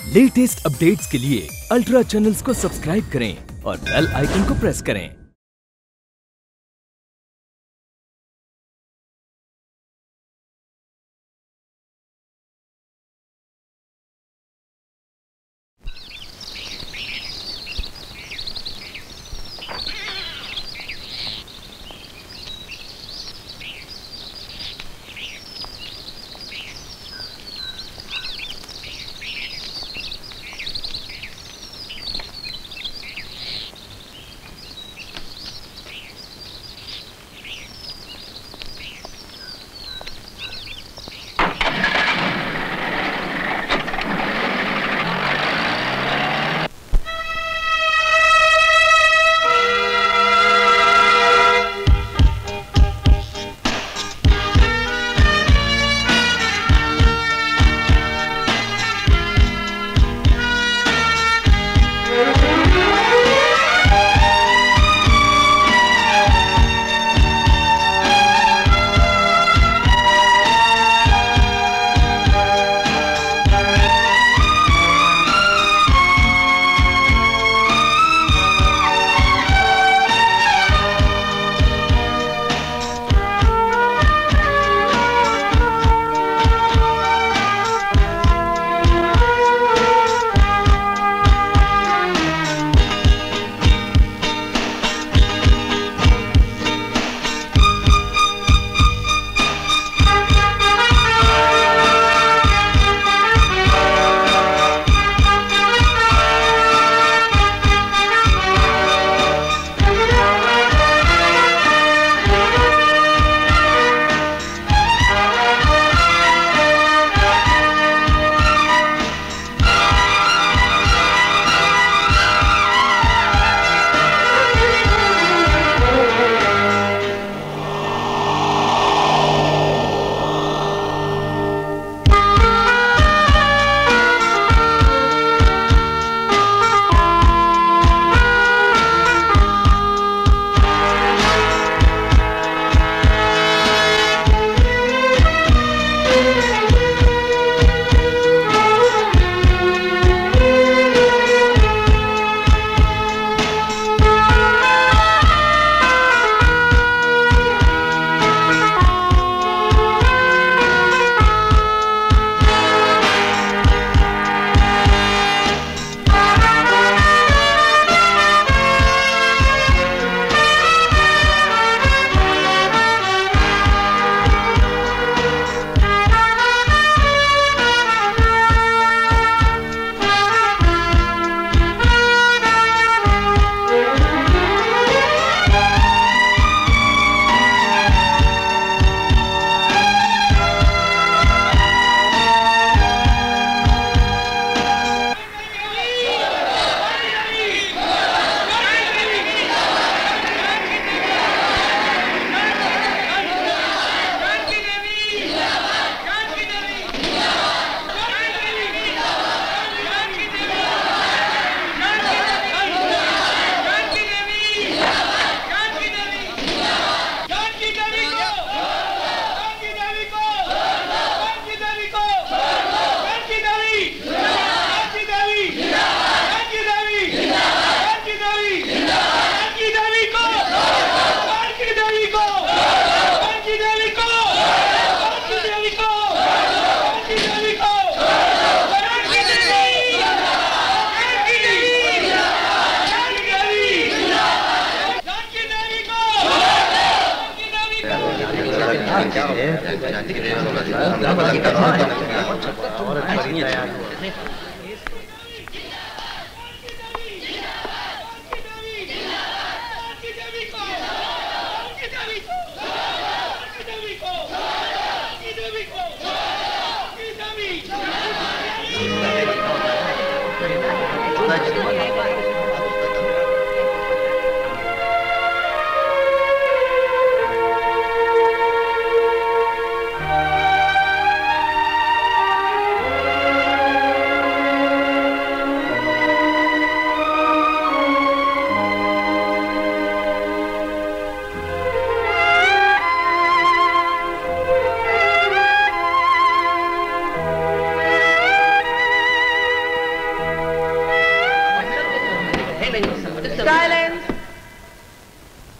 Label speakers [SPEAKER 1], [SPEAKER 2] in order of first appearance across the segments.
[SPEAKER 1] Latest updates के लिए ultra channels को सब्सक्राइब करें और बेल आइकन को प्रेस करें।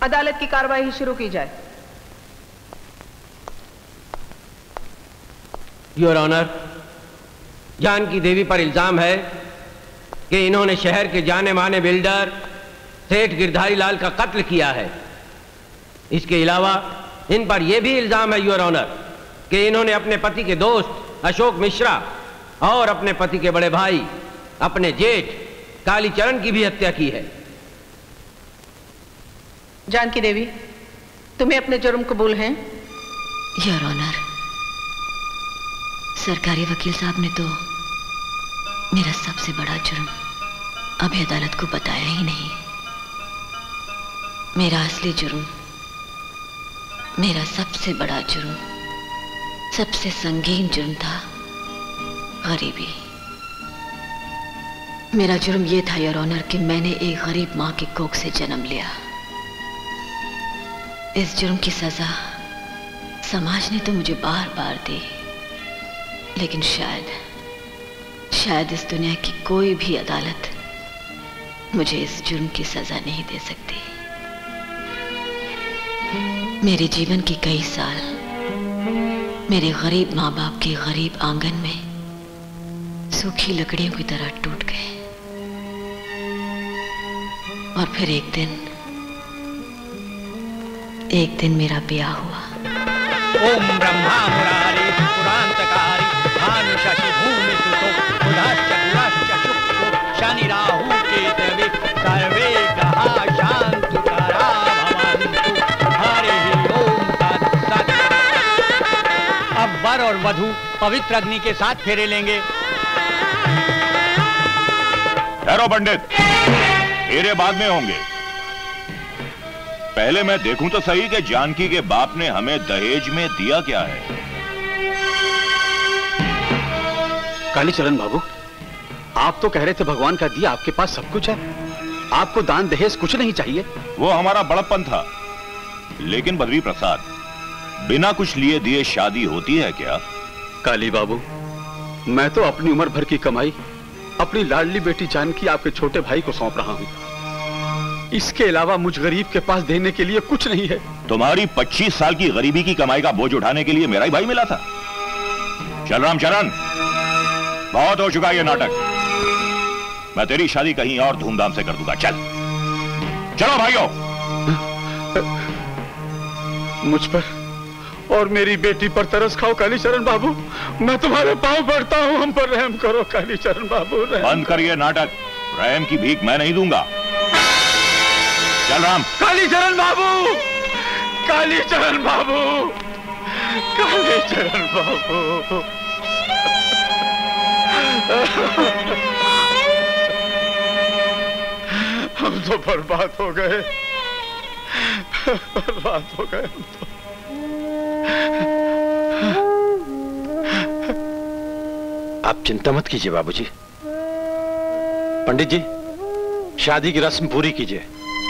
[SPEAKER 2] अदालत की कार्रवाई शुरू की जाए।
[SPEAKER 3] योर ऑनर, जानकी देवी पर इल्जाम है कि इन्होंने शहर के जाने माने बिल्डर सेठ गिरधारी लाल का कत्ल किया है। इसके अलावा इन पर यह भी इल्जाम है योर ऑनर कि इन्होंने अपने पति के दोस्त अशोक मिश्रा और अपने पति के बड़े भाई अपने जेठ कालीचरण की भी हत्या की है।
[SPEAKER 2] जानकी देवी, तुम्हें अपने जुर्म कबूल हैं?
[SPEAKER 4] योर ऑनर, सरकारी वकील साहब ने तो मेरा सबसे बड़ा जुर्म अभी अदालत को बताया ही नहीं। मेरा असली जुर्म, मेरा सबसे बड़ा जुर्म, सबसे संगीन जुर्म था गरीबी। मेरा जुर्म यह था योर ऑनर कि मैंने एक गरीब मां की कोख से जन्म लिया। इस जुर्म की सजा समाज ने तो मुझे बार बार दी, लेकिन शायद इस दुनिया की कोई भी अदालत मुझे इस जुर्म की सजा नहीं दे सकती। मेरे जीवन के कई साल मेरे गरीब माँ बाप के गरीब आंगन में सूखी लकड़ियों की तरह टूट गए। और फिर एक दिन मेरा ब्याह हुआ।
[SPEAKER 5] ओम ब्रह्मा मुरारी पुरांतकारी भानु शशि भूमि सुतो बुधाश्च गुराश्च शुक्रो शनि राहु केतवे सर्वे ग्रहा शांतुकरा भवन्तु। हरि ओम तत्सत्। अब वर और वधू पवित्र अग्नि के साथ फेरे लेंगे।
[SPEAKER 6] ठहरो पंडित, फेरे बाद में होंगे। पहले मैं देखूं तो सही कि जानकी के बाप ने हमें दहेज में दिया क्या है।
[SPEAKER 7] कालीचरण बाबू, आप तो कह रहे थे भगवान का दिया आपके पास सब कुछ है, आपको दान दहेज कुछ नहीं चाहिए।
[SPEAKER 6] वो हमारा बड़प्पन था, लेकिन बद्री प्रसाद, बिना कुछ लिए दिए शादी होती है क्या?
[SPEAKER 7] काली बाबू, मैं तो अपनी उम्र भर की कमाई अपनी लाडली बेटी जानकी आपके छोटे भाई को सौंप रहा हूं। इसके अलावा मुझ गरीब के पास देने के लिए कुछ नहीं है।
[SPEAKER 6] तुम्हारी 25 साल की गरीबी की कमाई का बोझ उठाने के लिए मेरा ही भाई मिला था। चल राम चरण, बहुत हो चुका ये नाटक। मैं तेरी शादी कहीं और धूमधाम से कर दूंगा। चल चलो भाइयों।
[SPEAKER 7] मुझ पर और मेरी बेटी पर तरस खाओ कालीचरण बाबू, मैं तुम्हारे पांव पड़ता हूं, हम पर रहम करो कालीचरण बाबू।
[SPEAKER 6] बंद कर ये नाटक, रहम की भीख मैं नहीं दूंगा। चल राम।
[SPEAKER 7] कालीचरण बाबू, कालीचरण बाबू, कालीचरण बाबू। हम तो बर्बाद हो गए, बर्बाद हो गए हम तो।
[SPEAKER 8] आप चिंता मत कीजिए बाबूजी। पंडित जी, शादी की रस्म पूरी कीजिए।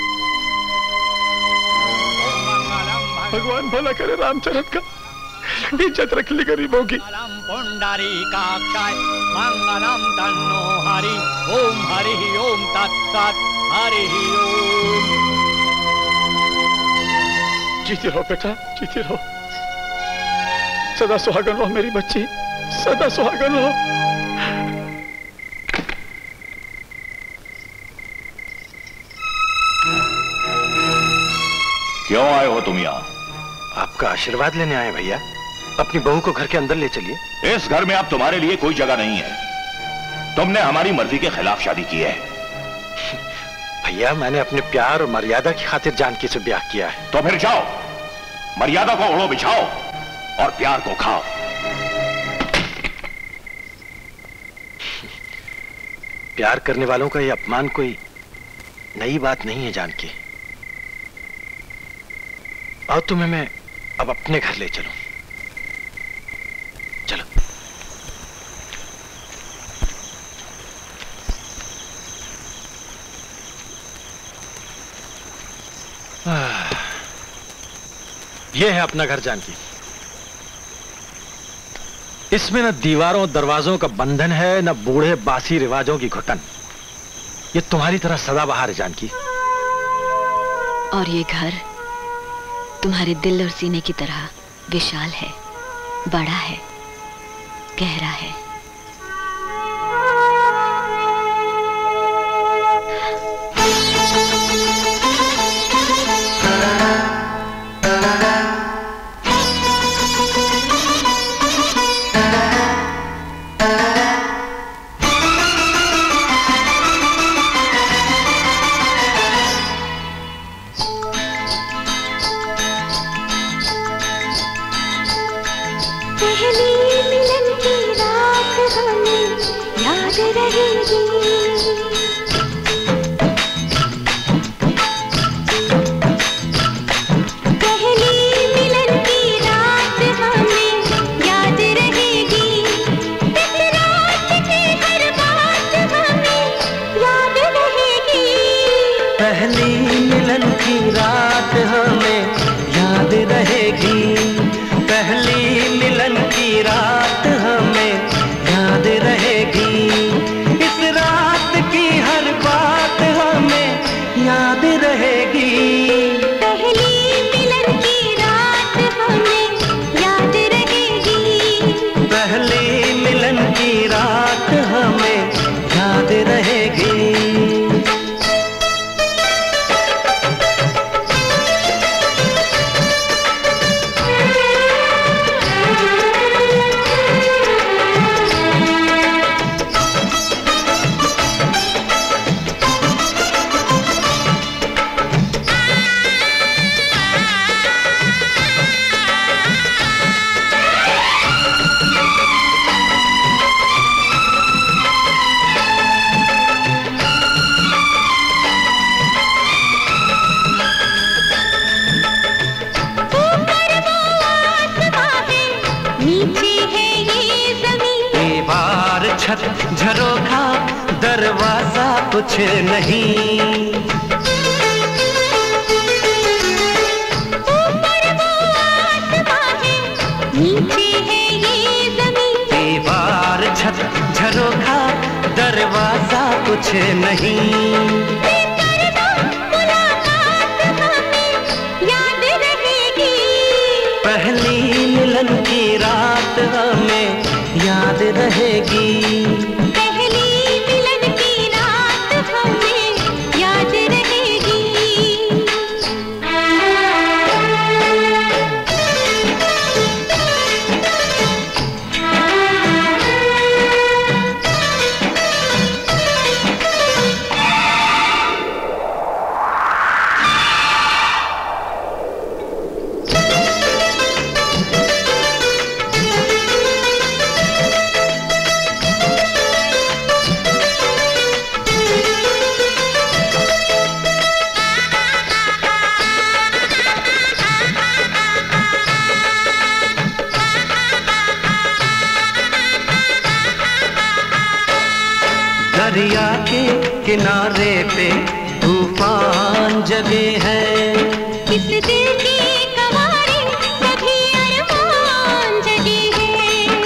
[SPEAKER 7] भगवान भला करे रामचरण का, इज्जत रख ली गरीबों की।
[SPEAKER 5] पुंडरीकाक्षाय मंगलम तन्नो हरि। ओम हरि ओम तत्सत्। हरि ओम।
[SPEAKER 7] जीती रहो बेटा, जीती रहो, सदा सुहागन रहो मेरी बच्ची, सदा सुहागन रहो।
[SPEAKER 6] क्यों आए हो तुम यहाँ?
[SPEAKER 8] आपका आशीर्वाद लेने आए भैया। अपनी बहू को घर के अंदर ले चलिए।
[SPEAKER 6] इस घर में अब तुम्हारे लिए कोई जगह नहीं है। तुमने हमारी मर्जी के खिलाफ शादी की है।
[SPEAKER 8] भैया, मैंने अपने प्यार और मर्यादा की खातिर जानकी से ब्याह किया है।
[SPEAKER 6] तो फिर जाओ, मर्यादा को ओढ़ो बिछाओ और प्यार को खाओ।
[SPEAKER 8] प्यार करने वालों का ये अपमान कोई नई बात नहीं है जानकी। और तुम्हें मैं अब अपने घर ले चलूं। चलो। ये है अपना घर जानकी। इसमें न दीवारों दरवाजों का बंधन है, न बूढ़े बासी रिवाजों की घुटन। ये तुम्हारी तरह सदाबहार है जानकी।
[SPEAKER 4] और ये घर तुम्हारे दिल और सीने की तरह विशाल है, बड़ा है, गहरा है।
[SPEAKER 9] झरोखा दरवाजा कुछ नहीं, ऊपर वो आसमां है, नीचे है ये ज़मीन। दीवार छत झरोखा दरवाजा कुछ नहीं, याद रहेगी पहली मिलन की रात हमें याद रहेगी, पहली मिलन की रात हमें याद रहेगी। दरिया के किनारे पे तूफान जगे है, इस दिल की कवारे सभी अरमान जगे हैं।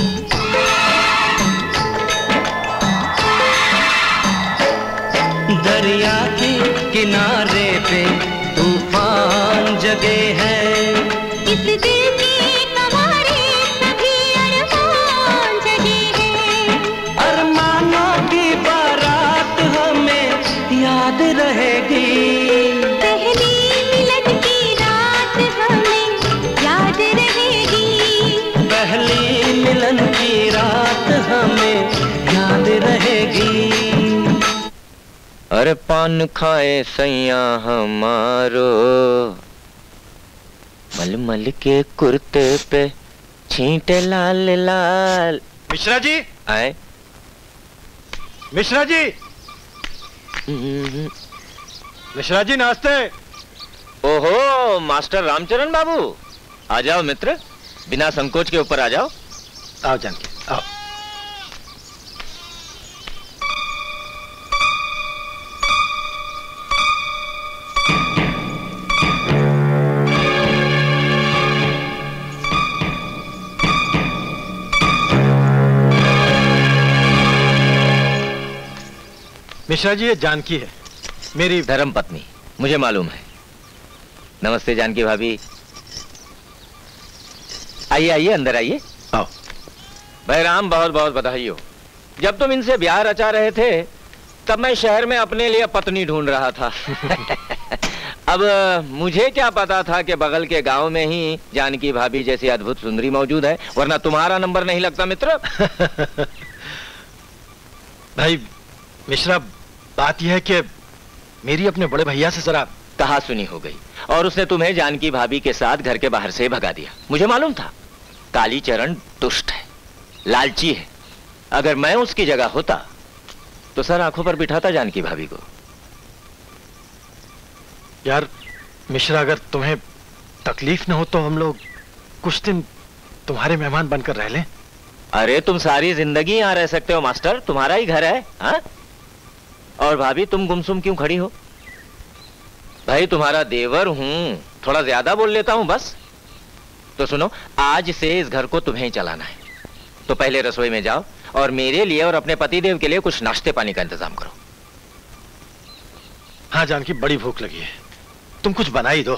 [SPEAKER 9] दरिया के किनारे पे तूफान जगे है, इस दिल की कवारे सभी अरमान जगे हैं। अरमानों की बारात हमें याद रहेगी, पहली मिलन की रात हमें याद रहेगी, पहली मिलन की रात हमें याद रहेगी।
[SPEAKER 10] अरे पान खाए सैया हमारो, मलमल के कुर्ते पे छींटे लाल लाल।
[SPEAKER 8] मिश्रा जी
[SPEAKER 10] आए।
[SPEAKER 8] मिश्रा जी, मिश्रा जी नाश्ते।
[SPEAKER 10] ओहो मास्टर रामचरण बाबू, आ जाओ मित्र, बिना संकोच के ऊपर आ जाओ।
[SPEAKER 8] आओ जानकी आओ। मिश्रा जी ये जानकी है, मेरी
[SPEAKER 10] धर्म पत्नी, मुझे मालूम है। नमस्ते जानकी भाभी। आइए आइए, अंदर आइए।
[SPEAKER 8] आओ।
[SPEAKER 10] भाई राम, बहुत बहुत बधाई हो। जब तुम इनसे ब्याह रचा रहे थे तब मैं शहर में अपने लिए पत्नी ढूंढ रहा था। अब मुझे क्या पता था कि बगल के गांव में ही जानकी भाभी जैसी अद्भुत सुंदरी मौजूद है, वरना तुम्हारा नंबर नहीं लगता मित्र।
[SPEAKER 8] भाई मिश्रा, बात यह है कि मेरी अपने बड़े भैया से जरा
[SPEAKER 10] कहा सुनी हो गई और उसने तुम्हें जानकी भाभी के साथ घर के बाहर से भगा दिया। मुझे मालूम था कालीचरण दुष्ट है, लालची है। अगर मैं उसकी जगह होता तो सर आंखों पर बिठाता जानकी भाभी को।
[SPEAKER 8] यार मिश्रा, अगर तुम्हें तकलीफ न हो तो हम लोग कुछ दिन तुम्हारे मेहमान बनकर रह लें।
[SPEAKER 10] अरे तुम सारी जिंदगी यहां रह सकते हो मास्टर, तुम्हारा ही घर है। हा? और भाभी तुम गुमसुम क्यों खड़ी हो? भाई तुम्हारा देवर हूं, थोड़ा ज्यादा बोल लेता हूं बस। तो सुनो, आज से इस घर को तुम्हें ही चलाना है। तो पहले रसोई में जाओ और मेरे लिए और अपने पतिदेव के लिए कुछ नाश्ते पानी का इंतजाम करो।
[SPEAKER 8] हाँ जानकी, बड़ी भूख लगी है, तुम कुछ बना ही दो।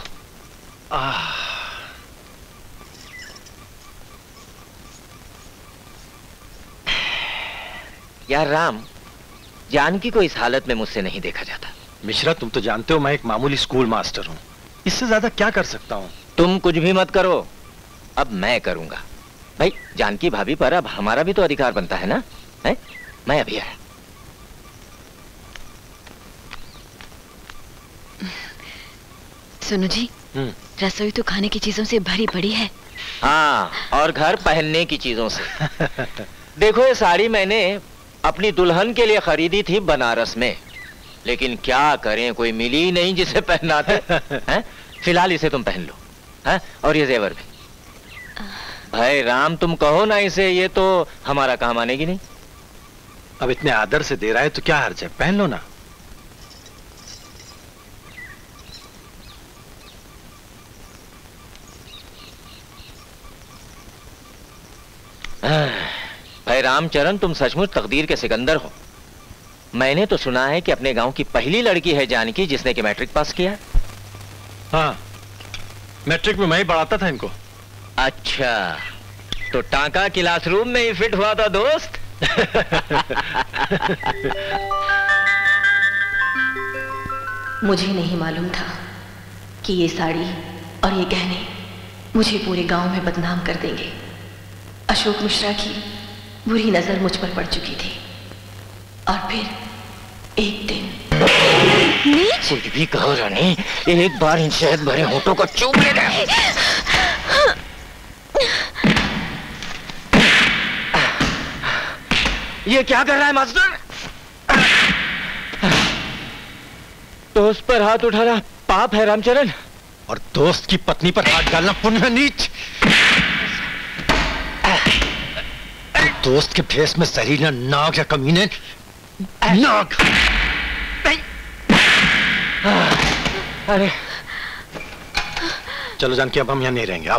[SPEAKER 10] यार राम, जानकी को इस हालत में मुझसे नहीं देखा जाता।
[SPEAKER 8] मिश्रा, तुम तो जानते हो मैं एक मामूली स्कूल मास्टर हूं, इससे ज्यादा क्या कर सकता हूं।
[SPEAKER 10] तुम कुछ भी मत करो, अब मैं करूंगा। भाई जानकी भाभी पर अब हमारा भी तो अधिकार बनता है ना? है? मैं अभी आया।
[SPEAKER 4] सुनो जी, रसोई तो खाने की चीजों से भरी पड़ी है।
[SPEAKER 10] हाँ, और घर पहनने की चीजों से। देखो, ये साड़ी मैंने अपनी दुल्हन के लिए खरीदी थी बनारस में, लेकिन क्या करें, कोई मिली नहीं जिसे पहनाते। हैं? फिलहाल इसे तुम पहन लो। हैं? और ये जेवर भी। भाई राम, तुम कहो ना इसे, ये तो हमारा काम आनेगी नहीं।
[SPEAKER 8] अब इतने आदर से दे रहा है तो क्या हर्ज है, पहन लो ना।
[SPEAKER 10] भाई रामचरण, तुम सचमुच तकदीर के सिकंदर हो। मैंने तो सुना है कि अपने गांव की पहली लड़की है जानकी जिसने कि मैट्रिक पास किया।
[SPEAKER 8] हाँ, मैट्रिक में मैं ही पढ़ाता था इनको।
[SPEAKER 10] अच्छा, तो टांका क्लासरूम में ही फिट हुआ था दोस्त।
[SPEAKER 4] मुझे नहीं मालूम था कि ये साड़ी और ये गहने मुझे पूरे गांव में बदनाम कर देंगे। अशोक मिश्रा की बुरी नजर मुझ पर पड़ चुकी थी और फिर एक दिन
[SPEAKER 10] नीच। कुछ भी कहो रानी, एक बार इन शहद भरे होठों को चूम लेना। ये क्या कर रहा है मास्टर? दोस्त पर हाथ उठाना पाप है रामचरण,
[SPEAKER 8] और दोस्त की पत्नी पर हाथ डालना पुण्य है, नीच। दोस्त के फेस में जहरीला नाग या कमीने, नाग।
[SPEAKER 10] अरे
[SPEAKER 8] चलो जानकी, अब हम यहाँ नहीं रहेंगे, आओ।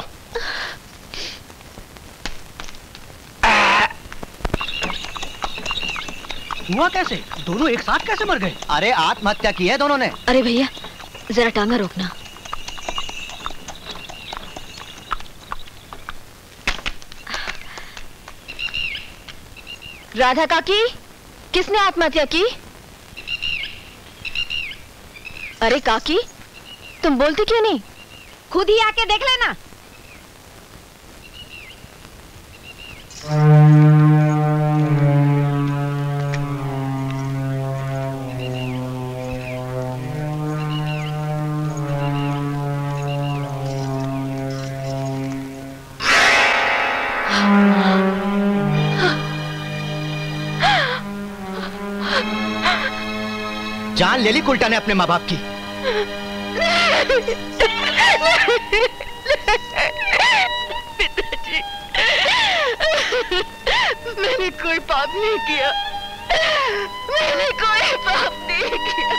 [SPEAKER 5] हुआ कैसे? दोनों एक साथ कैसे मर गए? अरे आत्महत्या की है दोनों ने।
[SPEAKER 4] अरे भैया, जरा टांगा रोकना। राधा काकी, किसने आत्महत्या की? अरे काकी, तुम बोलती क्यों नहीं?
[SPEAKER 11] खुद ही आके देख लेना।
[SPEAKER 5] जान ले ली कुल्टा ने अपने माँ बाप की।
[SPEAKER 11] पिताजी, मैंने कोई पाप नहीं किया, मैंने कोई पाप नहीं किया।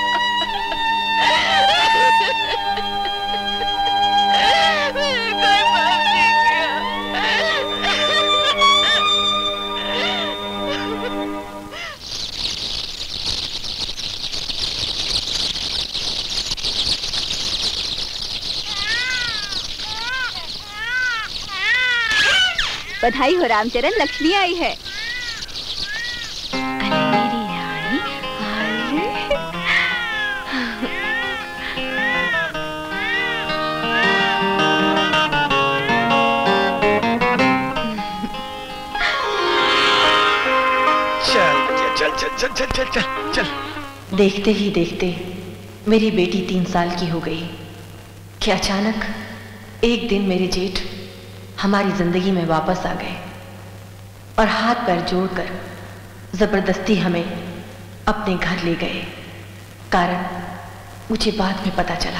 [SPEAKER 11] मैंने कोई पाप नहीं किया।
[SPEAKER 12] बधाई हो रामचरण, लक्ष्मी आई है। अरे मेरी रानी,
[SPEAKER 7] चल चल चल चल चल चल चल।
[SPEAKER 4] देखते ही देखते मेरी बेटी 3 साल की हो गई कि अचानक एक दिन मेरे जेठ हमारी जिंदगी में वापस आ गए और हाथ पैर जोड़कर जबरदस्ती हमें अपने घर ले गए। कारण मुझे बाद में पता चला।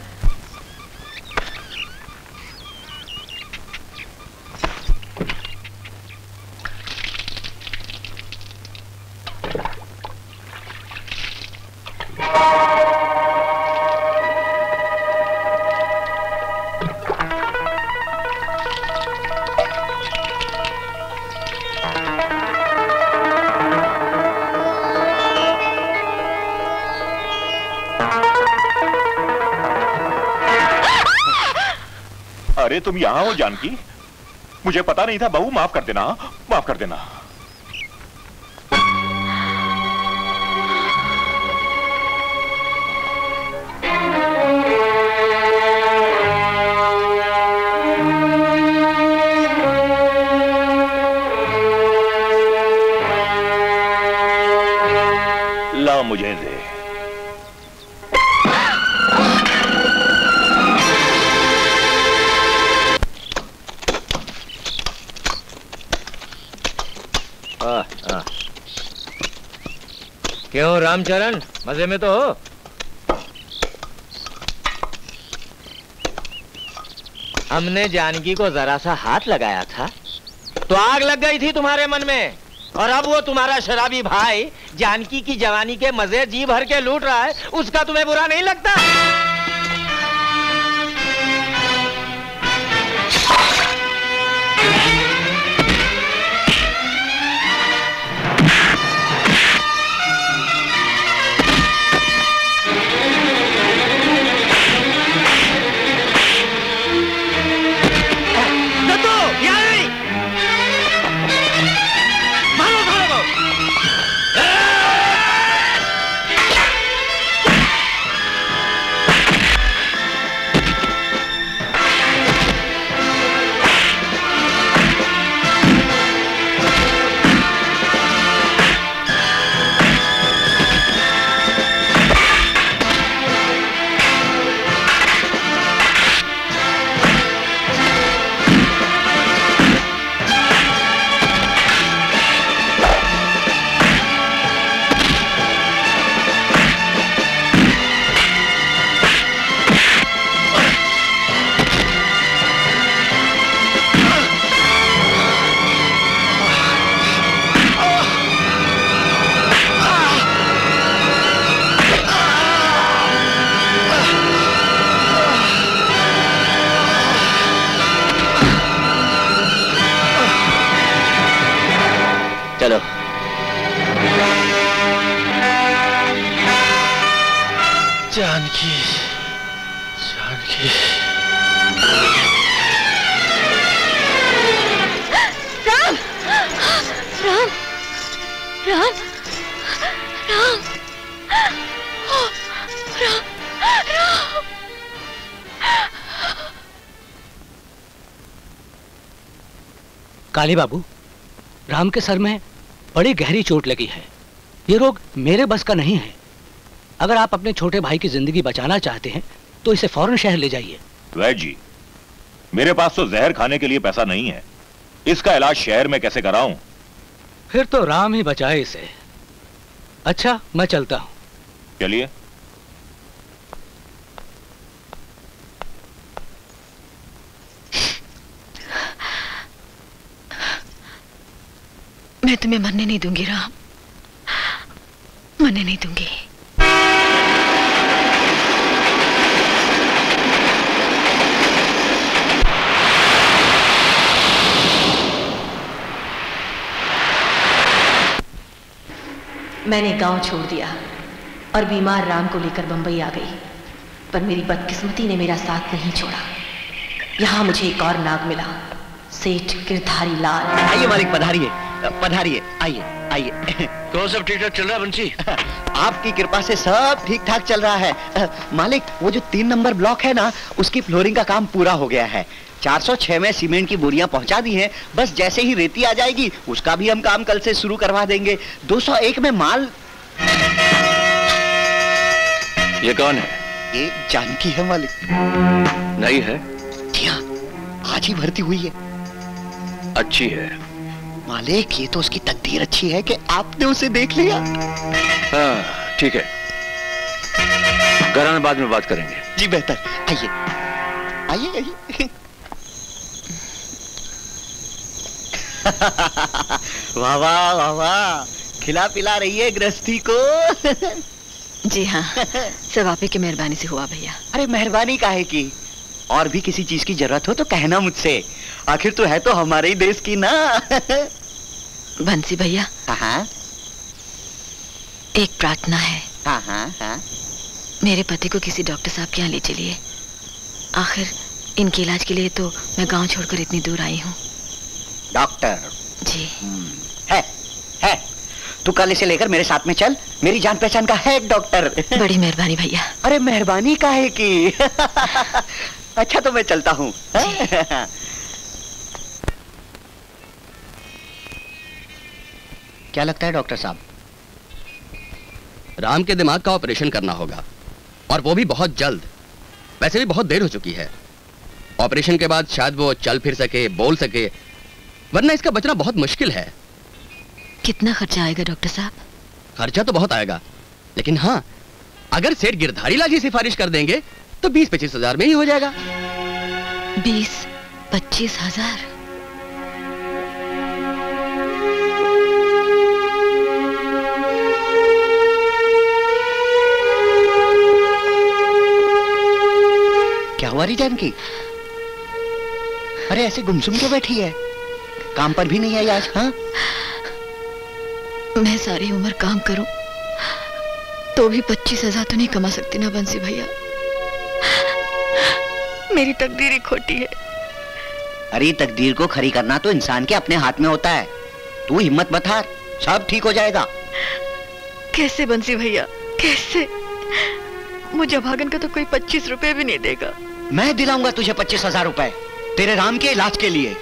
[SPEAKER 6] अरे तुम यहां हो जानकी? मुझे पता नहीं था बहू, माफ कर देना, माफ कर देना। ला मुझे दे।
[SPEAKER 10] क्यों रामचरण, मजे में तो हो? हमने जानकी को जरा सा हाथ लगाया था तो आग लग गई थी तुम्हारे मन में, और अब वो तुम्हारा शराबी भाई जानकी की जवानी के मजे जी भर के लूट रहा है, उसका तुम्हें बुरा नहीं लगता? चलो
[SPEAKER 8] जानकी, जानकी।
[SPEAKER 12] राम, राम, राम, राम, राम, राम।
[SPEAKER 13] काली बाबू, राम के सर में बड़ी गहरी चोट लगी है। ये रोग मेरे बस का नहीं है। अगर आप अपने छोटे भाई की जिंदगी बचाना चाहते हैं तो इसे फौरन शहर ले जाइए।
[SPEAKER 6] वैद्य जी, मेरे पास तो जहर खाने के लिए पैसा नहीं है। इसका इलाज शहर में कैसे कराऊं?
[SPEAKER 13] फिर तो राम ही बचाए इसे। अच्छा, मैं चलता हूं।
[SPEAKER 6] चलिए।
[SPEAKER 4] मैं तुम्हें मरने नहीं दूंगी राम, मरने नहीं दूंगी। मैंने गांव छोड़ दिया और बीमार राम को लेकर बंबई आ गई, पर मेरी बदकिस्मती ने मेरा साथ नहीं छोड़ा। यहां मुझे एक और नाग मिला, सेठ गिरधारी लाल।
[SPEAKER 14] आइए मालिक, पधारिए पधारिए, आइए आइए।
[SPEAKER 8] कौन सब ठीक ठाक चल रहा है बंसी?
[SPEAKER 14] आपकी कृपा से सब ठीक ठाक चल रहा है मालिक। वो जो 3 नंबर ब्लॉक है ना, उसकी फ्लोरिंग का काम पूरा हो गया है। 406 में सीमेंट की बोरियां पहुंचा दी हैं। बस जैसे ही रेती आ जाएगी उसका भी हम काम कल से शुरू करवा देंगे। 201 में माल।
[SPEAKER 8] ये कौन है?
[SPEAKER 14] ये जानकी है मालिक।
[SPEAKER 8] नहीं है?
[SPEAKER 14] जी हाँ, आज ही भर्ती हुई है।
[SPEAKER 8] अच्छी है
[SPEAKER 14] मालिक, ये तो उसकी तकदीर अच्छी है कि आपने उसे देख लिया।
[SPEAKER 8] हाँ ठीक है, घराना बाद में बात करेंगे।
[SPEAKER 14] जी बेहतर, आइए आइए आइए। वाह वाह वाह वाह, खिला पिला रही है गृहस्थी को।
[SPEAKER 4] जी हाँ, सब आप ही की मेहरबानी से हुआ भैया।
[SPEAKER 14] अरे मेहरबानी काहे की, और भी किसी चीज की जरूरत हो तो कहना मुझसे, आखिर तो है तो हमारे ही देश की ना।
[SPEAKER 4] बंसी भैया,
[SPEAKER 14] हाँ
[SPEAKER 4] एक प्रार्थना है।
[SPEAKER 14] हाँ हाँ हाँ।
[SPEAKER 4] मेरे पति को किसी डॉक्टर साहब के यहाँ ले चलिए। आखिर इनके इलाज के लिए तो मैं गांव छोड़कर इतनी दूर आई हूँ।
[SPEAKER 14] डॉक्टर?
[SPEAKER 4] जी
[SPEAKER 14] है। तू कल इसे लेकर मेरे साथ में चल, मेरी जान पहचान का है एक डॉक्टर।
[SPEAKER 4] बड़ी मेहरबानी भैया।
[SPEAKER 14] अरे मेहरबानी काहे की। अच्छा तो मैं चलता हूँ। क्या लगता है डॉक्टर साहब?
[SPEAKER 15] राम के दिमाग का ऑपरेशन करना होगा, और वो भी बहुत जल्द। वैसे भी बहुत देर हो चुकी है। ऑपरेशन के बाद शायद वो चल फिर सके, बोल सके, वरना इसका बचना बहुत मुश्किल है।
[SPEAKER 4] कितना खर्चा आएगा डॉक्टर साहब?
[SPEAKER 15] खर्चा तो बहुत आएगा, लेकिन हाँ, अगर सेठ गिरधारी लाल जी सिफारिश कर देंगे तो 20-25 हजार में ही हो जाएगा।
[SPEAKER 4] 20-25 हजार?
[SPEAKER 14] क्या हुआ री जानकी? अरे ऐसे गुमसुम क्यों बैठी है? काम पर भी नहीं आई आज? हाँ,
[SPEAKER 4] मैं सारी उम्र काम करूं तो भी 25 हजार तो नहीं कमा सकती ना बंसी भैया। मेरी तकदीर ही खोटी है।
[SPEAKER 14] अरे तकदीर को खरी करना तो इंसान के अपने हाथ में होता है। तू हिम्मत मत हार, सब ठीक हो जाएगा।
[SPEAKER 4] कैसे बंसी भैया, कैसे? मुझे भागन का तो कोई 25 रुपए भी नहीं देगा।
[SPEAKER 14] मैं दिलाऊंगा तुझे 25 हजार रुपए तेरे राम के इलाज के लिए।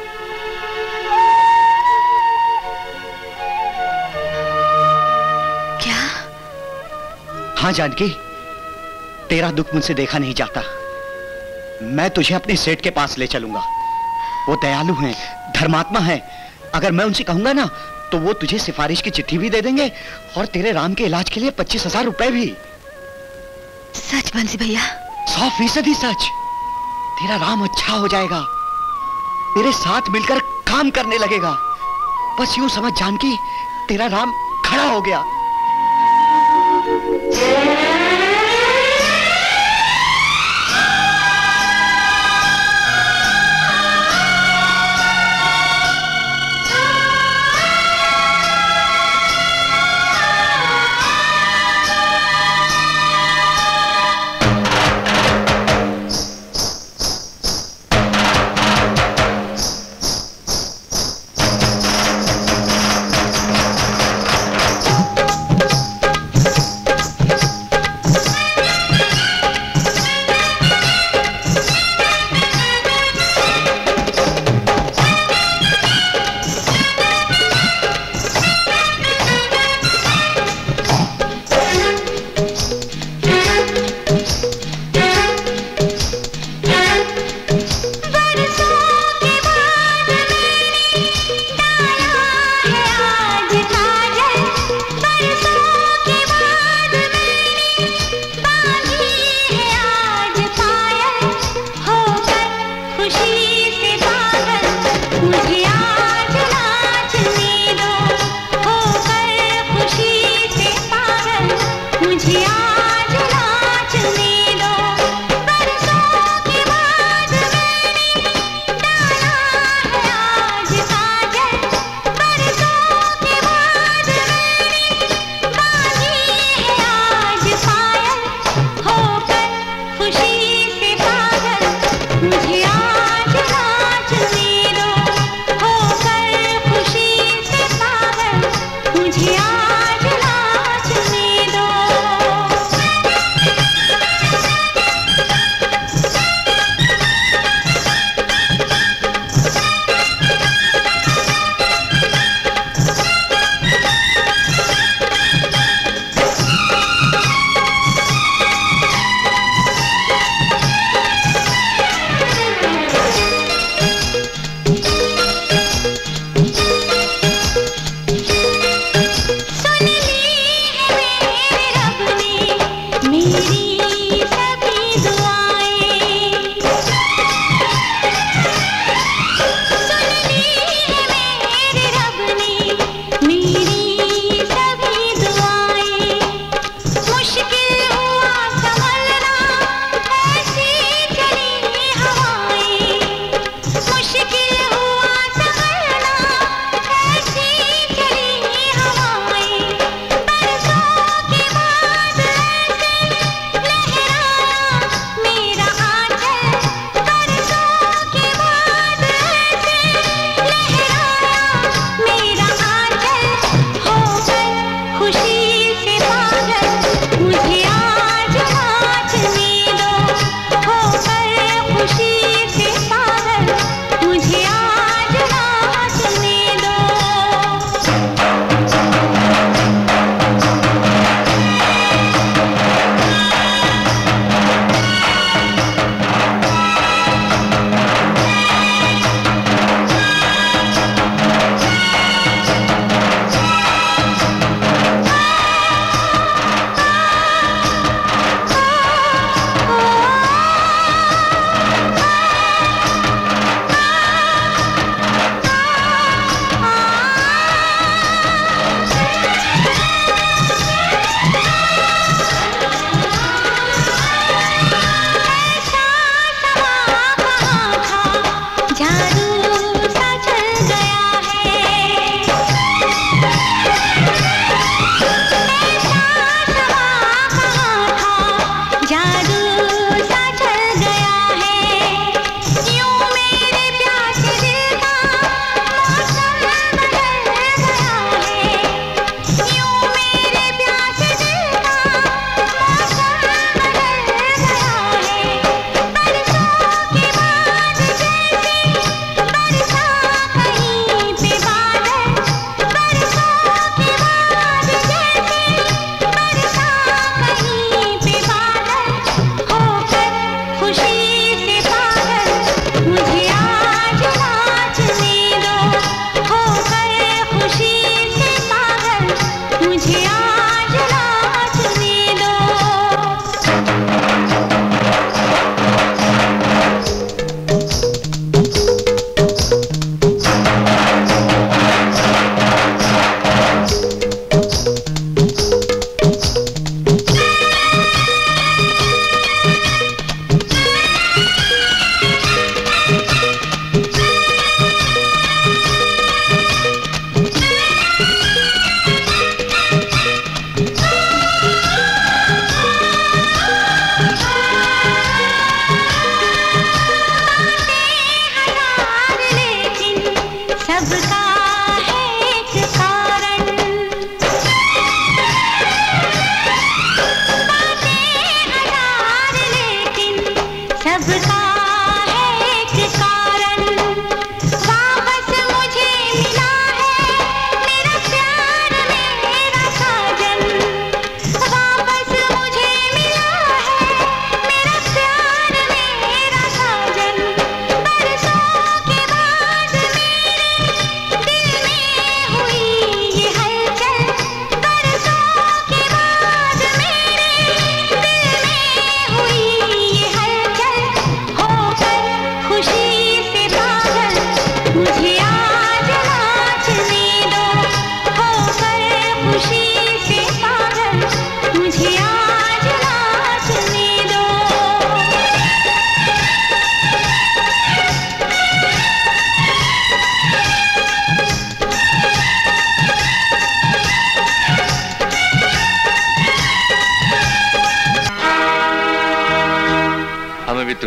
[SPEAKER 4] क्या?
[SPEAKER 14] हाँ जानकी, तेरा दुख मुझसे देखा नहीं जाता। मैं तुझे अपने सेठ के पास ले चलूंगा। वो दयालु हैं, धर्मात्मा हैं। अगर मैं उनसे कहूंगा ना तो वो तुझे सिफारिश की चिट्ठी भी दे देंगे और तेरे राम के इलाज के लिए 25 हजार रुपए भी।
[SPEAKER 4] सच बंसी भैया?
[SPEAKER 14] 100% सच। तेरा राम अच्छा हो जाएगा, तेरे साथ मिलकर काम करने लगेगा। बस यूं समझ जानकी, तेरा राम खड़ा हो गया।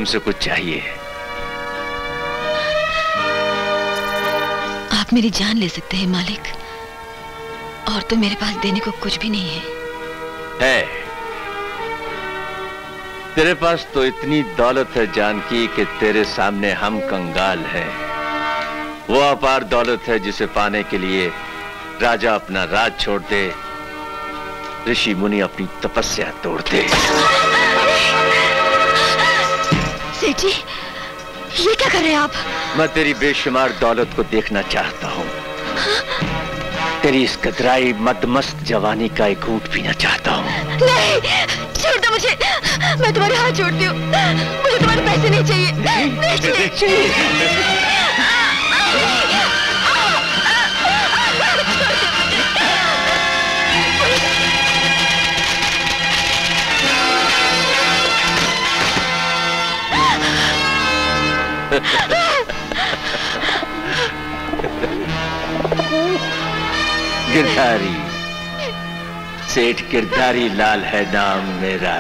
[SPEAKER 10] तुमसे कुछ चाहिए।
[SPEAKER 4] आप मेरी जान ले सकते हैं मालिक, और तो मेरे पास देने को कुछ भी नहीं है।
[SPEAKER 10] तेरे पास तो इतनी दौलत है जानकी कि तेरे सामने हम कंगाल हैं। वो अपार दौलत है जिसे पाने के लिए राजा अपना राज छोड़ दे, ऋषि मुनि अपनी तपस्या तोड़ते।
[SPEAKER 4] सेठ जी, ये क्या कर रहे हैं आप?
[SPEAKER 10] मैं तेरी बेशुमार दौलत को देखना चाहता हूँ। तेरी इस कतराई मदमस्त जवानी का एक घूंट पीना चाहता हूँ।
[SPEAKER 4] नहीं, छोड़ दो मुझे, मैं तुम्हारे हाथ जोड़ती हूँ। मुझे तुम्हारे पैसे नहीं चाहिए, नहीं चाहिए।
[SPEAKER 10] गिरधारी, सेठ गिरधारी लाल है नाम मेरा।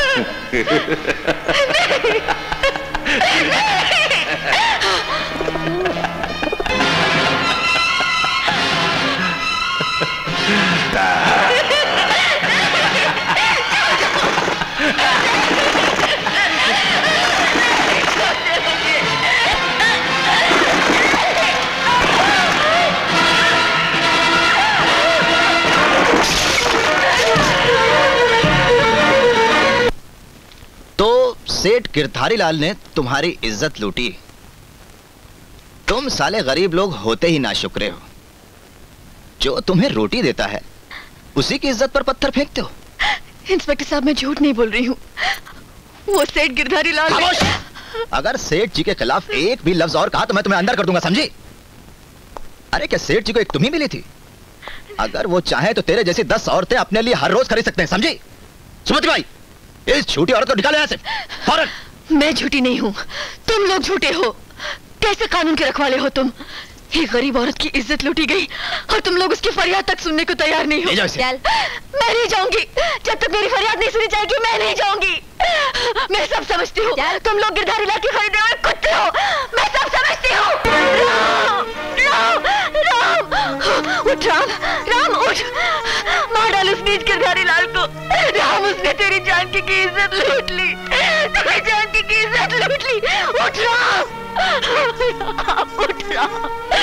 [SPEAKER 16] सेठ गिरधारी लाल ने तुम्हारी इज्जत लूटी। तुम साले गरीब लोग होते ही नाशुक्रे हो। जो तुम्हें रोटी देता है उसी की इज्जत पर पत्थर फेंकते हो।
[SPEAKER 4] इंस्पेक्टर साहब, मैं झूठ नहीं बोल रही हूँ। वो सेठ गिरधारी लाल।
[SPEAKER 16] अगर सेठ जी के खिलाफ एक भी लफ्ज और कहा तो मैं तुम्हें अंदर कर दूंगा, समझी? अरे क्या सेठ जी को एक तुम ही मिली थी? अगर वो चाहे तो तेरे जैसी 10 औरतें अपने लिए हर रोज खरीद सकते हैं, समझी? सुमति भाई, इस झूठी औरत को निकालो यहाँ से, फौरन।
[SPEAKER 4] मैं झूठी नहीं हूँ, तुम लोग झूठे हो। कैसे कानून के रखवाले हो तुम? एक गरीब औरत की इज्जत लूटी गई और तुम लोग उसकी फरियाद तक सुनने को तैयार नहीं हो। मैं नहीं जाऊंगी, जब तक मेरी फरियाद नहीं सुनी जाएगी मैं नहीं जाऊंगी। मैं सब समझती हूँ, तुम लोग गिरधारी लाल की खरीदने वाले कुत्ते हो। मैं सब समझती हूँ। राम, राम, राम, उठ राम, राम उठ, मार डाल उस नीच गिरधारी लाल को। राम, उसने तेरी जानकी की इज्जत लूट ली, तेरी जानकी की इज्जत लूट ली। उठ राम, उठ राम,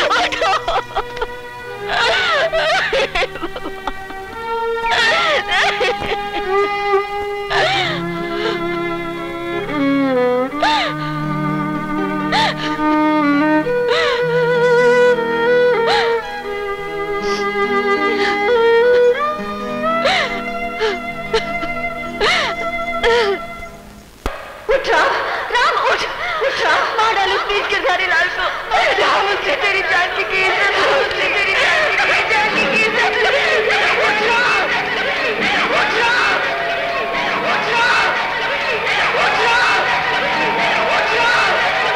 [SPEAKER 4] उठ राम, राम उठ, उठ राम, मार डाल उस नीच गिरधारी लाल को। राम, उसने तेरी जानकी की इज्जत लूट ली, तेरी जानकी की इज्जत लूट ली। उठ राम, उठ राम, उठ राम, उठ राम, उठ राम,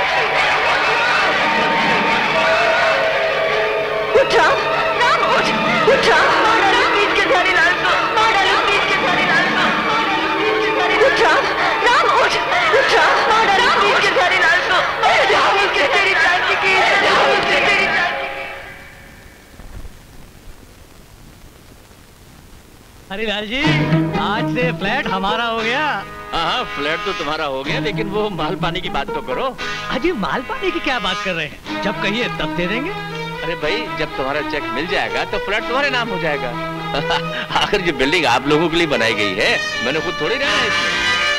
[SPEAKER 4] उठ राम, राम उठ, उठ राम, मार डाल उस नीच गिरधारी लाल को, मार डाल उस नीच गिरधारी लाल को। उठ राम, राम उठ, उठ राम, मार डाल उस नीच गिरधारी लाल को। राम, उसने तेरी जानकी की इज्जत लूट ली, तेरी जानकी।
[SPEAKER 13] हरिलाल जी, आज से फ्लैट हमारा हो गया।
[SPEAKER 10] हाँ, फ्लैट तो तुम्हारा हो गया, लेकिन वो माल पानी की बात तो करो।
[SPEAKER 13] अजी, माल पानी की क्या बात कर रहे हैं? जब कहिए तब दे देंगे।
[SPEAKER 10] अरे भाई, जब तुम्हारा चेक मिल जाएगा तो फ्लैट तुम्हारे नाम हो जाएगा। आखिर ये बिल्डिंग आप लोगों के लिए बनाई गई है, मैंने खुद थोड़ी रहना है इसमें।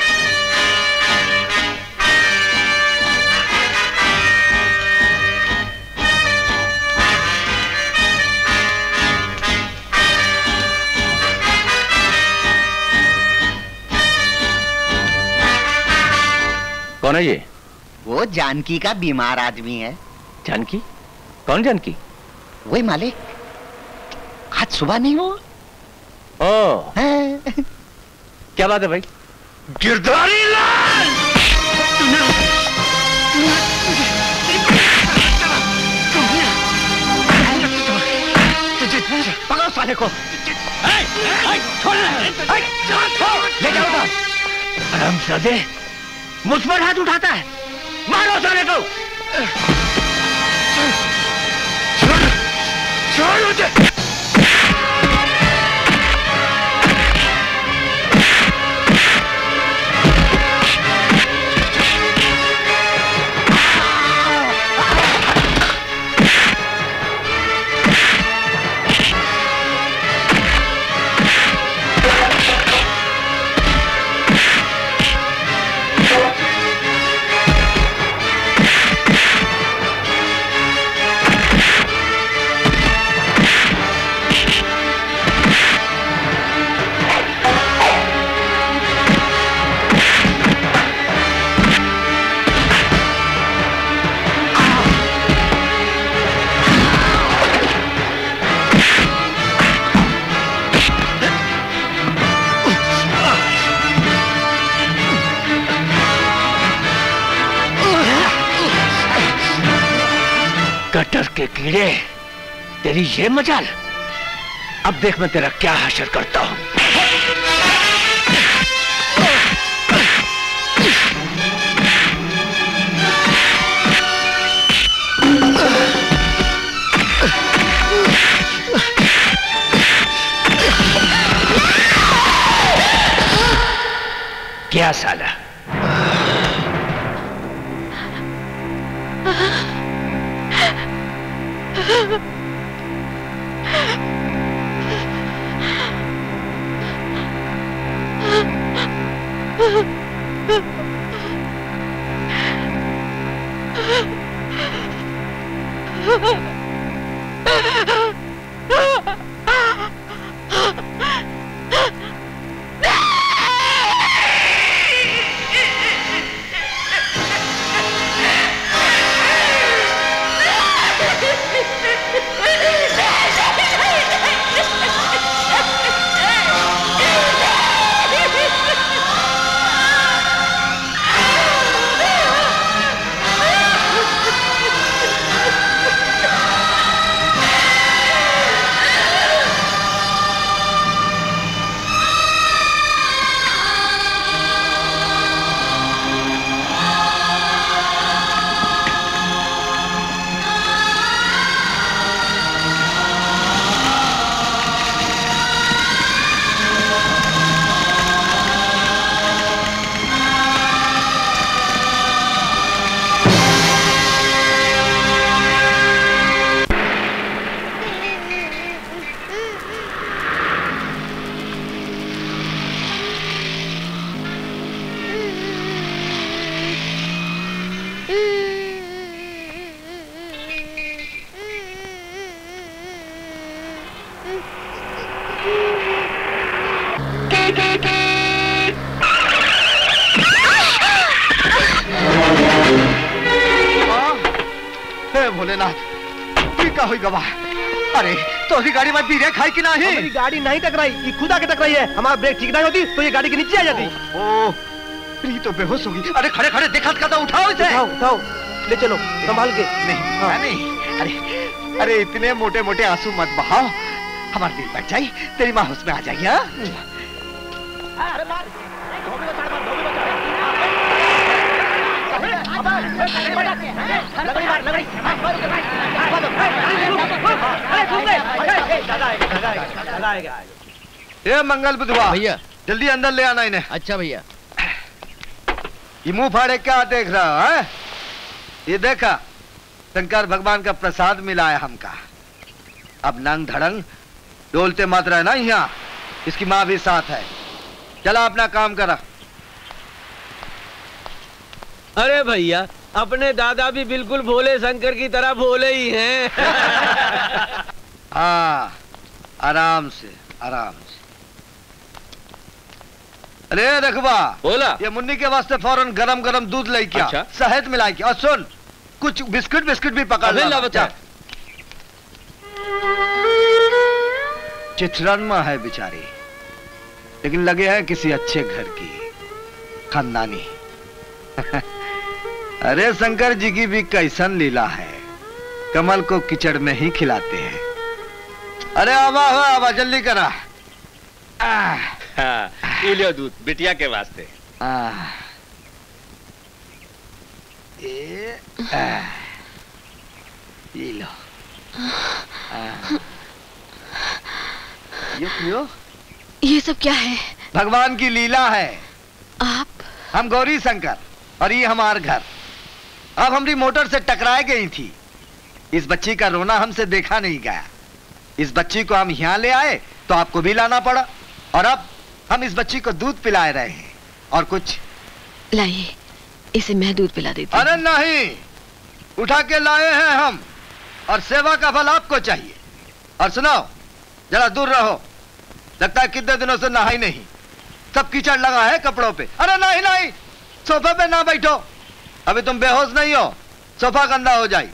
[SPEAKER 10] कौन है ये?
[SPEAKER 14] वो जानकी का बीमार आदमी है।
[SPEAKER 10] जानकी? कौन जानकी?
[SPEAKER 14] वही मालिक, आज सुबह नहीं हो?
[SPEAKER 10] ओ, क्या बात है भाई? गिरधारी लाल!
[SPEAKER 14] पकड़ो साले को।
[SPEAKER 10] ले जाओ हरामजादे,
[SPEAKER 3] मुझ पर हाथ उठाता है। मारो साले को। छोड़ मुझे। कटर के कीड़े, तेरी ये मजाल। अब देख मैं तेरा क्या हशर करता हूं। क्या साला?
[SPEAKER 17] अरे तो गाड़ी में धीरे खाई कि नहीं?
[SPEAKER 3] मेरी गाड़ी नहीं टकराई, ये खुदा के टकराई है। हमारा ब्रेक ठीक नहीं होती तो ये गाड़ी के नीचे आ जाती।
[SPEAKER 17] ओह, प्री तो बेहोश होगी। अरे खड़े खड़े देखा था, उठाओ इसे।
[SPEAKER 3] उठाओ, उठाओ, ले चलो संभाल के।
[SPEAKER 17] नहीं, हाँ। नहीं, अरे इतने मोटे मोटे आंसू मत बहाओ, हमारा दिल बैठ जाए, तेरी माँ होश में आ जाएगी। ये मंगल बुधवा
[SPEAKER 15] भैया,
[SPEAKER 17] जल्दी अंदर ले आना इन्हें।
[SPEAKER 15] अच्छा भैया।
[SPEAKER 17] ये मुंह फाड़े क्या देख रहा है? ये देखा, शंकर भगवान का प्रसाद मिला है हमका। अब नंग धड़ंग डोलते मत रहना यहाँ, इसकी माँ भी साथ है। चला अपना काम करा।
[SPEAKER 3] अरे भैया, अपने दादा भी बिल्कुल भोले शंकर की तरह भोले ही हैं।
[SPEAKER 17] हाँ, आराम से आराम से। अरे रखबा,
[SPEAKER 3] बोला
[SPEAKER 17] ये मुन्नी के वास्ते फौरन गरम गरम दूध ले क्या,
[SPEAKER 3] अच्छा?
[SPEAKER 17] शहद मिलाई क्या, और सुन कुछ बिस्कुट बिस्कुट भी पका ला बच्चा। चिथरनमा है बेचारी, लेकिन लगे हैं किसी अच्छे घर की, खानदानी। अरे शंकर जी की भी कैसन लीला है, कमल को कीचड़ में ही खिलाते हैं। अरे आवा हो, आवा जल्दी करा।
[SPEAKER 8] हाँ, लियो दूध बिटिया के वास्ते।
[SPEAKER 17] ये लो। ये पियो।
[SPEAKER 4] ये सब क्या है?
[SPEAKER 17] भगवान की लीला है।
[SPEAKER 4] आप?
[SPEAKER 17] हम गौरी शंकर और ये हमारा घर। अब हमारी मोटर से टकराए गई थी। इस बच्ची का रोना हमसे देखा नहीं गया। इस बच्ची को हम यहाँ ले आए तो आपको भी लाना पड़ा, और अब हम इस बच्ची को दूध पिलाए रहे हैं। और कुछ
[SPEAKER 4] लाइए, इसे मैं दूध पिला देती हूँ।
[SPEAKER 17] अरे नहीं, उठा के लाए हैं हम, और सेवा का फल आपको चाहिए। और सुनो, जरा दूर रहो, लगता है कितने दिनों से नहाई नहीं, सब कीचड़ लगा है कपड़ों पे। अरे नहीं नहीं, सोफे पे ना बैठो, अभी तुम बेहोश नहीं हो, सोफा गंदा हो जाए।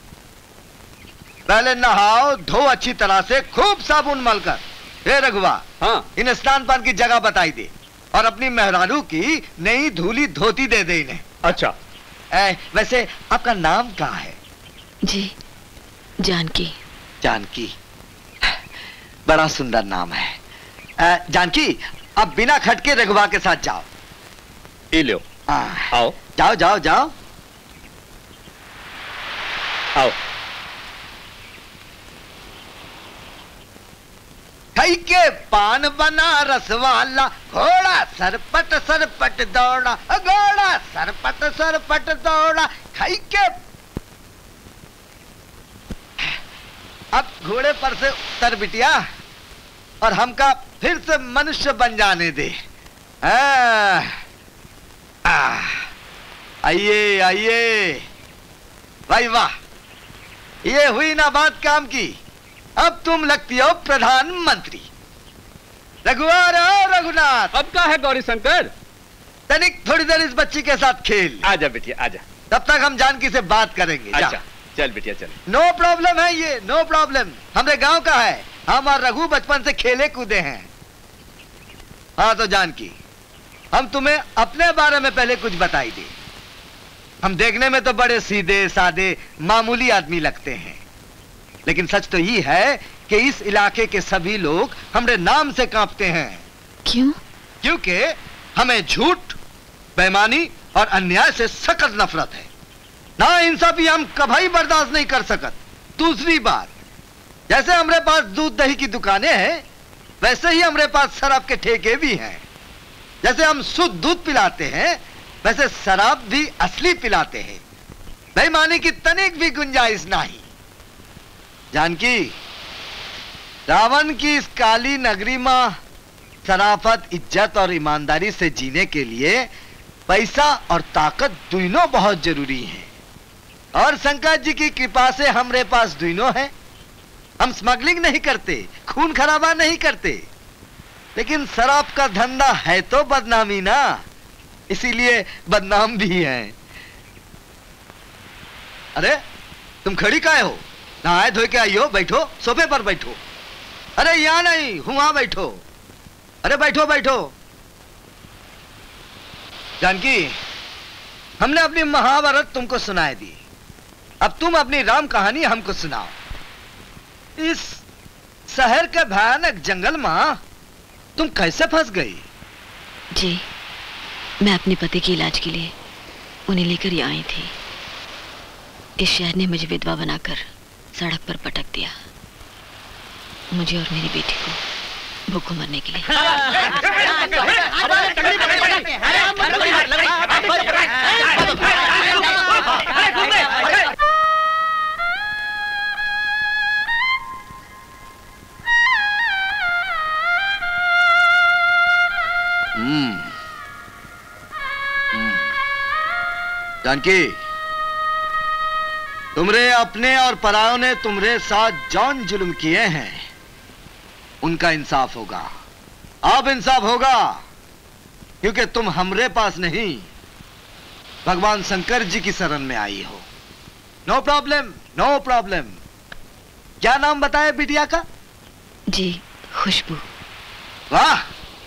[SPEAKER 17] पहले नहाओ, धो अच्छी तरह से, खूब साबुन मलकर। हे रघुवा, हाँ, इन स्नान पान की जगह बताई दे, और अपनी मेहरारू की नई धूली धोती दे दे इन्हें।
[SPEAKER 7] अच्छा।
[SPEAKER 17] वैसे आपका नाम क्या है?
[SPEAKER 4] जी, जानकी।
[SPEAKER 17] जानकी, बड़ा सुंदर नाम है। जानकी, अब बिना खटके रघुवा के साथ जाओ।
[SPEAKER 7] ये लो। आओ।
[SPEAKER 17] जाओ जाओ जाओ।
[SPEAKER 7] आओ।
[SPEAKER 17] कई के पान बनारस वाला, घोड़ा सरपट सरपट दौड़ा, घोड़ा सरपट सरपट दौड़ा, खाई के। अब घोड़े पर से उतर बिटिया, और हमका फिर से मनुष्य बन जाने दे। आइए आइए। भाई वाह, ये हुई ना बात काम की। अब तुम लगती हो प्रधानमंत्री। रघुवर और रघुनाथ।
[SPEAKER 7] अब क्या है गौरी शंकर?
[SPEAKER 17] तनिक थोड़ी देर इस बच्ची के साथ खेल।
[SPEAKER 7] आजा बेटिया आजा।
[SPEAKER 17] तब तक हम जानकी से बात करेंगे।
[SPEAKER 7] अच्छा चल बेटिया चल।
[SPEAKER 17] नो प्रॉब्लम है, ये नो प्रॉब्लम, हमारे गांव का है। हम और रघु बचपन से खेले कूदे हैं। हाँ तो जानकी, हम तुम्हें अपने बारे में पहले कुछ बताई दे। हम देखने में तो बड़े सीधे सादे मामूली आदमी लगते हैं, लेकिन सच तो ये है कि इस इलाके के सभी लोग हमारे नाम से कांपते हैं।
[SPEAKER 4] क्यों?
[SPEAKER 17] क्योंकि हमें झूठ, बेईमानी और अन्याय से सख्त नफरत है। ना इंसाफी हम कभी बर्दाश्त नहीं कर सकत। दूसरी बात, जैसे हमारे पास दूध दही की दुकानें हैं, वैसे ही हमारे पास शराब के ठेके भी हैं। जैसे हम शुद्ध दूध पिलाते हैं, वैसे शराब भी असली पिलाते हैं। बेईमानी की तनिक भी गुंजाइश नहीं। जानकी, रावण की इस काली नगरी में शराफत, इज्जत और ईमानदारी से जीने के लिए पैसा और ताकत दोनों बहुत जरूरी हैं। और शंकर जी की कृपा से हमारे पास दोनों है। हम स्मगलिंग नहीं करते, खून खराबा नहीं करते, लेकिन शराब का धंधा है तो बदनामी ना, इसीलिए बदनाम भी हैं। अरे तुम खड़ी काहे हो? नहाए धोए के आई हो, बैठो, सोफे पर बैठो। अरे यहाँ नहीं, वहां बैठो। अरे बैठो बैठो। जानकी, हमने अपनी महाभारत तुमको सुनाई दी, अब तुम अपनी राम कहानी हमको सुनाओ। इस शहर के भयानक जंगल में तुम कैसे फंस गई?
[SPEAKER 4] जी, मैं अपने पति के इलाज के लिए उन्हें लेकर यहाँ आई थी। इस शहर ने मुझे विधवा बनाकर सड़क पर पटक दिया, मुझे और मेरी बेटी को भूखों मरने के लिए।
[SPEAKER 17] जानकी, तुमरे अपने और परायों ने तुमरे साथ जौन जुल्म किए हैं, उनका इंसाफ होगा। अब इंसाफ होगा, क्योंकि तुम हमरे पास नहीं, भगवान शंकर जी की शरण में आई हो। No problem, no problem. क्या नाम बताए बिटिया का?
[SPEAKER 4] जी, खुशबू।
[SPEAKER 17] वाह,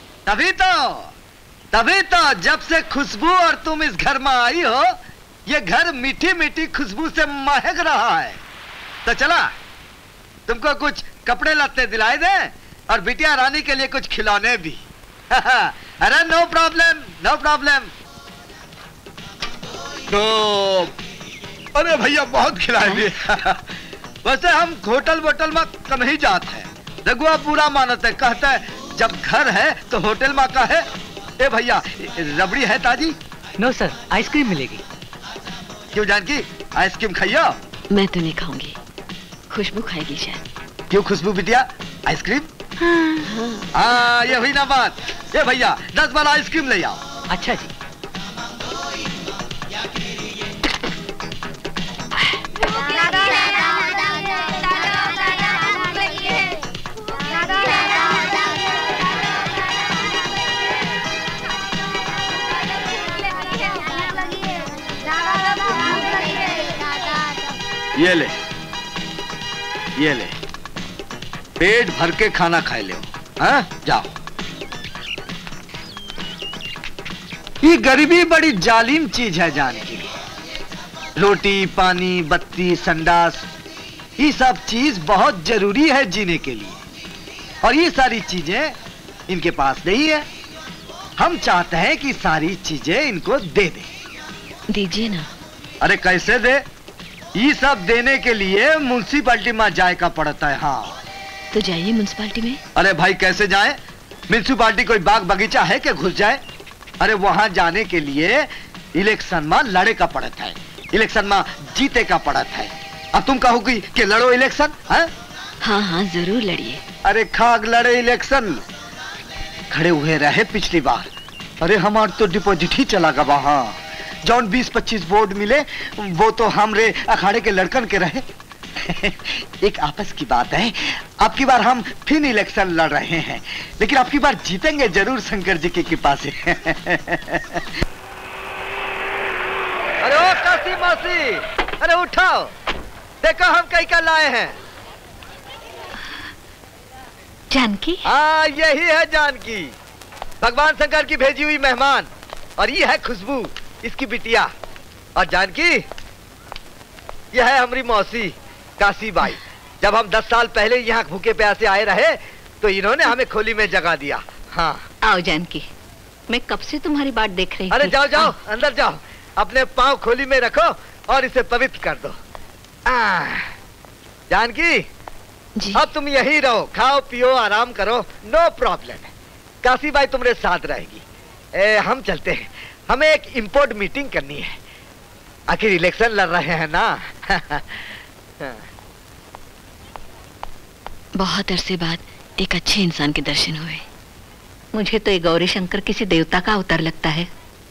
[SPEAKER 17] तभी तो जब से खुशबू और तुम इस घर में आई हो, ये घर मीठी मीठी खुशबू से महक रहा है। तो चला, तुमको कुछ कपड़े लत्ते दिलाए दे, और बिटिया रानी के लिए कुछ खिलौने भी। अरे नो प्रॉब्लम, नो प्रॉब्लम। तो अरे भैया बहुत खिलाएंगे। वैसे हम होटल वोटल में कम ही जाते हैं। रघुआ पूरा मानत है, कहता है जब घर है तो होटल में का है। ए भैया रबड़ी है ताजी?
[SPEAKER 13] नो सर, आइसक्रीम मिलेगी।
[SPEAKER 17] क्यों जानकी, आइसक्रीम खाइयो?
[SPEAKER 4] मैं तो नहीं खाऊंगी, खुशबू खाएगी शायद।
[SPEAKER 17] क्यों खुशबू बिटिया, आइसक्रीम? हाँ ये हुई ना बात। ये भैया 10 बार आइसक्रीम ले आओ।
[SPEAKER 13] अच्छा जी।
[SPEAKER 17] ये ले पेट भर के खाना खाए ले। हाँ जाओ। ये गरीबी बड़ी जालिम चीज है जानकी। रोटी पानी बत्ती संडास ये सब चीज बहुत जरूरी है जीने के लिए, और ये सारी चीजें इनके पास नहीं है। हम चाहते हैं कि सारी चीजें इनको दे दे।
[SPEAKER 4] दीजिए ना।
[SPEAKER 17] अरे कैसे दे? ये सब देने के लिए म्युनिसिपैलिटी में जाए का पड़ता है। हाँ
[SPEAKER 4] तो जाइए म्युनिसिपैलिटी में।
[SPEAKER 17] अरे भाई कैसे जाए? म्युनिसिपैलिटी कोई बाग बगीचा है कि घुस जाए? अरे वहां जाने के लिए इलेक्शन में लड़े का पड़ता है, इलेक्शन में जीते का पड़ता है। अब तुम कहोगी कि लड़ो इलेक्शन?
[SPEAKER 4] हाँ हाँ जरूर लड़िए।
[SPEAKER 17] अरे खाग लड़े इलेक्शन, खड़े हुए रहे पिछली बार। अरे हमार तो डिपॉजिट ही चला गया वहां। जौन 20-25 वोट मिले वो तो हमरे अखाड़े के लड़कन के रहे। एक आपस की बात है, अब की बार हम फिर इलेक्शन लड़ रहे हैं, लेकिन अब की बार जीतेंगे जरूर शंकर जी की कृपा से। अरे ओ काशी मौसी, अरे उठाओ, देखो हम कहीं का लाए हैं।
[SPEAKER 4] जानकी?
[SPEAKER 17] हाँ यही है जानकी, भगवान शंकर की भेजी हुई मेहमान। और ये है खुशबू, इसकी बिटिया। और जानकी यह है हमारी मौसी काशी बाई। जब हम 10 साल पहले यहाँ भूखे प्यासे आए रहे तो इन्होंने हमें खोली में जगह दिया। हाँ
[SPEAKER 4] आओ जानकी, मैं कब से तुम्हारी बात देख रही।
[SPEAKER 17] अरे जाओ जाओ अंदर जाओ, अपने पांव खोली में रखो और इसे पवित्र कर दो। जानकी जी, अब तुम यही रहो, खाओ पियो आराम करो, नो प्रॉब्लम। काशी बाई तुम्हारे साथ रहेगी। हम चलते हैं, हमें एक इम्पोर्ट मीटिंग करनी है। आखिर इलेक्शन लड़ रहे हैं ना।
[SPEAKER 4] बहुत अरसे बाद एक अच्छे इंसान के दर्शन हुए। मुझे तो ये गौरी शंकर किसी देवता का अवतार लगता है।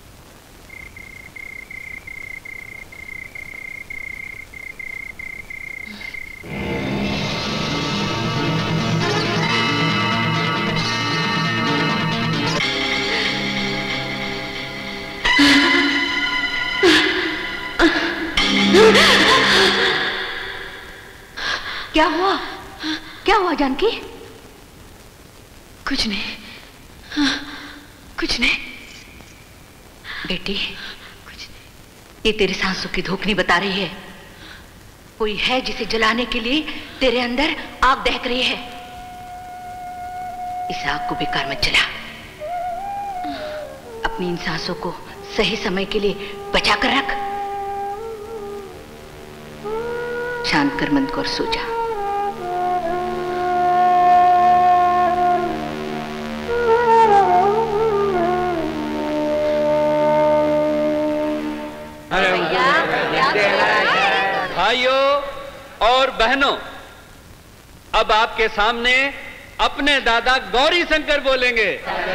[SPEAKER 12] क्या हुआ? क्या हुआ जानकी?
[SPEAKER 4] कुछ नहीं, कुछ नहीं बेटी, कुछ नहीं। ये तेरे सांसों की धोखनी बता रही है। कोई है जिसे जलाने के लिए तेरे अंदर आग दहक रही है। इस आग को बेकार मत जला। अपनी इन सांसों को सही समय के लिए बचा कर रख। शांत कर मन को और सो जा।
[SPEAKER 7] भाइयों और बहनों, अब आपके सामने अपने दादा गौरी शंकर बोलेंगे।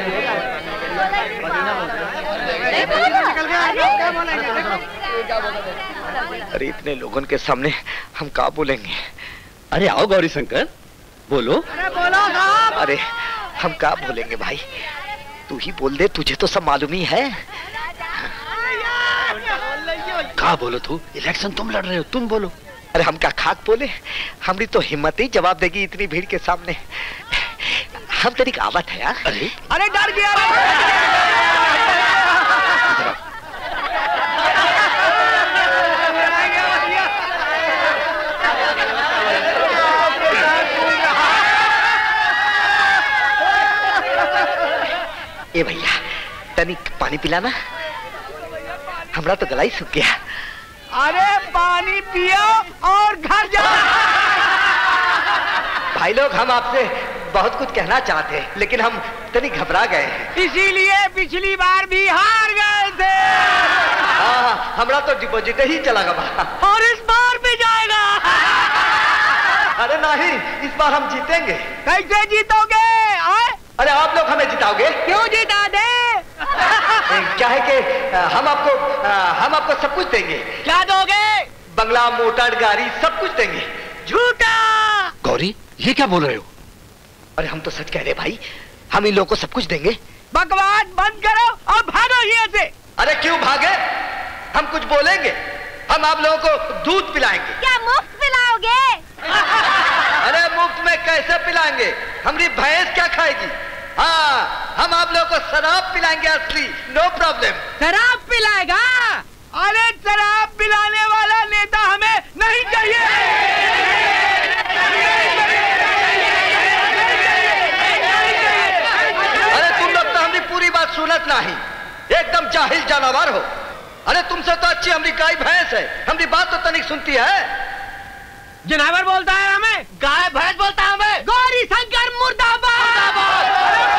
[SPEAKER 17] अरे इतने लोगों के सामने हम क्या बोलेंगे?
[SPEAKER 7] अरे आओ गौरी शंकर बोलो।
[SPEAKER 17] अरे हम क्या बोलेंगे भाई, तू ही बोल दे, तुझे तो सब मालूम ही है।
[SPEAKER 7] क्या बोलो तू? इलेक्शन तुम लड़ रहे हो, तुम बोलो।
[SPEAKER 17] अरे हम क्या खाक बोले? हमारी तो हिम्मत ही जवाब देगी इतनी भीड़ के सामने। हम तेरी कहावत है यार। अरे डर गया। ए भैया तनिक पानी पिलाना। हमरा तो गला ही सूख गया।
[SPEAKER 5] अरे पानी पियो और घर जाओ।
[SPEAKER 17] भाई लोग, हम आपसे बहुत कुछ कहना चाहते हैं, लेकिन हम तनी घबरा गए हैं।
[SPEAKER 5] इसीलिए पिछली बार भी हार गए थे।
[SPEAKER 17] हाँ, हमरा तो डिपॉजिट ही चला गया।
[SPEAKER 5] और इस बार भी जाएगा।
[SPEAKER 17] अरे नहीं, इस बार हम जीतेंगे।
[SPEAKER 5] कैसे जीतोगे?
[SPEAKER 17] अरे आप लोग हमें जिताओगे।
[SPEAKER 5] क्यों जिता दे?
[SPEAKER 17] क्या है कि हम आपको सब कुछ देंगे।
[SPEAKER 5] क्या दोगे?
[SPEAKER 17] बंगला, मोटर, गाड़ी, सब कुछ देंगे।
[SPEAKER 5] झूठा।
[SPEAKER 17] गौरी, ये क्या बोल रहे हो? अरे हम तो सच कह रहे भाई, हम इन लोगों को सब कुछ देंगे।
[SPEAKER 5] बकवास बंद करो और भागो यहाँ से।
[SPEAKER 17] अरे क्यों भागे? हम कुछ बोलेंगे। हम आप लोगों को दूध पिलाएंगे।
[SPEAKER 18] क्या मुफ्त पिलाओगे?
[SPEAKER 17] अरे मुफ्त में कैसे पिलाएंगे? हमारी भैंस क्या खाएगी? हाँ, हम आप लोगों को शराब पिलाएंगे असली, नो प्रॉब्लम।
[SPEAKER 5] शराब पिलाएगा? अरे शराब पिलाने वाला नेता हमें नहीं चाहिए।
[SPEAKER 17] अरे तुम लोग तो हमारी पूरी बात सुनत नहीं, एकदम जाहिल जानवर हो। अरे तुमसे तो अच्छी हमारी गाय भैंस है, हमारी बात तो तनिक सुनती है।
[SPEAKER 5] जानवर बोलता है हमें, गाय भैंस बोलता है हमें। गौरी शंकर मुर्दाबाद।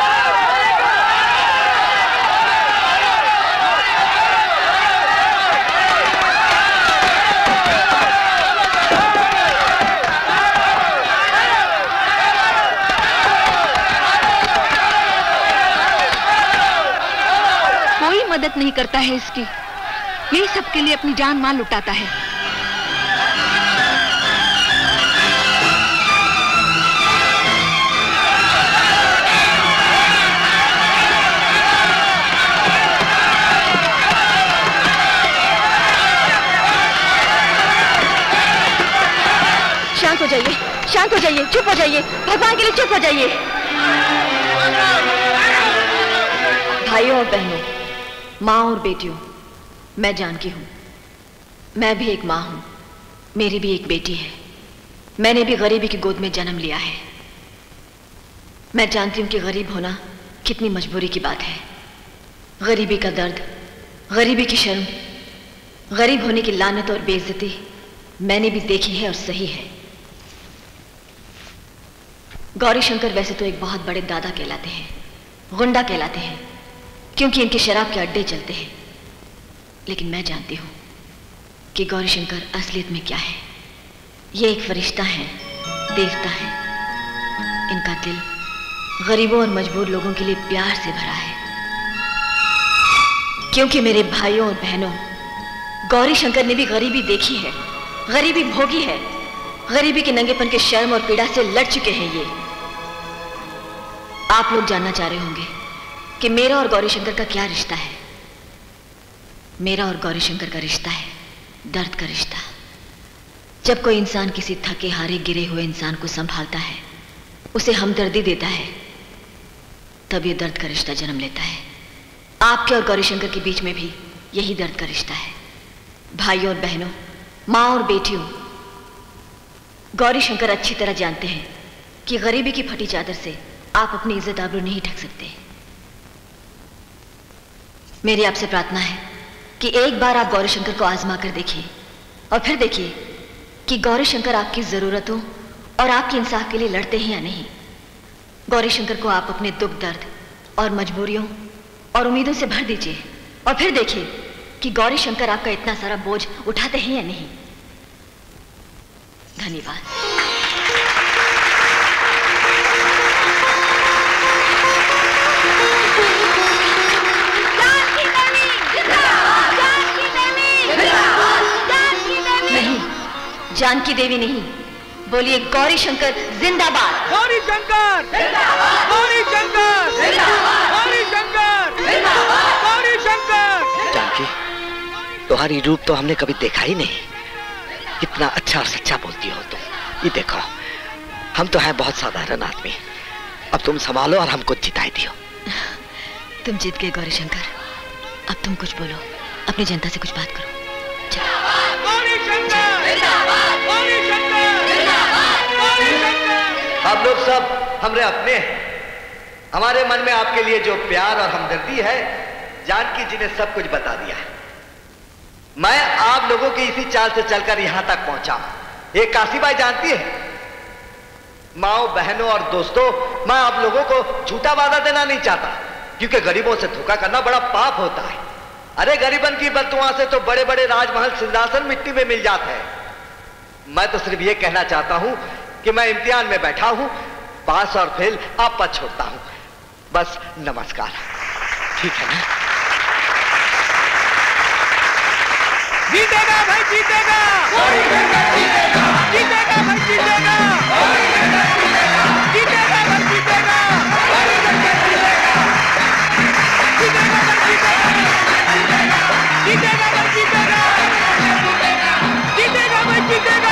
[SPEAKER 12] कोई मदद नहीं करता है इसकी, यही सबके लिए अपनी जान माल लुटाता है। शांत हो जाइए, शांत हो जाइए, चुप हो जाइए, भगवान के लिए चुप हो जाइए। भाइयों और बहनों, माँ और बेटियों, मैं जानकी हूं, मैं भी एक माँ हूं, मेरी भी एक बेटी है। मैंने भी गरीबी की गोद में जन्म लिया है। मैं जानती हूं कि गरीब होना कितनी मजबूरी की बात है। गरीबी का दर्द, गरीबी की शर्म, गरीब होने की लानत और बेइज्जती मैंने भी देखी है और सही है। गौरी शंकर वैसे तो एक बहुत बड़े दादा कहलाते हैं, गुंडा कहलाते हैं, क्योंकि इनके शराब के अड्डे चलते हैं। लेकिन मैं जानती हूं कि गौरी शंकर असलियत में क्या है। ये एक फरिश्ता है, देवता है। इनका दिल गरीबों और मजबूर लोगों के लिए प्यार से भरा है। क्योंकि मेरे भाइयों और बहनों, गौरी शंकर ने भी गरीबी देखी है, गरीबी भोगी है। गरीबी के नंगेपन के शर्म और पीड़ा से लड़ चुके हैं ये। आप लोग जानना चाह रहे होंगे कि मेरा और गौरी शंकर का क्या रिश्ता है। मेरा और गौरी शंकर का रिश्ता है दर्द का रिश्ता। जब कोई इंसान किसी थके हारे गिरे हुए इंसान को संभालता है, उसे हमदर्दी देता है, तब ये दर्द का रिश्ता जन्म लेता है। आपके और गौरी शंकर के बीच में भी यही दर्द का रिश्ता है। भाइयों और बहनों, माँ और बेटियों, गौरी शंकर अच्छी तरह जानते हैं कि गरीबी की फटी चादर से आप अपनी इज्जत आबरू नहीं ढक सकते। मेरी आपसे प्रार्थना है कि एक बार आप गौरी शंकर को आजमा कर देखिए और फिर देखिए कि गौरी शंकर आपकी जरूरतों और आपके इंसाफ के लिए लड़ते हैं या नहीं। गौरी शंकर को आप अपने दुख दर्द और मजबूरियों और उम्मीदों से भर दीजिए और फिर देखिए कि गौरी शंकर आपका इतना सारा बोझ उठाते हैं या नहीं। धन्यवाद। नहीं, जानकी देवी नहीं, बोलिए गौरी शंकर जिंदाबाद।
[SPEAKER 5] गौरी शंकर जिंदाबाद, गौरी शंकर जिंदाबाद, गौरी शंकर जिंदाबाद, गौरी शंकर।
[SPEAKER 17] जानकी, तुम्हारी रूप तो हमने कभी देखा ही नहीं। कितना अच्छा और सच्चा बोलती हो तुम। ये देखो, हम तो हैं बहुत साधारण आदमी। अब तुम संभालो और हमको जिताई दियो।
[SPEAKER 4] तुम जीत गए गौरी शंकर। अब तुम कुछ बोलो, अपनी जनता से कुछ बात करो।
[SPEAKER 17] आप लोग सब हमरे अपने हैं। हमारे मन में आपके लिए जो प्यार और हमदर्दी है, जानकी जी ने सब कुछ बता दिया है। मैं आप लोगों की इसी चाल से चलकर यहां तक पहुंचा हूं। ये काशीबाई जानती है, माओ बहनों और दोस्तों, मैं आप लोगों को झूठा वादा देना नहीं चाहता, क्योंकि गरीबों से धोखा करना बड़ा पाप होता है। अरे गरीबन की बददुआ से तो बड़े बड़े राजमहल सिंहासन मिट्टी में मिल जाते हैं। मैं तो सिर्फ ये कहना चाहता हूं कि मैं इम्तिहान में बैठा हूं, पास और फेल आप पर छोड़ता हूं। बस नमस्कार। ठीक है ना?
[SPEAKER 5] जीतेगा भाई, जीतेगा, जीतेगा, जीतेगा भाई, जीतेगा, जीतेगा भाई, जीतेगा, जीतेगा भाई, जीतेगा, जीतेगा भाई, जीतेगा, जीतेगा भाई, जीतेगा।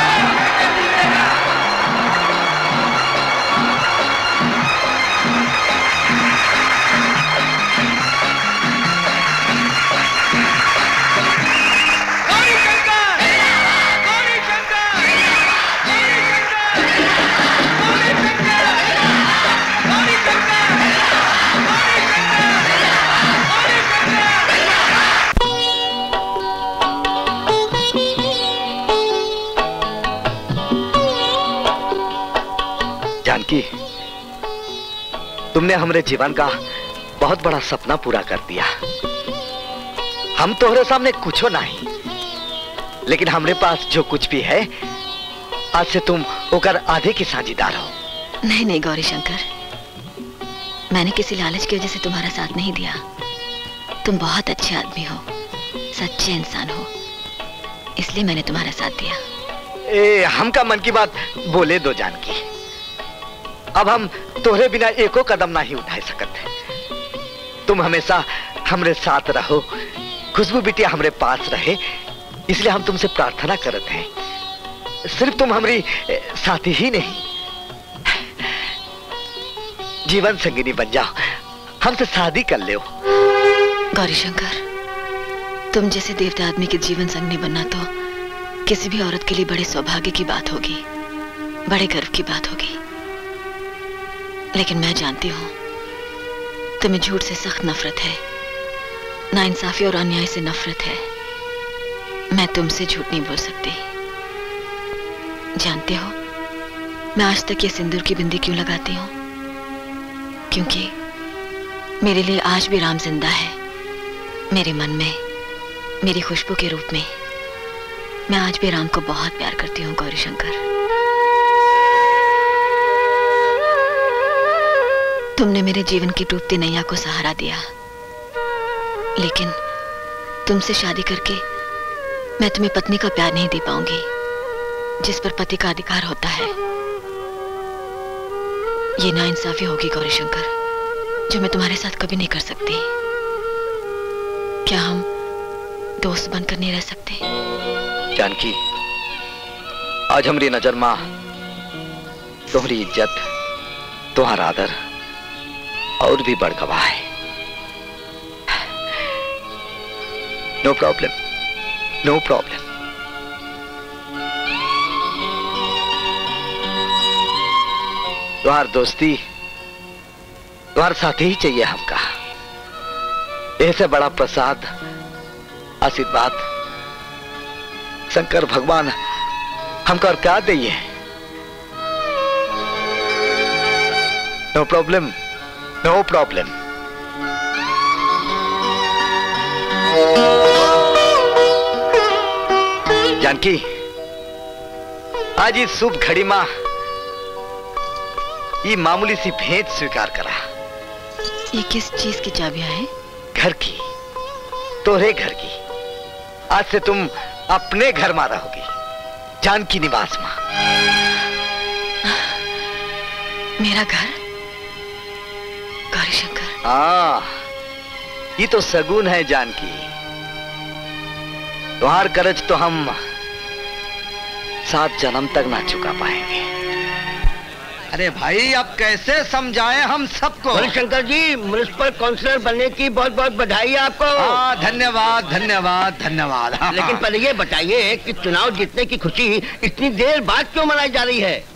[SPEAKER 17] जानकी, तुमने हमारे जीवन का बहुत बड़ा सपना पूरा कर दिया। हम तोहरे सामने कुछो नहीं, लेकिन हमारे पास जो कुछ भी है, आज से तुम ओकर आधे की साझीदार हो।
[SPEAKER 12] नहीं नहीं गौरी शंकर, मैंने किसी लालच की वजह से तुम्हारा साथ नहीं दिया। तुम बहुत अच्छे आदमी हो, सच्चे इंसान हो, इसलिए मैंने तुम्हारा साथ दिया।
[SPEAKER 17] हमका मन की बात बोले दो जानकी। अब हम तोहरे बिना एको कदम नहीं उठा सकते। तुम हमेशा हमरे साथ रहो, खुशबू बिटिया हमरे पास रहे, इसलिए हम तुमसे प्रार्थना करते हैं। सिर्फ तुम हमारी साथी ही नहीं, जीवन संगिनी बन जाओ, हमसे शादी कर लो।
[SPEAKER 12] गौरी शंकर, तुम जैसे देवता आदमी के जीवन संगनी बनना तो किसी भी औरत के लिए बड़े सौभाग्य की बात होगी, बड़े गर्व की बात होगी। लेकिन मैं जानती हूं तुम्हें झूठ से सख्त नफरत है, नाइंसाफी और अन्याय से नफरत है। मैं तुमसे झूठ नहीं बोल सकती। जानते हो मैं आज तक ये सिंदूर की बिंदी क्यों लगाती हूं? क्योंकि मेरे लिए आज भी राम जिंदा है, मेरे मन में, मेरी खुशबू के रूप में। मैं आज भी राम को बहुत प्यार करती हूँ गौरी शंकर। तुमने मेरे जीवन की डूबती नैया को सहारा दिया, लेकिन तुमसे शादी करके मैं तुम्हें पत्नी का प्यार नहीं दे पाऊंगी जिस पर पति का अधिकार होता है। ये नाइंसाफी होगी गौरी शंकर, जो मैं तुम्हारे साथ कभी नहीं कर सकती। क्या हम दोस्त बनकर नहीं रह सकते?
[SPEAKER 17] जानकी, आज हमारी नजर मां तुम्हारी इज्जत, तुम्हारा आदर और भी बढ़ गवा है। No problem, no problem. तुम्हार दोस्ती, तुम्हार साथी ही चाहिए हमका। ऐसे बड़ा प्रसाद, आशीर्वाद शंकर भगवान हमको और क्या दिए। No problem, no problem. Janaki, आज इस शुभ घड़ी मां ये मामूली सी भेंट स्वीकार करा।
[SPEAKER 12] ये किस चीज की चाबियां हैं?
[SPEAKER 17] घर की, तोरे घर की। आज से तुम अपने घर में रहोगी, जानकी निवास मां।
[SPEAKER 12] मेरा घर? गौरी शंकर।
[SPEAKER 17] हाँ, ये तो सगुन है जानकी। तुम्हार कर्ज तो हम 7 जन्म तक ना चुका पाएंगे।
[SPEAKER 18] अरे भाई, अब कैसे समझाएं हम सबको?
[SPEAKER 3] गौरी शंकर जी, म्युनिसिपल काउंसिलर बनने की बहुत बहुत बधाई आपको।
[SPEAKER 18] हाँ, धन्यवाद धन्यवाद धन्यवाद। हाँ,
[SPEAKER 3] लेकिन पहले ये बताइए कि चुनाव जीतने की खुशी इतनी देर बाद क्यों मनाई जा रही है?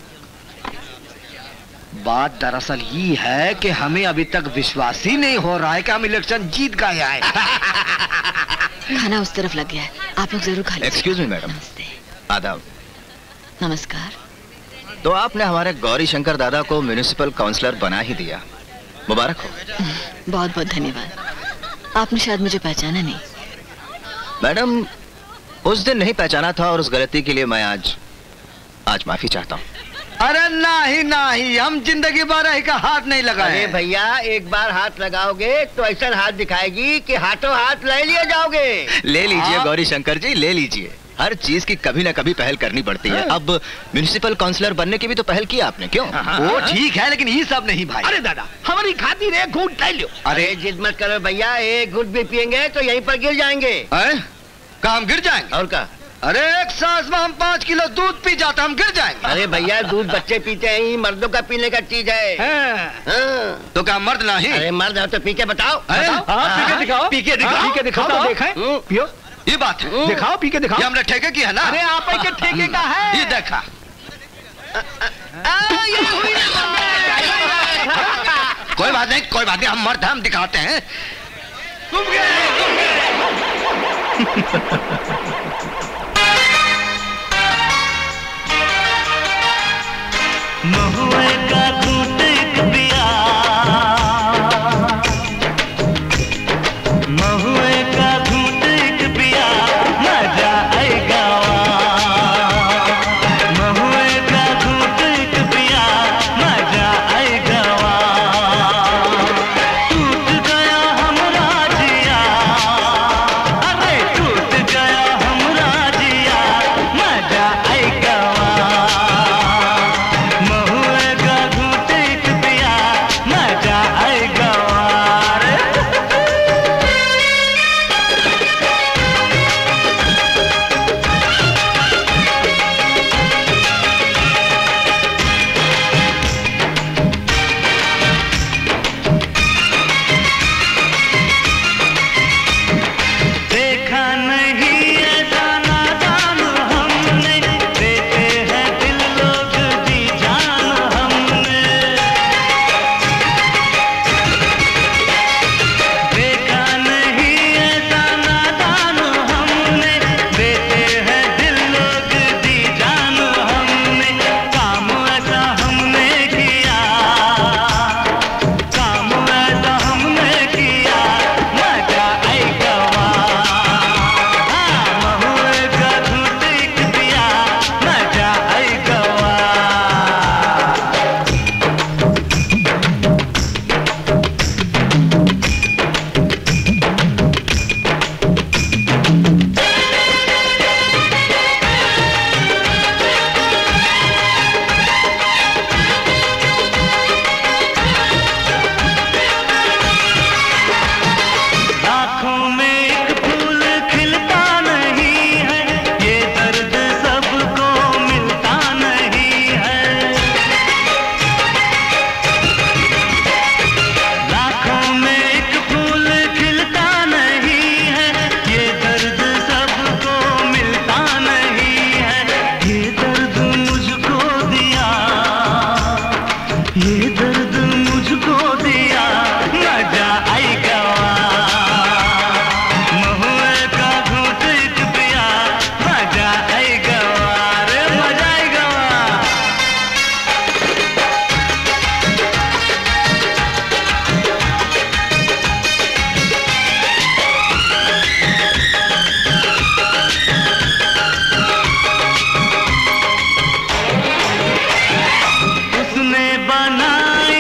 [SPEAKER 18] बात दरअसल ये है कि हमें अभी तक विश्वास ही नहीं हो रहा है कि हम इलेक्शन जीत गए हैं।
[SPEAKER 12] खाना उस तरफ लग गया है, आप लोग जरूर खा लीजिए।
[SPEAKER 16] Excuse me madam. आदाब।
[SPEAKER 12] नमस्कार।
[SPEAKER 16] तो आपने हमारे गौरी शंकर दादा को म्युनिसिपल काउंसलर बना ही दिया, मुबारक हो।
[SPEAKER 12] बहुत बहुत धन्यवाद। आपने शायद मुझे पहचाना नहीं।
[SPEAKER 16] मैडम, उस दिन नहीं पहचाना था और उस गलती के लिए मैं आज माफी चाहता हूँ।
[SPEAKER 17] अरे नहीं नहीं, हम जिंदगी भर ही का हाथ नहीं लगाए।
[SPEAKER 3] अरे भैया, एक बार हाथ लगाओगे तो ऐसा हाथ दिखाएगी कि हाथों हाथ ले लिए जाओगे।
[SPEAKER 16] ले लीजिए गौरी शंकर जी, ले लीजिए। हर चीज की कभी ना कभी पहल करनी पड़ती है। अब म्युनिसिपल काउंसलर बनने की भी तो पहल की आपने, क्यों?
[SPEAKER 17] वो ठीक है, लेकिन ये सब नहीं भाई।
[SPEAKER 3] अरे दादा, हमारी खातिर एक घूंट ले लो। अरे जिद मत करो भैया, एक घूंट भी पियेंगे तो यहीं पर गिर जाएंगे।
[SPEAKER 17] काम गिर जाएंगे?
[SPEAKER 3] और क्या?
[SPEAKER 17] अरे एक सांस में हम 5 किलो दूध पी जाता, हम गिर जाएंगे।
[SPEAKER 3] अरे भैया, दूध बच्चे पीते हैं, ही मर्दों का पीने का चीज है।
[SPEAKER 17] तो क्या मर्द नहीं?
[SPEAKER 3] अरे मर्द हो तो पी के बताओ।
[SPEAKER 17] पी के दिखाओ, पी के दिखाओ,
[SPEAKER 3] पी के दिखाओ तो देखें।
[SPEAKER 17] पियो, ये बात है।
[SPEAKER 3] दिखाओ, पी के दिखाओ।
[SPEAKER 17] ये हमने ठेके की है ना?
[SPEAKER 3] अरे आप के ठेके का है।
[SPEAKER 17] ये देखा। कोई बात नहीं, कोई बात नहीं, हम मर्द हैं, हम दिखाते हैं।
[SPEAKER 9] महुए का घूंट एक पिया, महुए का घूंट एक पिया, मजा आएगा। महुए का घूंट एक पिया, मजा आएगा। टूट गया हमरा जिया, अरे टूट गया हमरा जिया, मजा आएगा। महुए का घूंट एक पिया, मजा आएगा। देखा नहीं ऐसा नादान हमने, देते हैं दिल लोग दी जान हमने। देखा नहीं ऐसा नादान हमने, देते हैं दिल लोग दी जान हमने। काम ऐसा हमने किया, काम ऐसा हमने किया, मजा आएगा। महुए का घूंट एक पिया, मजा आएगा। लाखों में एक फूल खिलता नहीं है, ये दर्द सबको मिलता नहीं है। लाखों में एक फूल खिलता नहीं है, ये दर्द सबको मिलता नहीं है। ये दर्द मुझको दिया, ये दर्द मुझको दिया, मजा आएगा। महुए का घूंट एक पिया, मजा आएगा। अरे मजा आएगा। उसने बनाई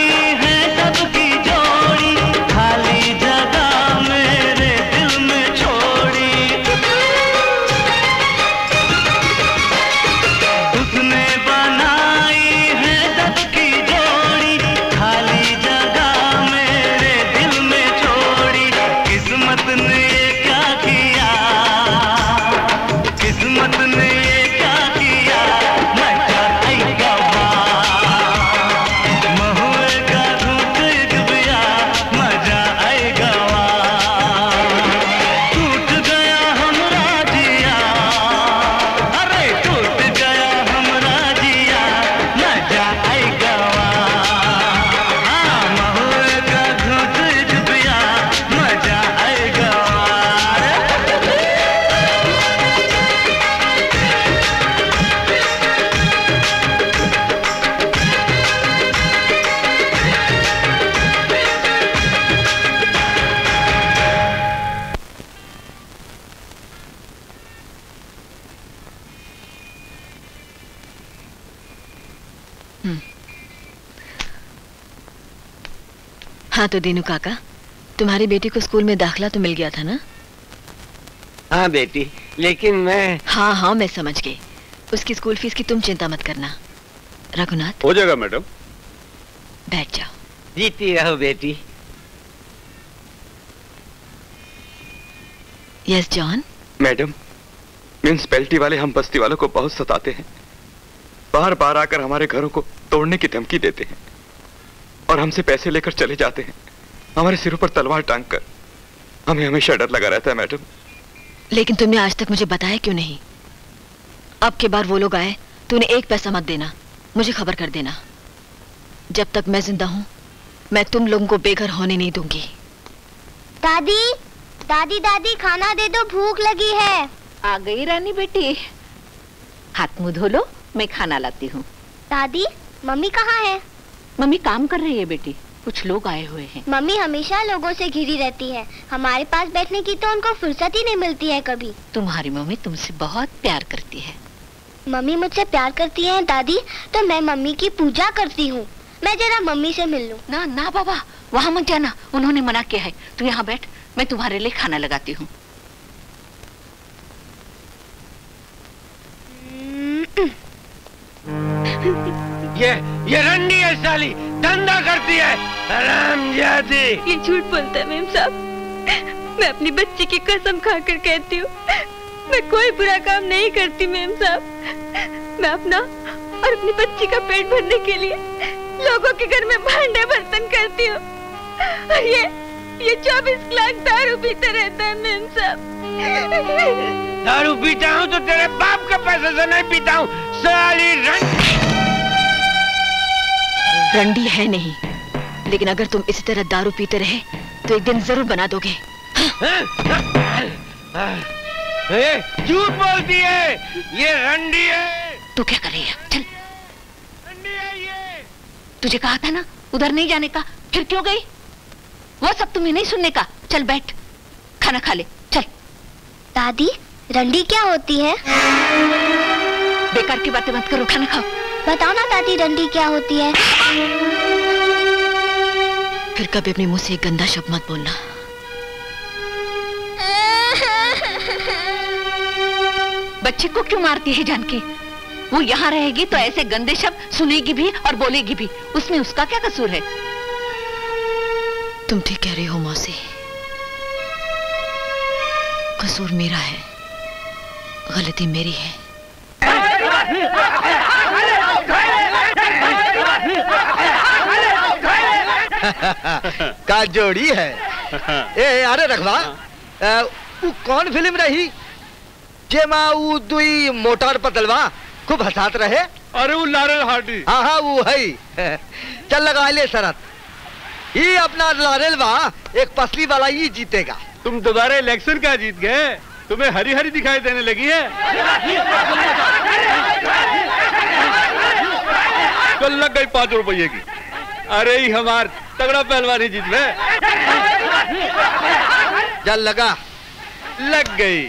[SPEAKER 12] हाँ तो दीनू काका, तुम्हारी बेटी को स्कूल में दाखिला तो मिल गया था ना?
[SPEAKER 3] हाँ बेटी, लेकिन मैं...
[SPEAKER 12] हाँ हाँ मैं समझ गई। उसकी स्कूल फीस की तुम चिंता मत करना। रघुनाथ,
[SPEAKER 7] हो जाएगा मैडम।
[SPEAKER 12] बैठ जाओ।
[SPEAKER 3] जीती रहो बेटी।
[SPEAKER 12] Yes John.
[SPEAKER 7] मैडम, म्यूनिसिपैलिटी वाले हम बस्ती वालों को बहुत सताते हैं। बार बार आकर हमारे घरों को तोड़ने की धमकी देते हैं और हमसे पैसे लेकर चले जाते हैं, हमारे सिरों पर तलवार टांग कर। हमें हमेशा डर लगा रहता है मैडम।
[SPEAKER 12] लेकिन तुमने आज तक मुझे बताया क्यों नहीं? अब के बार वो लोग आए तो उन्हें एक पैसा मत देना, मुझे खबर कर देना। जब तक मैं जिंदा हूं मैं तुम लोगों को बेघर होने नहीं दूंगी।
[SPEAKER 19] दादी दादी दादी, खाना दे दो, भूख लगी है।
[SPEAKER 2] आ गई रानी बेटी, हाथ मुंह धो लो, मैं खाना लाती हूँ।
[SPEAKER 19] दादी, मम्मी कहाँ है?
[SPEAKER 2] मम्मी काम कर रही है बेटी, कुछ लोग आए हुए हैं।
[SPEAKER 19] मम्मी हमेशा लोगों से घिरी रहती है, हमारे पास बैठने की तो उनको फुर्सत ही नहीं मिलती है कभी।
[SPEAKER 2] तुम्हारी मम्मी तुमसे बहुत प्यार करती है।
[SPEAKER 19] मम्मी मुझसे प्यार करती है दादी, तो मैं मम्मी की पूजा करती हूँ। मैं जरा मम्मी से मिल लूं।
[SPEAKER 2] ना ना बाबा, वहाँ मत जाना, उन्होंने मना किया है। तू यहाँ बैठ, मैं तुम्हारे लिए खाना लगाती हूँ।
[SPEAKER 3] ये रंडी है साली, धंधा करती है, हरामजादी।
[SPEAKER 4] ये झूठ बोलता है मेम साहब, मैं अपनी बच्ची की कसम खाकर कहती हूँ, मैं कोई बुरा काम नहीं करती मेम साहब। मैं अपना और अपनी बच्ची का पेट भरने के लिए लोगों के घर में भांडे बर्तन करती हूँ। और ये 24 लाख दारू पीता रहता है मेम साहब।
[SPEAKER 3] दारू पीता हूँ तो तेरे बाप का पैसा से नहीं पीता हूँ, साली
[SPEAKER 12] रंडी है नहीं, लेकिन अगर तुम इसी तरह दारू पीते रहे तो एक दिन जरूर बना दोगे।
[SPEAKER 3] झूठ बोलती है, ये रंडी है।
[SPEAKER 2] तू क्या कर रही है? चल। रंडी है ये। तुझे कहा था ना उधर नहीं जाने का, फिर क्यों गई? वो सब तुम्हें नहीं सुनने का। चल बैठ, खाना खा ले, चल।
[SPEAKER 19] दादी, रंडी क्या होती है?
[SPEAKER 2] बेकार की बातें मत करो, खाना खाओ।
[SPEAKER 19] बताओ ना दादी, रंडी क्या होती है?
[SPEAKER 12] फिर कभी अपने मुंह से एक गंदा शब्द मत बोलना।
[SPEAKER 2] बच्चे को क्यों मारती है जानके? वो यहाँ रहेगी तो ऐसे गंदे शब्द सुनेगी भी और बोलेगी भी, उसमें उसका क्या कसूर है?
[SPEAKER 12] तुम ठीक कह रही हो मौसी, कसूर मेरा है, गलती मेरी है।
[SPEAKER 17] का जोड़ी है। ए अरे रखवा, वो कौन फिल्म रही जेमा वो दुई मोटर पतलवा खूब हंसात रहे?
[SPEAKER 7] अरे वो लारेल हार्डी।
[SPEAKER 17] हाँ हाँ वो है। चल लगा ले शरत, ये अपना लारेलवा एक पसली वाला ही जीतेगा।
[SPEAKER 7] तुम दोबारा इलेक्शन का जीत गए, तुम्हें हरी हरी दिखाई देने लगी है। कल लग गई 5 रुपये की। अरे ही हमार तगड़ा पहलवान ही जीत गए।
[SPEAKER 17] चल लगा।
[SPEAKER 7] लग गई।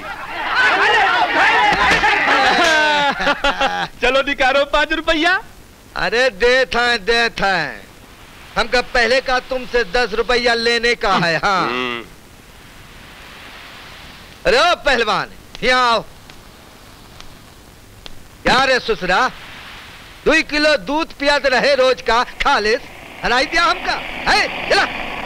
[SPEAKER 7] चलो निकालो 5 रुपया।
[SPEAKER 17] अरे दे था हमका पहले का तुमसे 10 रुपया लेने का है। हाँ अरे ओ पहलवान, यहाँ आओ। क्या रे ससुरा, 2 किलो दूध पियाते रहे रोज का, खा ले, हराई दिया हमका है। चला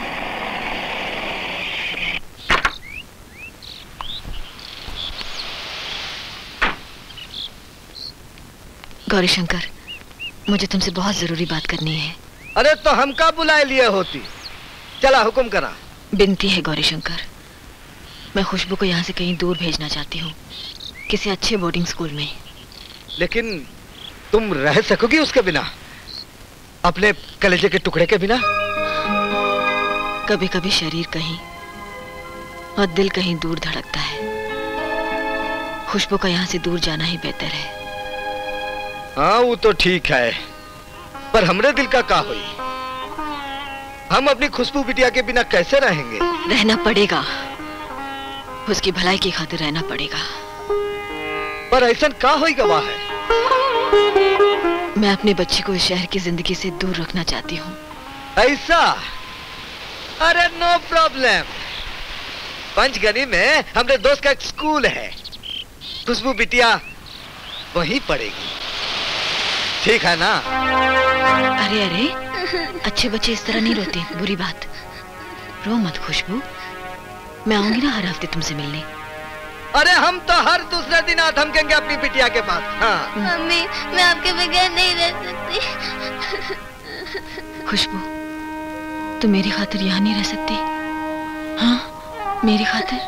[SPEAKER 12] गौरी शंकर, मुझे तुमसे बहुत जरूरी बात करनी है।
[SPEAKER 17] अरे तो हमका बुलाए लिए होती। चला हुक्म करा।
[SPEAKER 12] बिनती है गौरी शंकर, मैं खुशबू को यहाँ से कहीं दूर भेजना चाहती हूँ, किसी अच्छे बोर्डिंग स्कूल में।
[SPEAKER 17] लेकिन तुम रह सकोगी उसके बिना, अपने कलेजे के टुकड़े के बिना?
[SPEAKER 12] कभी कभी शरीर कहीं और दिल कहीं दूर धड़कता है। खुशबू का यहाँ से दूर जाना ही बेहतर है।
[SPEAKER 17] हाँ वो तो ठीक है, पर हमरे दिल का क्या हुई? हम अपनी खुशबू बिटिया के बिना कैसे रहेंगे?
[SPEAKER 12] रहना पड़ेगा, उसकी भलाई की खातिर रहना पड़ेगा।
[SPEAKER 17] पर ऐसा क्या हुई गवाह है?
[SPEAKER 12] मैं अपने बच्ची को इस शहर की जिंदगी से दूर रखना चाहती हूँ।
[SPEAKER 17] ऐसा? अरे नो प्रॉब्लम। पंचगनी में हमरे दोस्त का एक स्कूल है, खुशबू बिटिया वहीं पढ़ेगी, ठीक है ना?
[SPEAKER 12] अरे अरे, अच्छे बच्चे इस तरह नहीं रोते, बुरी बात। रो मत खुशबू, मैं आऊंगी ना हर हफ्ते तुमसे मिलने।
[SPEAKER 17] अरे हम तो हर दूसरे दिन आ धमकेंगे अपनी बिटिया के पास। हाँ।
[SPEAKER 19] मम्मी, मैं आपके बगैर नहीं रह सकती।
[SPEAKER 12] खुशबू, तुम मेरी खातिर यहाँ नहीं रह सकती? हाँ, मेरी खातिर?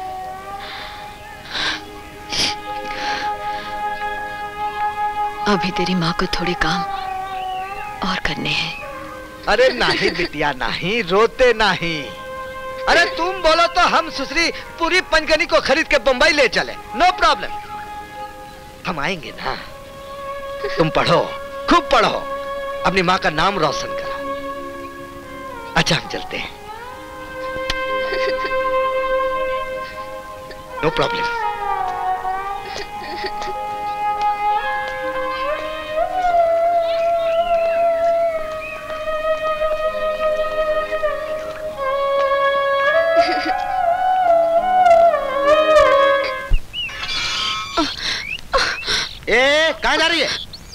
[SPEAKER 12] अभी तेरी माँ को थोड़े काम और करने हैं।
[SPEAKER 17] अरे नहीं बिटिया नहीं, रोते नहीं। अरे तुम बोलो तो हम सुसरी पूरी पंचगनी को खरीद के बंबई ले चले, नो प्रॉब्लम। हम आएंगे ना। तुम पढ़ो, खूब पढ़ो, अपनी माँ का नाम रोशन करो। अच्छा हम चलते हैं। No problem.
[SPEAKER 16] ए, कहाँ जा रही है?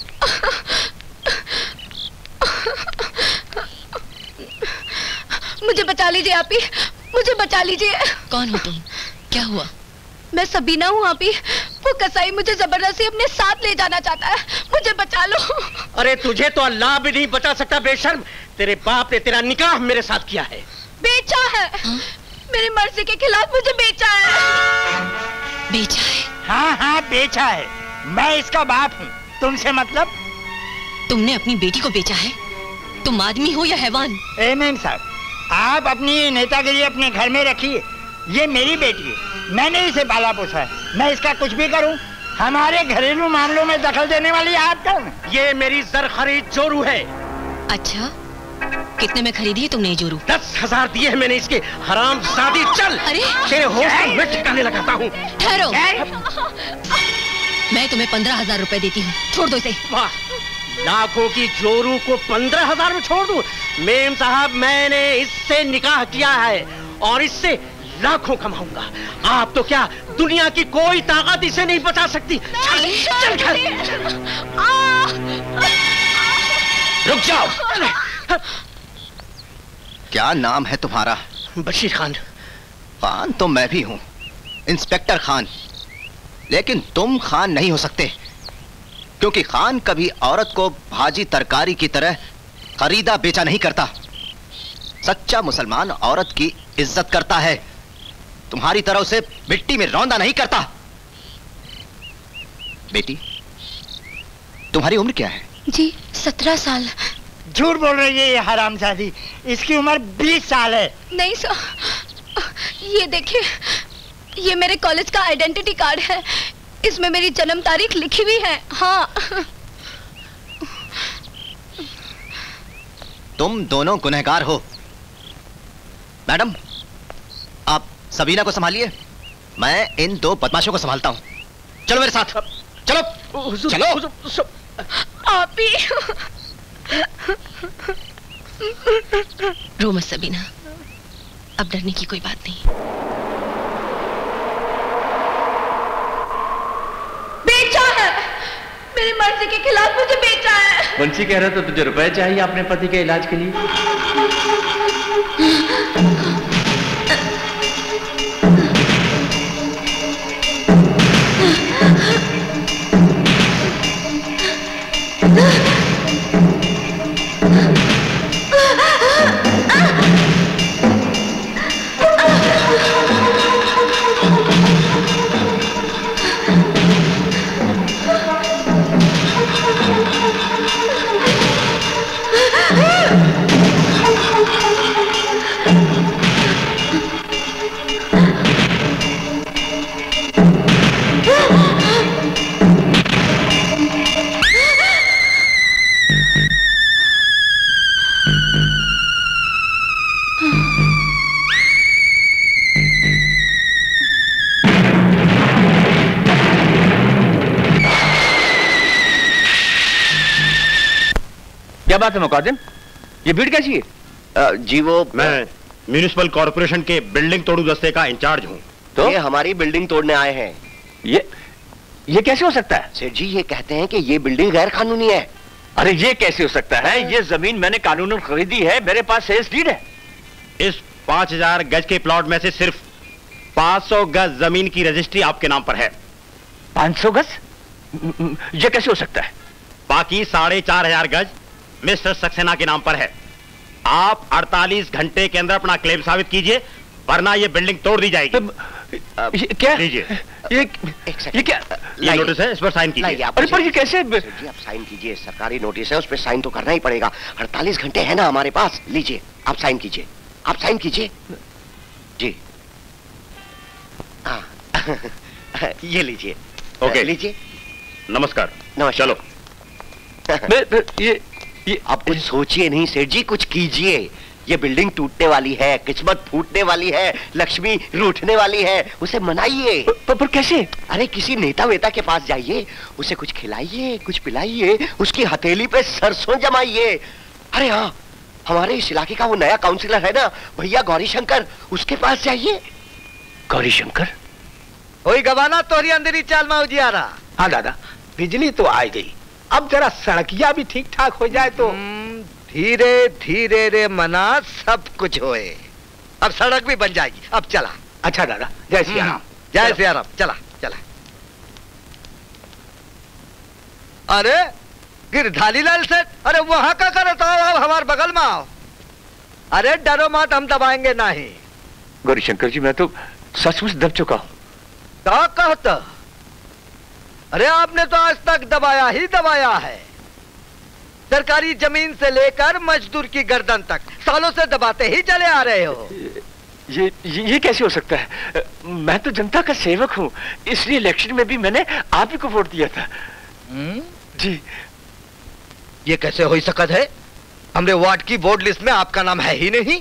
[SPEAKER 20] मुझे बचा लीजिए आपी, मुझे बचा लीजिए।
[SPEAKER 12] कौन हो तुम? क्या हुआ?
[SPEAKER 20] मैं सबीना हूँ आपी। वो कसाई मुझे जबरदस्ती अपने साथ ले जाना चाहता है, मुझे बचा लो।
[SPEAKER 5] अरे तुझे तो अल्लाह भी नहीं बचा सकता बेशर्म। तेरे बाप ने तेरा निकाह मेरे साथ किया है।
[SPEAKER 20] बेचा है? मेरी मर्जी के खिलाफ मुझे बेचा है।
[SPEAKER 12] बेचा है?
[SPEAKER 5] हाँ हाँ बेचा है। मैं इसका बाप हूँ, तुमसे मतलब?
[SPEAKER 12] तुमने अपनी बेटी को बेचा है? तुम आदमी हो या हैवान?
[SPEAKER 5] ए मेम साहब, आप अपनी नेतागिरी अपने घर में रखिए। ये मेरी बेटी है, मैंने इसे पाला पोसा है। मैं इसका कुछ भी करूं, हमारे घरेलू मामलों में दखल देने वाली आप कौन? ये मेरी जर खरीद जोरू है।
[SPEAKER 12] अच्छा, कितने में खरीदी है तुमने ये जोरू?
[SPEAKER 5] 10,000 दिए हैं मैंने इसके। हराम जादी, चल।
[SPEAKER 12] अरे
[SPEAKER 5] तेरे होश को मैं ठिकाने लगाता हूँ।
[SPEAKER 12] ठहरो, मैं तुम्हें 15,000 रुपए देती हूँ, छोड़ दो इसे।
[SPEAKER 5] वाह, लाखों की जोरू को 15,000 में छोड़ दूं? मेम साहब, मैंने इससे निकाह किया है और इससे लाखों कमाऊंगा। आप तो क्या, दुनिया की कोई ताकत इसे नहीं बचा सकती। चल, चल घर।
[SPEAKER 16] रुक जाओ। क्या नाम है तुम्हारा?
[SPEAKER 5] बशीर खान।
[SPEAKER 16] खान तो मैं भी हूं, इंस्पेक्टर खान। लेकिन तुम खान नहीं हो सकते, क्योंकि खान कभी औरत को भाजी तरकारी की तरह खरीदा बेचा नहीं करता। सच्चा मुसलमान औरत की इज्जत करता है, तुम्हारी तरह उसे मिट्टी में रौंदा नहीं करता। बेटी, तुम्हारी उम्र क्या है?
[SPEAKER 20] जी 17 साल।
[SPEAKER 5] झूठ बोल रही है ये हरामजादी, इसकी उम्र 20 साल है।
[SPEAKER 20] नहीं सर, ये देखिए, ये मेरे कॉलेज का आइडेंटिटी कार्ड है, इसमें मेरी जन्म तारीख लिखी हुई है। हाँ।
[SPEAKER 16] तुम दोनों गुनहगार हो। मैडम, आप सबीना को संभालिए, मैं इन दो बदमाशों को संभालता हूं। चलो मेरे साथ, चलो चलो।
[SPEAKER 20] आप ही।
[SPEAKER 12] रो मत सबीना, अब डरने की कोई बात नहीं।
[SPEAKER 20] बेचा है, मेरी मर्जी के खिलाफ मुझे बेचा है।
[SPEAKER 3] बंसी कह रहा था तुझे रुपए चाहिए अपने पति के इलाज के लिए। क्या बात है मुकादिम, ये भीड़ कैसी है?
[SPEAKER 16] जी वो
[SPEAKER 3] मैं
[SPEAKER 8] म्युनिसिपल कॉर्पोरेशन के बिल्डिंग तोड़ू दस्ते का इंचार्ज हूँ।
[SPEAKER 21] तो ये हमारी बिल्डिंग तोड़ने आए हैं।
[SPEAKER 10] ये कैसे हो सकता है?
[SPEAKER 21] सेठ जी ये कहते हैं कि ये बिल्डिंग गैर कानूनी है।
[SPEAKER 10] अरे ये कैसे हो सकता है? ये जमीन मैंने कानूनन खरीदी है, मेरे पास सेल्स डीड है।
[SPEAKER 8] इस 5000 गज के प्लॉट में से सिर्फ 500 गज जमीन की रजिस्ट्री आपके नाम पर है।
[SPEAKER 10] 500 गज? ये कैसे हो सकता है?
[SPEAKER 8] बाकी 4500 गज मिस्टर सक्सेना के नाम पर है। आप 48 घंटे के अंदर अपना क्लेम साबित कीजिए, वरना ये बिल्डिंग तोड़ दी जाएगी।
[SPEAKER 10] क्या?
[SPEAKER 8] लीजिए।
[SPEAKER 21] ये
[SPEAKER 8] क्या? ये नोटिस है, इस पर साइन कीजिए।
[SPEAKER 21] अरे पर ये कैसे? जी आप साइन कीजिए, सरकारी नोटिस है, उस पर साइन तो करना ही पड़ेगा। 48 घंटे है ना हमारे पास। लीजिए आप साइन कीजिए, आप साइन कीजिए जी। हाँ ये लीजिए।
[SPEAKER 8] ओके
[SPEAKER 21] लीजिए।
[SPEAKER 8] नमस्कार।
[SPEAKER 21] नमस्कार।
[SPEAKER 8] चलो।
[SPEAKER 21] ये आप कुछ सोचिए नहीं सेठ जी, कुछ कीजिए। ये बिल्डिंग टूटने वाली है, किस्मत फूटने वाली है, लक्ष्मी रूठने वाली है, उसे मनाइए।
[SPEAKER 10] पर कैसे?
[SPEAKER 21] अरे किसी नेता वेता के पास जाइए, उसे कुछ खिलाइए, कुछ पिलाइए, उसकी हथेली पे सरसों जमाइए। अरे हाँ, हमारे इस इलाके का वो नया काउंसिलर है ना भैया गौरीशंकर, उसके पास जाइए।
[SPEAKER 10] गौरीशंकर?
[SPEAKER 17] वही गवाना तोहरी अंदरी चाल माऊजी आ रहा।
[SPEAKER 5] हाँ दादा, बिजली तो आ गई, अब जरा सड़किया भी ठीक ठाक हो जाए तो।
[SPEAKER 17] धीरे धीरे रे मना सब कुछ होए। अब सड़क भी बन जाएगी, अब चला।
[SPEAKER 5] अच्छा दादा, जय सिया राम।
[SPEAKER 17] जय सिया राम। चला चला। अरे गिरधारी लाल सेठ, अरे वहां का करता हो, हमारे बगल में आओ। अरे डरो मत, हम दबाएंगे नहीं।
[SPEAKER 10] गौरीशंकर जी मैं तो सचमुच दब चुका हूं।
[SPEAKER 17] क्या कहता? अरे आपने तो आज तक दबाया ही दबाया है। सरकारी जमीन से लेकर मजदूर की गर्दन तक सालों से दबाते ही चले आ रहे हो।
[SPEAKER 10] ये कैसे हो सकता है? मैं तो जनता का सेवक हूँ, इसलिए इलेक्शन में भी मैंने आप ही को वोट दिया था। जी।
[SPEAKER 17] ये कैसे हो सकता है? हमरे वार्ड की वोट लिस्ट में आपका नाम है ही नहीं।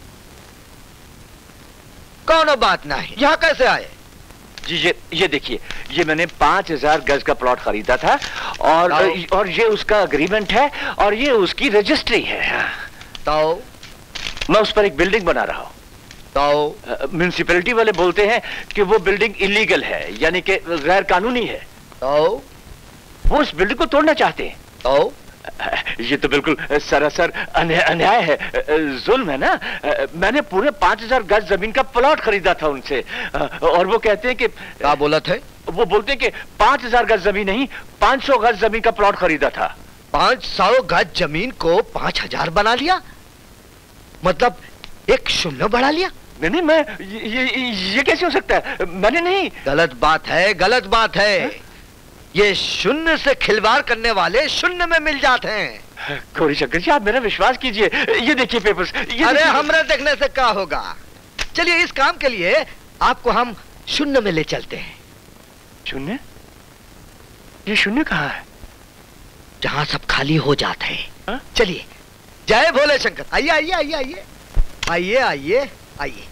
[SPEAKER 17] कौनो बात नहीं, यहाँ कैसे आए?
[SPEAKER 10] जी ये देखिए, ये मैंने 5000 गज का प्लॉट खरीदा था और ये उसका अग्रीमेंट है और ये उसकी रजिस्ट्री है।
[SPEAKER 17] तो
[SPEAKER 10] मैं उस पर एक बिल्डिंग बना रहा हूँ।
[SPEAKER 17] तो
[SPEAKER 10] म्युनिसिपैलिटी वाले बोलते हैं कि वो बिल्डिंग इलीगल है, यानी कि गैर कानूनी है।
[SPEAKER 17] तो
[SPEAKER 10] वो उस बिल्डिंग को तोड़ना चाहते हैं।
[SPEAKER 17] तो
[SPEAKER 10] ये तो बिल्कुल सरासर अन्याय है, जुल्म है ना। मैंने पूरे 5000 गज जमीन का प्लॉट खरीदा था उनसे और वो कहते हैं कि
[SPEAKER 17] क्या बोला थे?
[SPEAKER 10] वो बोलते हैं कि 5000 गज जमीन नहीं, 500 गज जमीन का प्लॉट खरीदा था।
[SPEAKER 17] 500 गज जमीन को 5000 बना लिया, मतलब एक शून्य बढ़ा लिया।
[SPEAKER 10] नहीं मैं ये कैसे हो सकता है? मैंने नहीं।
[SPEAKER 17] गलत बात है, गलत बात है। ये शून्य से खिलवाड़ करने वाले शून्य में मिल जाते हैं।
[SPEAKER 10] गौरीशंकर जी आप मेरा विश्वास कीजिए, ये देखिए पेपर्स।
[SPEAKER 17] अरे हमरे देखने से क्या होगा? चलिए इस काम के लिए आपको हम शून्य में ले चलते हैं।
[SPEAKER 10] शून्य? ये शून्य कहाँ है?
[SPEAKER 17] जहां सब खाली हो जाते हैं। चलिए, जय भोले शंकर। आइए आइए आइए आइए आइए आइए आइए।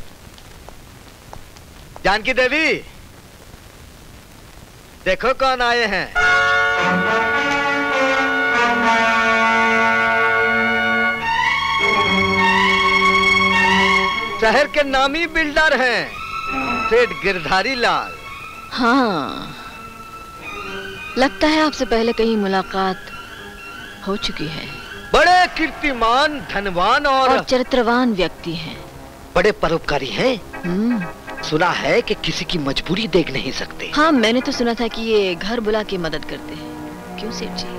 [SPEAKER 17] जानकी देवी देखो कौन आए हैं। शहर के नामी बिल्डर हैं, सेठ गिरधारी लाल।
[SPEAKER 12] हाँ, लगता है आपसे पहले कहीं मुलाकात हो चुकी है।
[SPEAKER 17] बड़े कीर्तिमान, धनवान और
[SPEAKER 12] चरित्रवान व्यक्ति हैं।
[SPEAKER 17] बड़े परोपकारी हैं। सुना है कि किसी की मजबूरी देख नहीं सकते।
[SPEAKER 12] हाँ, मैंने तो सुना था कि ये घर बुला के मदद करते हैं। क्यों सेठ जी?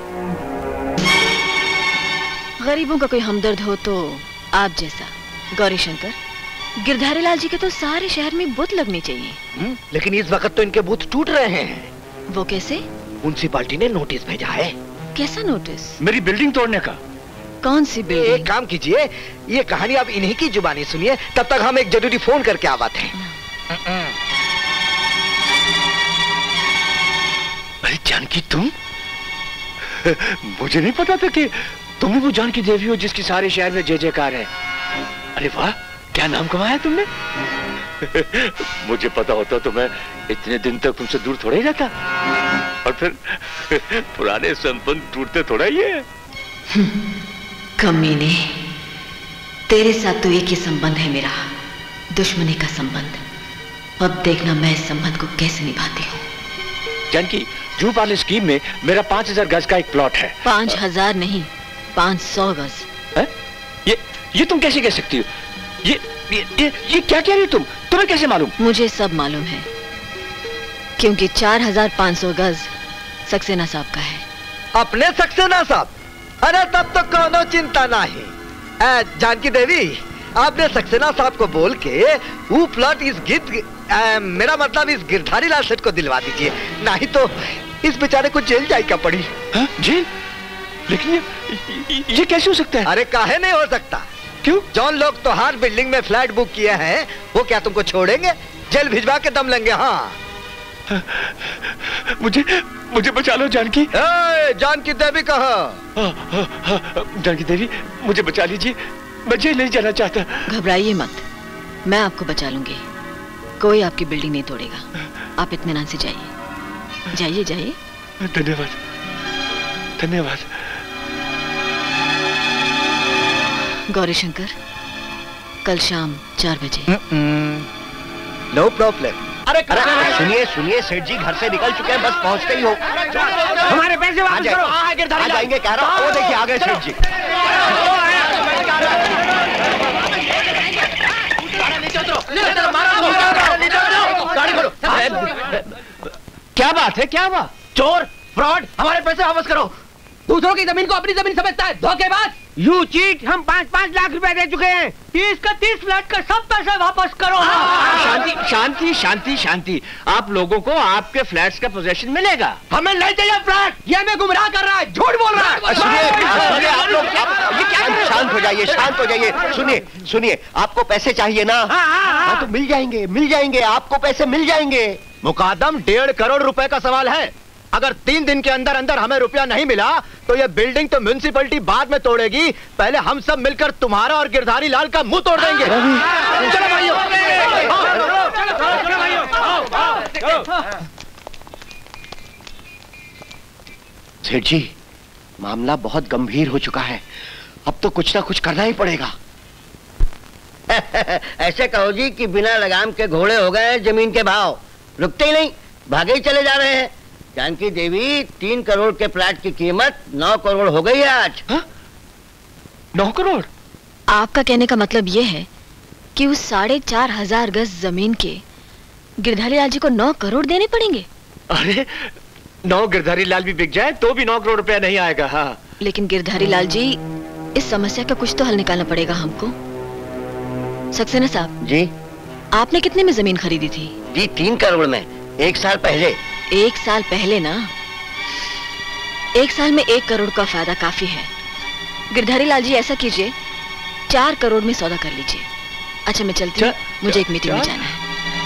[SPEAKER 12] गरीबों का कोई हमदर्द हो तो आप जैसा गौरीशंकर, गिरधारी लाल जी के तो सारे शहर में बूथ लगने चाहिए।
[SPEAKER 17] लेकिन इस वक्त तो इनके बूथ टूट रहे हैं।
[SPEAKER 12] वो कैसे?
[SPEAKER 17] म्युनिसिपालिटी ने नोटिस भेजा है।
[SPEAKER 12] कैसा नोटिस?
[SPEAKER 10] मेरी बिल्डिंग तोड़ने का।
[SPEAKER 12] कौन सी बिल्डिंग?
[SPEAKER 17] एक काम कीजिए, ये कहानी आप इन्हीं की जुबानी सुनिए, तब तक हम एक जरूरी फोन करके आवाते हैं।
[SPEAKER 10] अरे जानकी तुम? मुझे नहीं पता था कि तुम ही वो जानकी देवी हो जिसकी सारे शहर में जय जयकार है। अरे वाह, क्या नाम कमाया तुमने। मुझे पता होता तो मैं इतने दिन तक तुमसे दूर थोड़ा ही रहता, और फिर पुराने संबंध टूटते थोड़ा ही है।
[SPEAKER 12] कमीने, तेरे साथ तो एक ही संबंध है मेरा, दुश्मनी का संबंध। अब देखना मैं इस संबंध को कैसे निभाती हूँ।
[SPEAKER 1] जानकी, जू पार्ले स्कीम में मेरा 5000 गज का एक प्लॉट है।
[SPEAKER 12] 5000 नहीं, 500 गज।
[SPEAKER 1] ये तुम कैसे कह सकती हो? ये क्या कह रही हो तुम? तुम्हें कैसे मालूम?
[SPEAKER 12] मुझे सब मालूम है, क्योंकि 4500 गज सक्सेना साहब का है।
[SPEAKER 17] अपने सक्सेना साहब? अरे तब तो कोनो चिंता नहीं। जानकी देवी, आपने सक्सेना साहब को बोल के वो प्लॉट इस मेरा मतलब इस गिरधारी लाल सेठ को दिलवा दीजिए, नहीं तो इस बेचारे को जेल जाएगा पड़ी।
[SPEAKER 1] जेल? लेकिन ये कैसे हो सकता है?
[SPEAKER 17] अरे काहे नहीं हो सकता?
[SPEAKER 1] क्यों?
[SPEAKER 17] जौन लोग तो हर बिल्डिंग में फ्लैट बुक किए हैं, वो क्या तुमको छोड़ेंगे? जेल भिजवा के दम लेंगे। हाँ,
[SPEAKER 1] मुझे बचा लो जानकी।
[SPEAKER 17] जानकी देवी कहा?
[SPEAKER 1] जानकी देवी, मुझे बचा लीजिए, मैं जेल नहीं जाना चाहता।
[SPEAKER 12] घबराइए मत, मैं आपको बचा लूंगी। कोई आपकी बिल्डिंग नहीं तोड़ेगा। आप इत्मीनान से जाइए, जाइए जाइए।
[SPEAKER 1] धन्यवाद, धन्यवाद।
[SPEAKER 12] गौरी शंकर, कल शाम 4 बजे।
[SPEAKER 17] No problem.
[SPEAKER 21] अरे सुनिए सुनिए, सेठ जी घर से निकल चुके हैं, बस पहुंचते ही हो।
[SPEAKER 3] हमारे पैसे वापस करो।
[SPEAKER 21] आ जाएंगे कह रहा हूँ। वो देखिए आ गए सेठ जी।
[SPEAKER 3] क्या बात है? क्या हुआ? चोर, फ्रॉड, हमारे पैसे वापस करो। दूसरों की जमीन को अपनी जमीन समझता है, धोखेबाज। You cheat. हम 5-5 लाख रुपए दे चुके हैं।
[SPEAKER 13] 30 का 30 फ्लैट का सब पैसे वापस करो।
[SPEAKER 1] शांति शांति शांति शांति। आप लोगों को आपके फ्लैट्स का पोजेशन मिलेगा।
[SPEAKER 3] हमें नहीं चाहिए फ्लैट। ये हमें गुमराह कर रहा है, झूठ बोल रहा है।
[SPEAKER 21] सुनिए आप लोग, शांत हो जाइए, शांत हो जाइए। सुनिए सुनिए, आपको पैसे चाहिए ना? हाँ तो मिल जाएंगे, मिल जाएंगे, आपको पैसे मिल जाएंगे।
[SPEAKER 16] मुकादम 1.5 करोड़ रुपए का सवाल है। अगर 3 दिन के अंदर अंदर हमें रुपया नहीं मिला तो ये बिल्डिंग तो म्युनिसिपैलिटी बाद में तोड़ेगी, पहले हम सब मिलकर तुम्हारा और गिरधारी लाल का मुंह तोड़ देंगे।
[SPEAKER 3] चलो भाइयों,
[SPEAKER 21] सेठ जी, मामला बहुत गंभीर हो चुका है, अब तो कुछ ना कुछ करना ही पड़ेगा।
[SPEAKER 22] ऐसे कहो जी कि बिना लगाम के घोड़े हो गए जमीन के भाव, रुकते ही नहीं, भागे ही चले जा रहे हैं। जानकी देवी, 3 करोड़ के प्लाट की कीमत 9 करोड़ हो गई है आज।
[SPEAKER 1] 9 करोड़?
[SPEAKER 12] आपका कहने का मतलब यह है कि उस 4500 गज जमीन के गिरधारी लाल जी को 9 करोड़ देने पड़ेंगे?
[SPEAKER 1] अरे 9 गिरधारी लाल भी बिक जाए तो भी 9 करोड़ रुपया नहीं आएगा। हाँ,
[SPEAKER 12] लेकिन गिरधारी लाल जी, इस समस्या का कुछ तो हल निकालना पड़ेगा हमको। सक्सेना साहब
[SPEAKER 21] जी,
[SPEAKER 12] आपने कितने में जमीन खरीदी थी?
[SPEAKER 21] जी 3 करोड़ में, 1 साल पहले।
[SPEAKER 12] 1 साल पहले ना? 1 साल में 1 करोड़ का फायदा काफी है। गिरधारी लाल जी, ऐसा कीजिए, 4 करोड़ में सौदा कर लीजिए। अच्छा मैं चलती हूँ, मुझे एक मीटिंग में जाना है।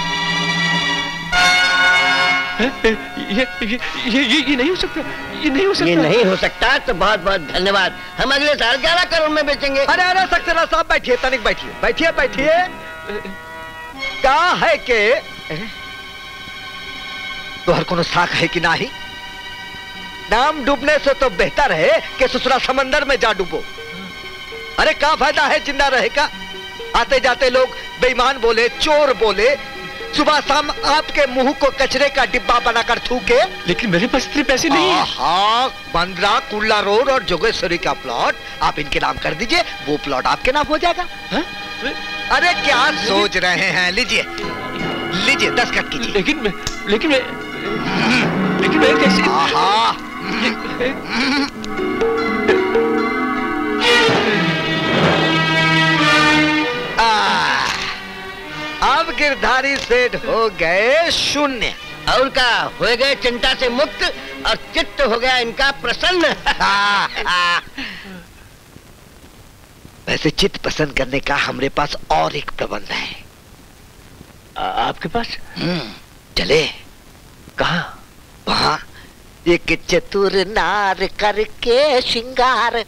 [SPEAKER 1] ये नहीं हो सकता, ये नहीं हो सकता।
[SPEAKER 22] ये नहीं हो सकता तो बहुत बहुत धन्यवाद। हम अगले साल 11 करोड़ में बेचेंगे।
[SPEAKER 17] अरे अरे सक्सेना साहब बैठिए, तनिक बैठिए, बैठिए बैठिए। क्या है के तोहर कोनो साख है कि नहीं? नाम डूबने से तो बेहतर है कि ससुरा समंदर में जा डूबो। अरे क्या फायदा है जिंदा रहे का? आते जाते लोग बेईमान बोले, चोर बोले, सुबह शाम आपके मुंह को कचरे का डिब्बा बनाकर थूके।
[SPEAKER 1] लेकिन मेरे पास इतने पैसे नहीं है।
[SPEAKER 17] हाँ, बंदरा, कुल्ला रोड और जोगेश्वरी का प्लॉट आप इनके नाम कर दीजिए, वो प्लॉट आपके नाम हो जाएगा। हा? अरे क्या सोच रहे हैं? लीजिए लीजिए, 10 कट कीजिए।
[SPEAKER 1] लेकिन मैं कैसे?
[SPEAKER 17] अब गिरधारी सेठ हो गए शून्य।
[SPEAKER 22] और का हो गए चिंता से मुक्त और चित्त हो गया इनका प्रसन्न।
[SPEAKER 17] वैसे चित्त प्रसन्न करने का हमारे पास और एक प्रबंध है।
[SPEAKER 1] आपके पास?
[SPEAKER 17] चले।
[SPEAKER 1] कहाँ?
[SPEAKER 17] वहाँ एक चतुर नार करके श्रृंगार।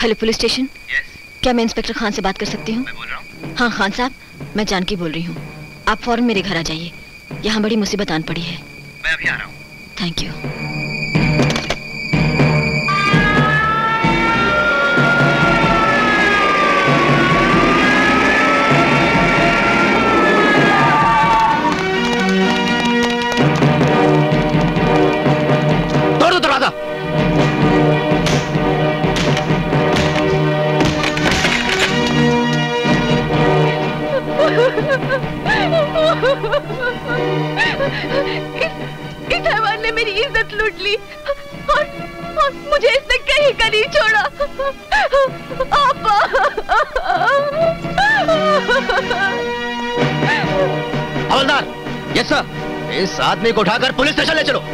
[SPEAKER 12] Hello police station. क्या मैं इंस्पेक्टर खान से बात कर सकती हूँ? हाँ खान साहब, मैं जानकी बोल रही हूँ। आप फौरन मेरे घर आ जाइए, यहाँ बड़ी मुसीबत आन पड़ी है।
[SPEAKER 21] मैं अभी आ रहा हूँ।
[SPEAKER 12] Thank you.
[SPEAKER 21] तोड़ दो दरवाजा।
[SPEAKER 4] इस हैवान ने मेरी इज्जत लूट ली और मुझे इसने कहीं का नहीं छोड़ा। आपा।
[SPEAKER 16] हवलदार, यस सर, इस आदमी को उठाकर पुलिस स्टेशन ले चलो।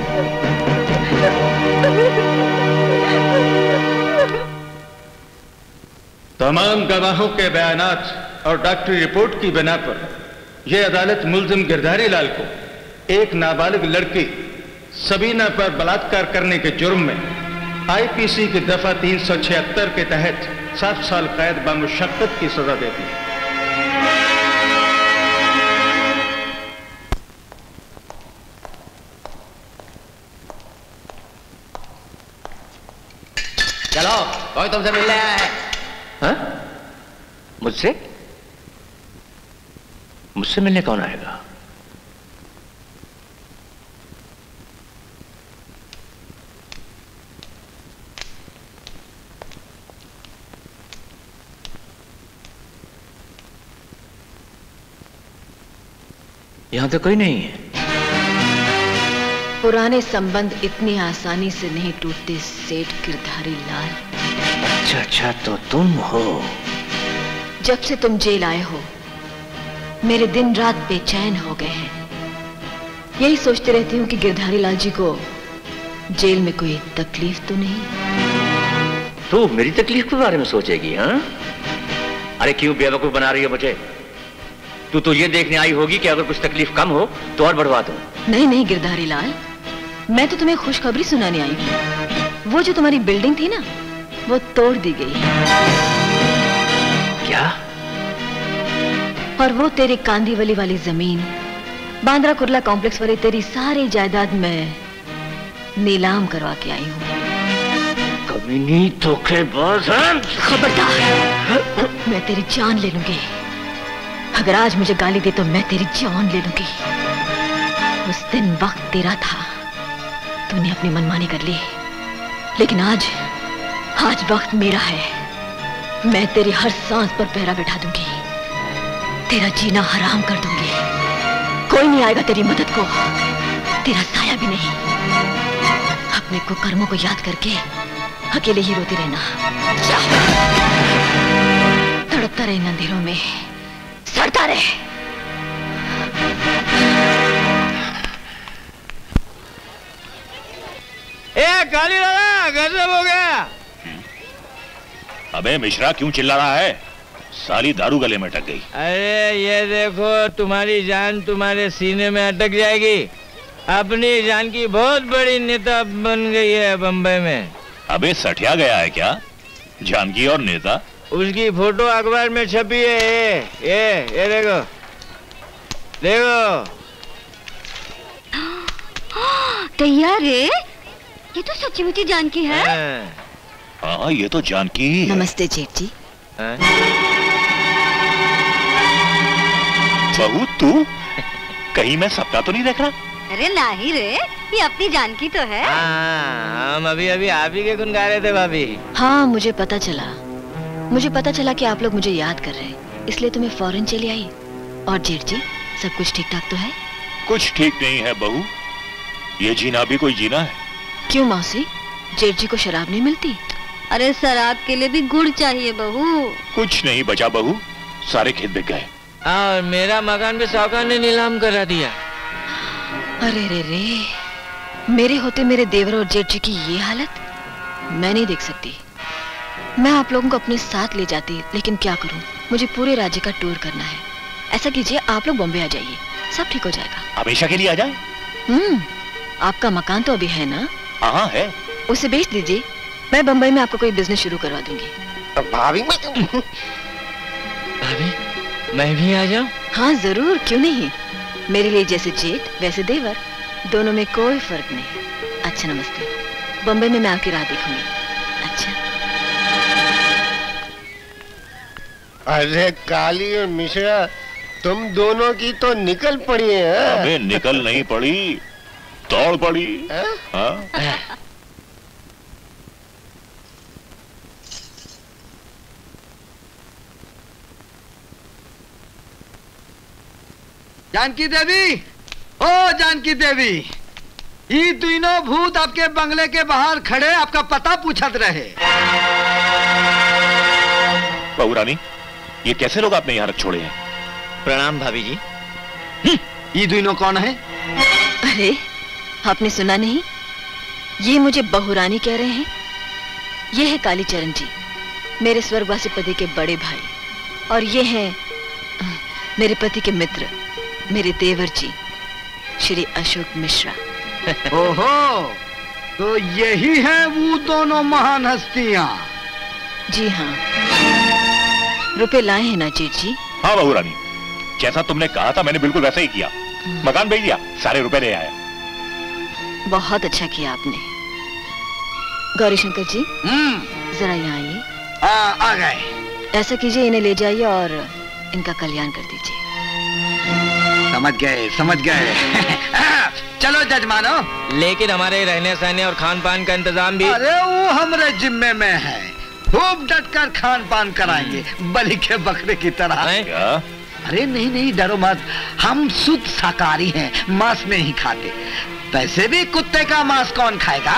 [SPEAKER 6] तमाम गवाहों के बयानात और डॉक्टरी रिपोर्ट की बिना पर यह अदालत मुल्जिम गिरधारी लाल को एक नाबालिग लड़की सबीना पर बलात्कार करने के जुर्म में आईपीसी की दफा 376 के तहत 7 साल कैद बामुशक्कत की सजा देती है।
[SPEAKER 10] चलो, कोई तुमसे मिलने आया है?
[SPEAKER 1] हाँ? मुझसे? मुझसे मिलने कौन आएगा? यहां तो कोई नहीं है।
[SPEAKER 12] पुराने संबंध इतनी आसानी से नहीं टूटते सेठ गिरधारी लाल।
[SPEAKER 1] अच्छा अच्छा, तो तुम हो।
[SPEAKER 12] जब से तुम जेल आए हो मेरे दिन रात बेचैन हो गए हैं। यही सोचती रहती हूँ कि गिरधारी लाल जी को जेल में कोई तकलीफ तो नहीं।
[SPEAKER 1] तू मेरी तकलीफ के बारे में सोचेगी? हाँ? अरे क्यों बेवकूफ बना रही है मुझे? तू तो ये देखने आई होगी कि अगर कुछ तकलीफ कम हो तो और बढ़वा दूं।
[SPEAKER 12] नहीं नहीं गिरधारी लाल, मैं तो तुम्हें खुशखबरी सुनाने आई हूँ। वो जो तुम्हारी बिल्डिंग थी ना, वो तोड़ दी गई।
[SPEAKER 1] क्या?
[SPEAKER 12] और वो तेरी कांदीवली वाली जमीन, बांद्रा कुर्ला कॉम्प्लेक्स वाली तेरी सारी जायदाद में नीलाम करवा के आई हूँ।
[SPEAKER 1] कमीनी धोखेबाज।
[SPEAKER 12] खबरदार, मैं तेरी जान ले लूंगी। अगर आज मुझे गाली दी तो मैं तेरी जान ले लूंगी। उस दिन वक्त तेरा था, तूने अपनी मनमानी कर ली, लेकिन आज वक्त मेरा है। मैं तेरी हर सांस पर पहरा बैठा दूंगी, तेरा जीना हराम कर दूंगी। कोई नहीं आएगा तेरी मदद को, तेरा साया भी नहीं। अपने कुकर्मों को याद करके अकेले ही रोती रहना। तड़पता रहे इन अंधेरों में, सड़ता रहे।
[SPEAKER 5] काली दादा, गजब हो गया।
[SPEAKER 11] अबे मिश्रा, क्यों चिल्ला रहा है? साली दारू गले में अटक गई।
[SPEAKER 5] अरे ये देखो, तुम्हारी जान तुम्हारे सीने में अटक जाएगी। अपनी जान की बहुत बड़ी नेता बन गई है बंबई में।
[SPEAKER 11] अबे सठिया गया है क्या जानकी और नेता?
[SPEAKER 5] उसकी फोटो अखबार में छपी है। ये देखो देखो।
[SPEAKER 19] तैयार है? ये तो सच्ची-मुच्ची जानकी है।
[SPEAKER 11] हाँ, ये तो जानकी।
[SPEAKER 12] नमस्ते जेठ जी।
[SPEAKER 11] बहू तू, कहीं मैं सपना तो नहीं देख रहा?
[SPEAKER 19] अरे नहीं रे, ये अपनी जानकी तो है।
[SPEAKER 5] हम अभी अभी आप ही के गुण गा रहे थे भाभी।
[SPEAKER 12] हाँ, मुझे पता चला कि आप लोग मुझे याद कर रहे हैं, इसलिए तुम्हें फौरन चली आई। और जेठ जी, सब कुछ ठीक ठाक तो है?
[SPEAKER 11] कुछ ठीक नहीं है बहू, ये जीना भी कोई जीना है।
[SPEAKER 12] क्यों मौसी, जेठ जी को शराब नहीं मिलती?
[SPEAKER 19] अरे शराब के लिए भी गुड़ चाहिए बहू।
[SPEAKER 11] कुछ नहीं बचा बहू, सारे खेत बिक गए।
[SPEAKER 5] और मेरा मकान भी साहूकार ने नीलाम करा दिया।
[SPEAKER 12] अरे रे, मेरे होते मेरे देवर और जेठ जी की ये हालत मैं नहीं देख सकती। मैं आप लोगों को अपने साथ ले जाती, लेकिन क्या करूं, मुझे पूरे राज्य का टूर करना है। ऐसा कीजिए, आप लोग बॉम्बे आ जाइए, सब ठीक हो जाएगा।
[SPEAKER 11] हमेशा के लिए आ जाए?
[SPEAKER 12] आपका मकान तो अभी है ना?
[SPEAKER 11] हाँ है।
[SPEAKER 12] उसे बेच दीजिए, मैं बंबई में आपको कोई बिजनेस शुरू करवा दूंगी।
[SPEAKER 21] भाभी
[SPEAKER 10] भाभी मैं भी आ जाऊं?
[SPEAKER 12] हाँ जरूर, क्यों नहीं। मेरे लिए जैसे जेठ वैसे देवर, दोनों में कोई फर्क नहीं। अच्छा नमस्ते। बंबई में मैं आपकी राह देखूंगी। अच्छा।
[SPEAKER 21] अरे काली और मिश्रा, तुम दोनों की तो निकल पड़ी है।
[SPEAKER 11] अबे निकल नहीं पड़ी, दौड़ पड़ी। हाँ?
[SPEAKER 17] जानकी देवी, ओ जानकी देवी, ये तीनों भूत आपके बंगले के बाहर खड़े आपका पता पूछत रहे।
[SPEAKER 11] बहू रानी, ये कैसे लोग आपने यहाँ रख छोड़े हैं?
[SPEAKER 10] प्रणाम भाभी जी।
[SPEAKER 17] ये तीनों कौन है?
[SPEAKER 12] अरे आपने सुना नहीं? ये मुझे बहुरानी कह रहे हैं। ये है कालीचरण जी, मेरे स्वर्गवासी पति के बड़े भाई, और ये हैं मेरे पति के मित्र, मेरे देवर जी श्री अशोक मिश्रा।
[SPEAKER 17] ओहो, तो यही है वो दोनों महान हस्तियां।
[SPEAKER 12] जी हाँ। रुपए लाए हैं ना जेठ जी?
[SPEAKER 11] हाँ बहू रानी, जैसा तुमने कहा था मैंने बिल्कुल वैसा ही किया। मकान भेज दिया, सारे रुपए ले आया।
[SPEAKER 12] बहुत अच्छा किया आपने। गौरी शंकर जी जरा यहाँ आइए।
[SPEAKER 17] आ गए।
[SPEAKER 12] ऐसा कीजिए, इन्हें ले जाइए और इनका कल्याण कर दीजिए।
[SPEAKER 17] समझ गए समझ गए। चलो जजमानो।
[SPEAKER 10] लेकिन हमारे रहने सहने और खान पान का इंतजाम भी।
[SPEAKER 17] अरे वो हमारे जिम्मे में है, खूब डटकर खान पान कराएंगे, बलि के बकरे की तरह।
[SPEAKER 11] क्या?
[SPEAKER 17] अरे नहीं नहीं, डरो मत, हम शुद्ध शाकाहारी हैं, मांस नहीं खाते। वैसे भी कुत्ते का मांस कौन खाएगा?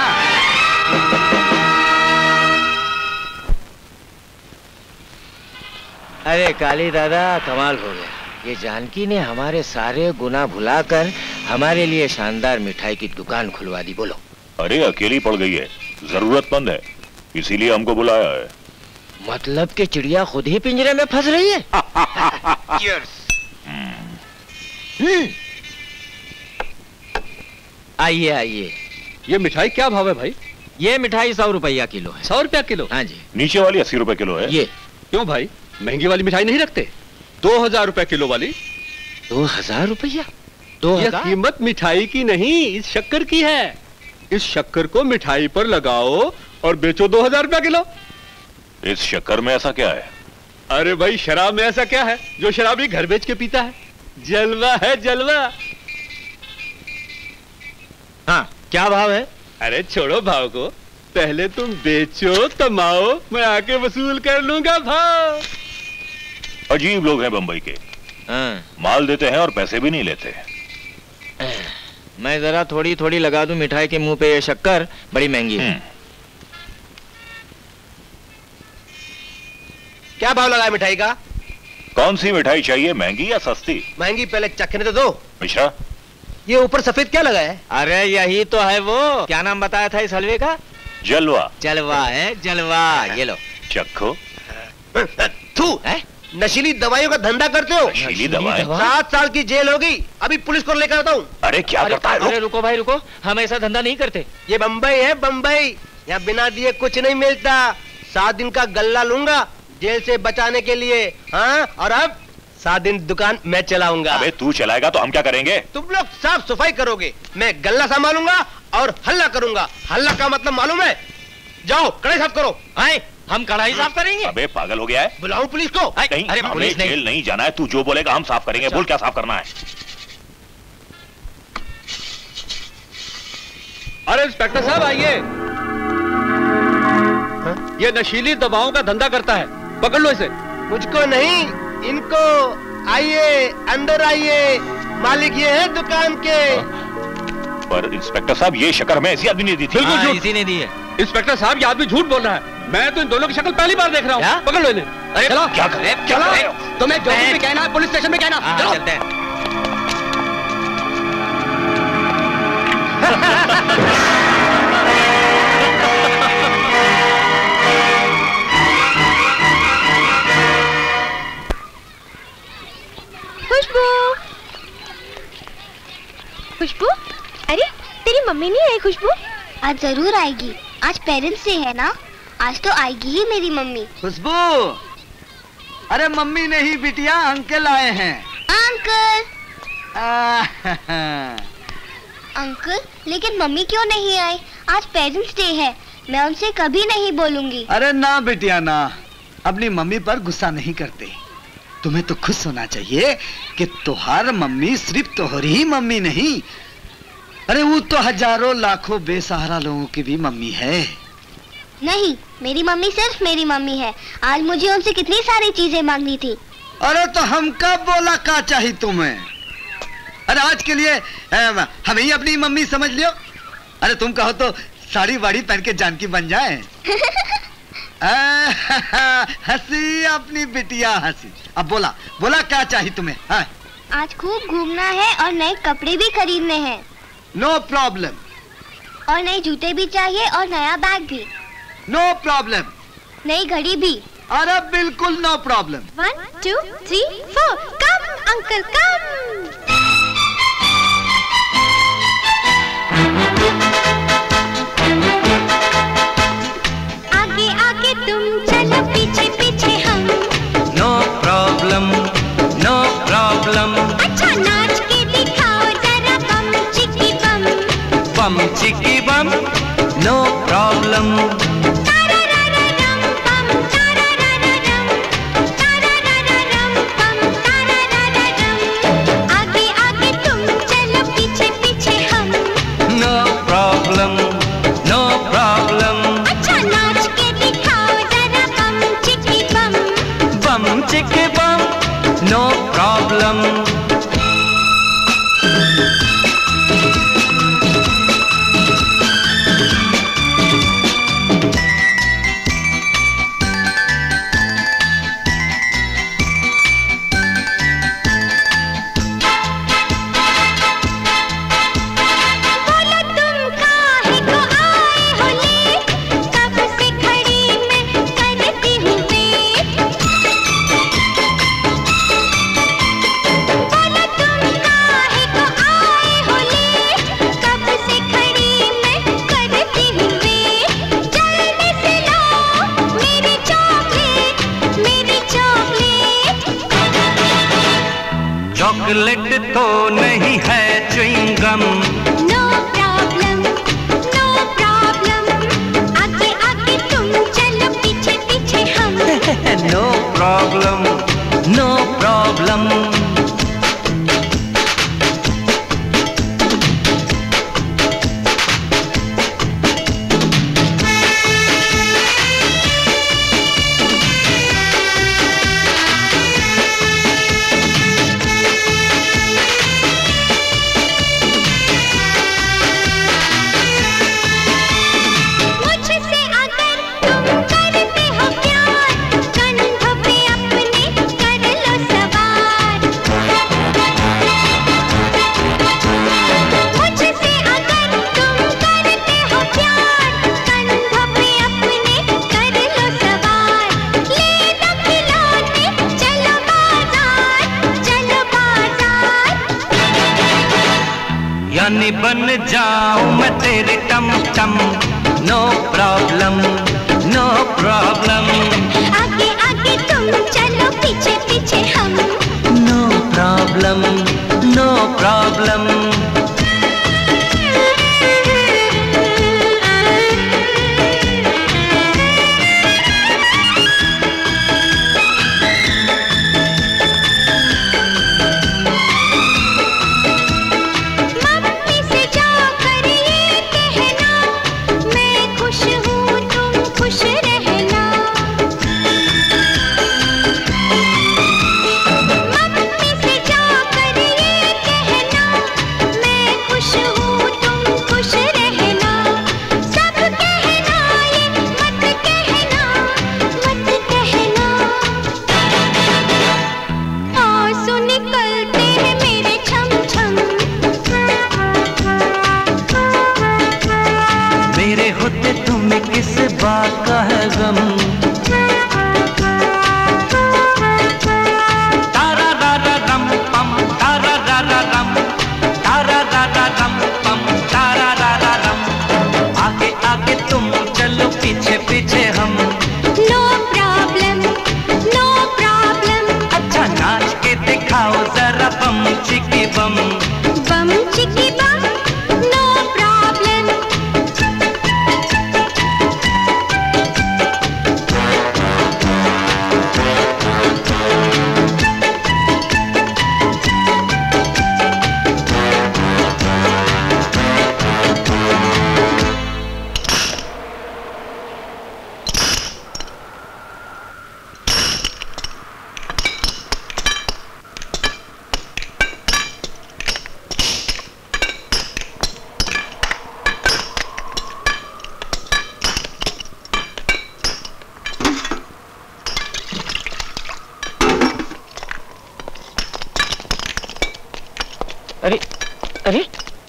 [SPEAKER 10] अरे काली दादा, कमाल हो गया। ये जानकी ने हमारे सारे गुनाह भुलाकर हमारे लिए शानदार मिठाई की दुकान खुलवा दी। बोलो।
[SPEAKER 11] अरे अकेली पड़ गई है, जरूरतमंद है, इसीलिए हमको बुलाया है।
[SPEAKER 10] मतलब कि चिड़िया खुद ही पिंजरे में फंस रही है। आइए आइए।
[SPEAKER 13] ये मिठाई क्या भाव है भाई?
[SPEAKER 10] ये मिठाई 100 रुपया किलो है।
[SPEAKER 13] 100 रुपया किलो?
[SPEAKER 10] हाँ जी।
[SPEAKER 11] नीचे वाली 80 रुपए किलो है।
[SPEAKER 10] ये
[SPEAKER 13] क्यों भाई, महंगी वाली मिठाई नहीं रखते? 2000 रुपया किलो वाली।
[SPEAKER 10] 2000 रुपया?
[SPEAKER 13] यह कीमत मिठाई की नहीं, इस शक्कर की है। इस शक्कर को मिठाई पर लगाओ और बेचो 2000 रुपया किलो।
[SPEAKER 11] इस शक्कर में ऐसा क्या है?
[SPEAKER 13] अरे भाई, शराब में ऐसा क्या है जो शराबी घर बेच के पीता है? जलवा है, जलवा।
[SPEAKER 10] हाँ, क्या भाव है?
[SPEAKER 13] अरे छोड़ो भाव को, पहले तुम बेचो तमाओ, मैं आके वसूल कर लूंगा भाव।
[SPEAKER 11] अजीब लोग हैं बंबई के। माल देते हैं और पैसे भी नहीं लेते।
[SPEAKER 10] मैं जरा थोड़ी थोड़ी लगा दूं मिठाई के मुंह पे। ये शक्कर बड़ी महंगी है।
[SPEAKER 21] क्या भाव लगा है मिठाई का?
[SPEAKER 11] कौन सी मिठाई चाहिए, महंगी या सस्ती?
[SPEAKER 21] महंगी, पहले चखने तो दो।
[SPEAKER 11] मिश्रा,
[SPEAKER 21] ये ऊपर सफेद क्या लगा है?
[SPEAKER 10] अरे यही तो है वो, क्या नाम बताया था इस हलवे का?
[SPEAKER 11] जलवा।
[SPEAKER 10] जलवा है, जलवा। ये लो
[SPEAKER 11] चखो।
[SPEAKER 21] थू है? नशीली दवाइयों का धंधा करते हो?
[SPEAKER 11] नशीली दवाएं?
[SPEAKER 21] 7 साल की जेल होगी। अभी पुलिस को लेकर आता हूँ।
[SPEAKER 11] अरे क्या करता है?
[SPEAKER 10] अरे रुको भाई रुको, हम ऐसा धंधा नहीं करते।
[SPEAKER 21] ये बम्बई है, बम्बई। यहाँ बिना दिए कुछ नहीं मिलता। 7 दिन का गल्ला लूंगा जेल से बचाने के लिए। हाँ, और अब 7 दिन दुकान मैं चलाऊंगा।
[SPEAKER 11] अबे तू चलाएगा तो हम क्या करेंगे?
[SPEAKER 21] तुम लोग साफ सफाई करोगे, मैं गल्ला संभालूंगा और हल्ला करूंगा। हल्ला का मतलब मालूम है? जाओ कड़ाई साफ करो।
[SPEAKER 10] आए, हम कढ़ाई साफ करेंगे?
[SPEAKER 11] अबे पागल हो गया है?
[SPEAKER 21] बुलाऊं पुलिस को?
[SPEAKER 11] नहीं,
[SPEAKER 10] अरे
[SPEAKER 11] हमें
[SPEAKER 10] पुलिस
[SPEAKER 11] जेल नहीं जाना है। तू जो बोलेगा हम साफ करेंगे। बोल क्या साफ करना है?
[SPEAKER 13] अरे इंस्पेक्टर साहब आइए। ये नशीली दवाओं का धंधा करता है, पकड़ लो इसे।
[SPEAKER 21] मुझको नहीं, इनको। आइए अंदर आइए, मालिक ये है दुकान के।
[SPEAKER 11] पर इंस्पेक्टर साहब, ये शक्कर हमें ऐसी आदमी ने दी थी।
[SPEAKER 13] बिल्कुल झूठ।
[SPEAKER 10] इसी ने दी है।
[SPEAKER 13] इंस्पेक्टर साहब, ये आदमी झूठ बोल रहा है। मैं तो इन दोनों की शक्ल पहली बार देख रहा हूँ। पकड़ लो इन्हें।
[SPEAKER 10] अरे
[SPEAKER 13] चलो
[SPEAKER 11] क्या कर रहे? क्या कर रहे हो?
[SPEAKER 13] तुम्हें जो भी कहना है पुलिस स्टेशन में कहना। चलो
[SPEAKER 10] चलते हैं।
[SPEAKER 19] खुशबू, खुशबू, अरे तेरी मम्मी नहीं आई खुशबू? आज जरूर आएगी। आज पेरेंट्स डे है ना, आज तो आएगी ही मेरी मम्मी।
[SPEAKER 17] खुशबू, अरे मम्मी नहीं बिटिया, अंकल आए हैं।
[SPEAKER 19] अंकल। अंकल, लेकिन मम्मी क्यों नहीं आई? आज पेरेंट्स डे है, मैं उनसे कभी नहीं बोलूंगी।
[SPEAKER 17] अरे ना बिटिया ना, अपनी मम्मी पर गुस्सा नहीं करते। तुम्हें तो खुश होना चाहिए कि तुम्हार मम्मी सिर्फ तुम्हारी ही मम्मी नहीं, अरे वो तो हजारों लाखों बेसहारा लोगों की भी मम्मी है।
[SPEAKER 19] नहीं, मेरी मम्मी सिर्फ मेरी मम्मी है। आज मुझे उनसे कितनी सारी चीजें मांगनी थी।
[SPEAKER 17] अरे तो हम कब बोला क्या चाहिए तुम्हें? अरे आज के लिए हमें ही अपनी मम्मी समझ लियो। अरे तुम कहो तो साड़ी वाड़ी पहन के जानकी बन जाए। हंसी अपनी बिटिया हंसी। अब बोला बोला क्या चाहिए तुम्हें? हाँ?
[SPEAKER 19] आज खूब घूमना है और नए कपड़े भी खरीदने हैं।
[SPEAKER 17] No problem.
[SPEAKER 19] और नए जूते भी चाहिए और नया बैग भी।
[SPEAKER 17] No problem.
[SPEAKER 19] नई घड़ी भी।
[SPEAKER 17] अरे बिल्कुल no problem.
[SPEAKER 19] 1 2 3 4 come uncle come. आगे आगे तुम चलो, पीछे पीछे हम।
[SPEAKER 9] No problem, no problem.
[SPEAKER 19] अच्छा नाच के दिखाओ जरा, बम चिकी बम।
[SPEAKER 9] बम चिकी बम, नो प्रॉब्लम।
[SPEAKER 19] आगे आगे तुम चलो, पीछे पीछे हम।
[SPEAKER 9] No problem, no problem.
[SPEAKER 19] अच्छा नाच के दिखाओ जरा, बम चिकी बम।
[SPEAKER 9] बम चिकी बम, नो प्रॉब्लम। चॉकलेट तो नहीं है chewing gum.
[SPEAKER 19] No problem, no problem. आगे आगे तुम चलो, पीछे पीछे हम।
[SPEAKER 9] No problem, no problem.
[SPEAKER 19] मुझसे अगर तुम करते हो प्यार, कंधों पे अपने कर लो सवार। मुझसे अगर तुम करते हो प्यार, कंधों पे अपने कर लो सवार। ले लो खिलौने, चलो बाजार, चलो बाजार।
[SPEAKER 9] यानी बन जाऊं मैं तेरे टम टम। No problem, no problem.
[SPEAKER 19] आगे आगे तुम चलो, पीछे पीछे हम।
[SPEAKER 9] No problem, no problem.
[SPEAKER 19] Mummy से जाकर ये कहना, मैं खुश हूँ तुम खुश रहना।
[SPEAKER 10] अरे अरे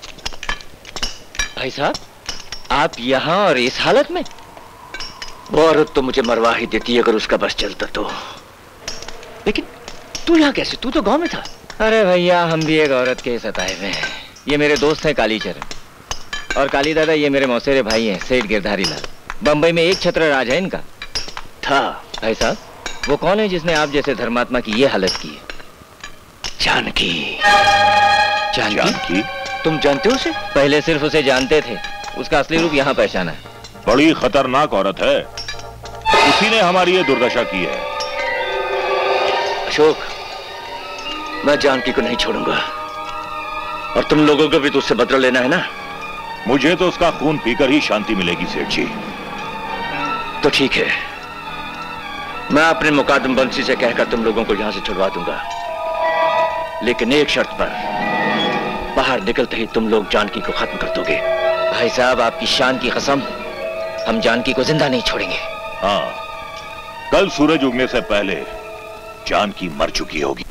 [SPEAKER 10] भाई साहब, आप यहाँ और इस हालत में?
[SPEAKER 1] वो औरत तो मुझे मरवा ही देती अगर उसका बस चलता तो। लेकिन तू यहाँ कैसे? तू तो गांव में था।
[SPEAKER 10] अरे भैया, हम भी एक औरत के सताए हुए हैं। ये मेरे दोस्त हैं कालीचरण और काली दादा, ये मेरे मौसेरे भाई हैं सेठ गिरधारी लाल। बंबई में एक छत्र राज है इनका।
[SPEAKER 1] था
[SPEAKER 10] भाई साहब, वो कौन है जिसने आप जैसे धर्मात्मा की ये हालत की है?
[SPEAKER 1] जानकी।
[SPEAKER 10] जानकी?
[SPEAKER 1] तुम जानते हो उसे?
[SPEAKER 10] पहले सिर्फ उसे जानते थे, उसका असली रूप यहाँ पहचाना है।
[SPEAKER 11] बड़ी खतरनाक औरत है, उसी ने हमारी ये दुर्दशा की है।
[SPEAKER 1] अशोक, मैं जानकी को नहीं छोड़ूंगा और तुम लोगों को भी तो उससे बदला लेना है ना।
[SPEAKER 11] मुझे तो उसका खून पीकर ही शांति मिलेगी सेठ जी।
[SPEAKER 1] तो ठीक है, मैं अपने मुकादम बंसी से कहकर तुम लोगों को यहां से छुड़वा दूंगा, लेकिन एक शर्त पर। बाहर निकलते ही तुम लोग जानकी को खत्म कर दोगे।
[SPEAKER 10] भाई साहब, आपकी शान की कसम, हम जानकी को जिंदा नहीं छोड़ेंगे।
[SPEAKER 11] हाँ, कल सूरज उगने से पहले जानकी मर चुकी होगी।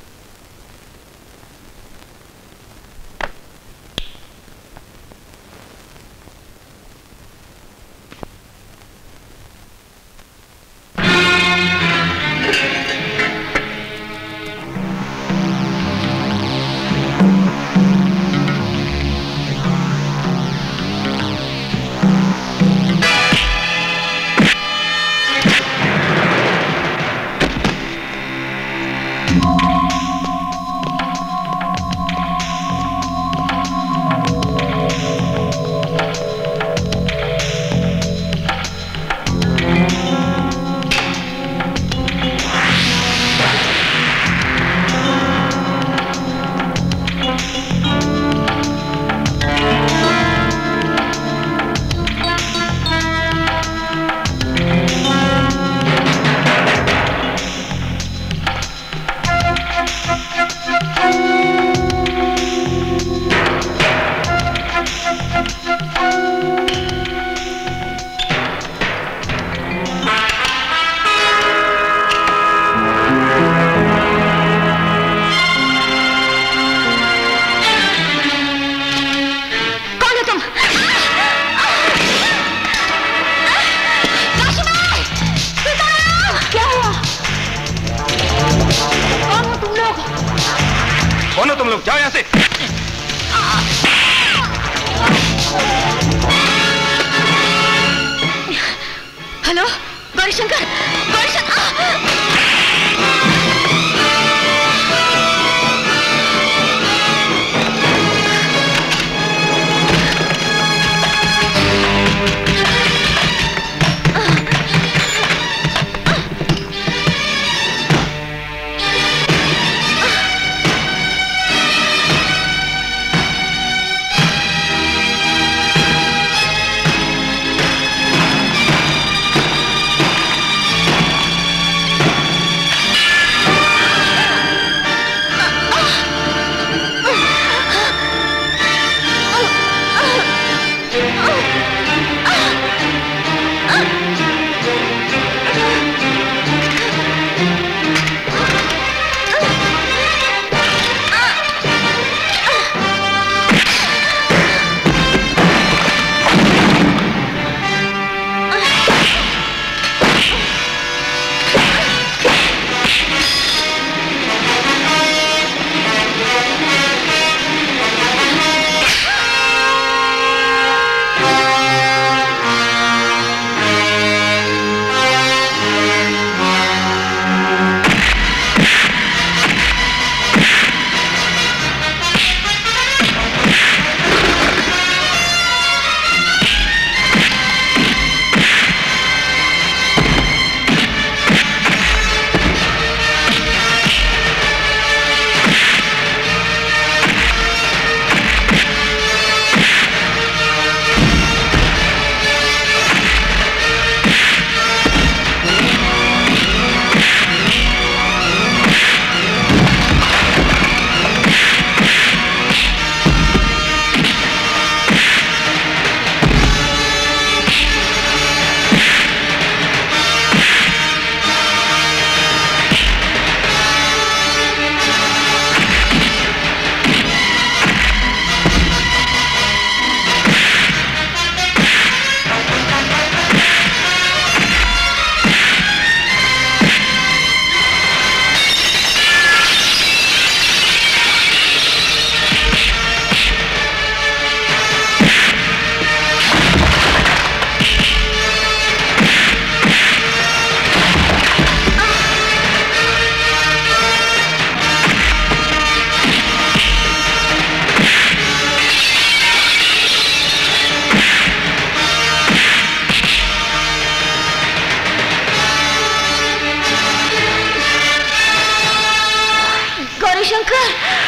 [SPEAKER 20] गौरीशंकर।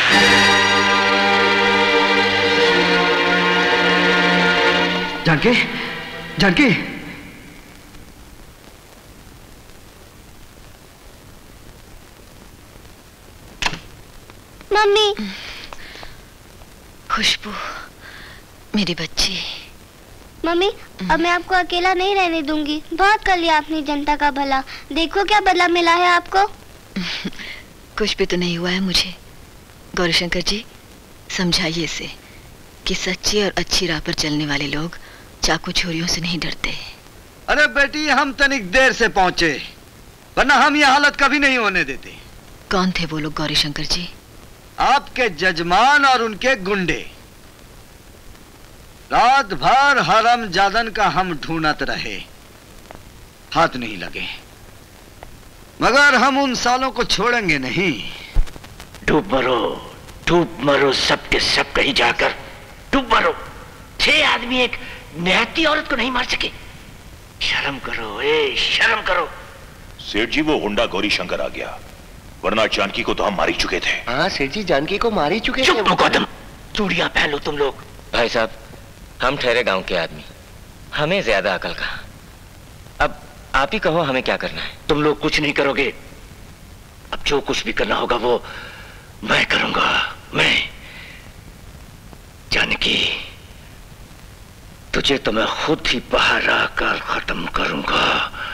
[SPEAKER 17] जानकी, जानकी।
[SPEAKER 20] मम्मी।
[SPEAKER 12] खुशबू, मेरी बच्ची।
[SPEAKER 20] मम्मी, अब मैं आपको अकेला नहीं रहने दूंगी। बहुत कर लिया आपने जनता का भला। देखो क्या बदला मिला है आपको।
[SPEAKER 12] कुछ भी तो नहीं हुआ है मुझे। गौरीशंकर जी, समझाइए इसे कि सच्ची और अच्छी राह पर चलने वाले लोग चाकू छुरियों से नहीं डरते।
[SPEAKER 17] अरे बेटी, हम तनिक देर से पहुंचे, वरना हम ये हालत कभी नहीं होने देते।
[SPEAKER 12] कौन थे वो लोग गौरीशंकर जी?
[SPEAKER 17] आपके जजमान और उनके गुंडे। रात भर हरम जादन का हम ढूंढत रहे, हाथ नहीं लगे, मगर हम उन सालों को छोड़ेंगे नहीं।
[SPEAKER 1] डूब मरो सब के सब कहीं जाकर डूब मरो। 6 आदमी एक निहत्ती औरत को नहीं मार सके। शर्म करो, शर्म करो।
[SPEAKER 11] सेठ जी, वो हुंडा गौरीशंकर आ गया, वरना जानकी को तो हम मार ही चुके थे।
[SPEAKER 21] हाँ सेठ जी, जानकी को मार ही चुके थे।
[SPEAKER 1] चुप मुकदम, चूड़ियां पहन लो तुम लोग।
[SPEAKER 10] भाई साहब, हम ठहरे गांव के आदमी, हमें ज्यादा अकल कहाँ। अब आप ही कहो हमें क्या करना है।
[SPEAKER 1] तुम लोग कुछ नहीं करोगे। अब जो कुछ भी करना होगा वो मैं करूंगा। मैं जानकी, तुझे तो मैं खुद ही बाहर आकर खत्म करूंगा।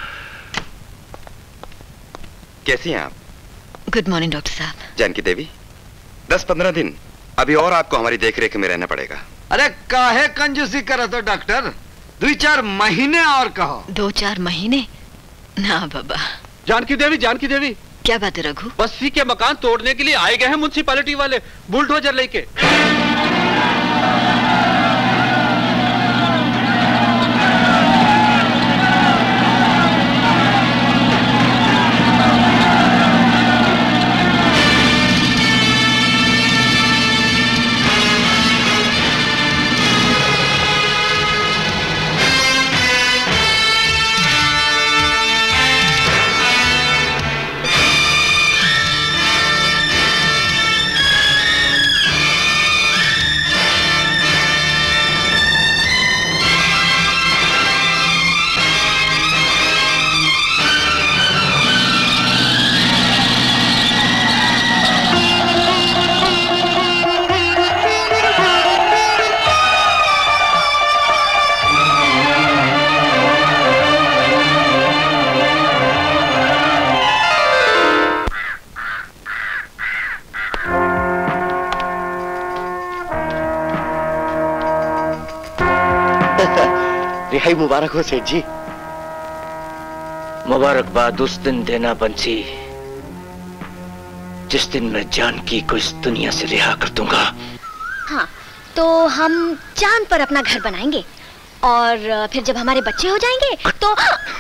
[SPEAKER 7] कैसी हैं आप?
[SPEAKER 12] गुड मॉर्निंग डॉक्टर साहब।
[SPEAKER 7] जानकी देवी, 10-15 दिन अभी और आपको हमारी देखरेख में रहना पड़ेगा।
[SPEAKER 17] अरे काहे कंजूसी करत हो डॉक्टर? 2-4 महीने और कहो।
[SPEAKER 12] 2-4 महीने? ना बाबा।
[SPEAKER 14] जानकी देवी।
[SPEAKER 12] क्या बात है रघु?
[SPEAKER 14] बस्ती के मकान तोड़ने के लिए आए गए हैं म्युनिसिपैलिटी वाले, बुलडोजर लेके।
[SPEAKER 21] रिहाई मुबारक हो सेठ जी।
[SPEAKER 1] मुबारकबाद उस दिन देना बंसी, जिस दिन मैं जानकी को इस दुनिया से रिहा कर दूंगा।
[SPEAKER 20] हाँ, तो हम चांद पर अपना घर बनाएंगे और फिर जब हमारे बच्चे हो जाएंगे तो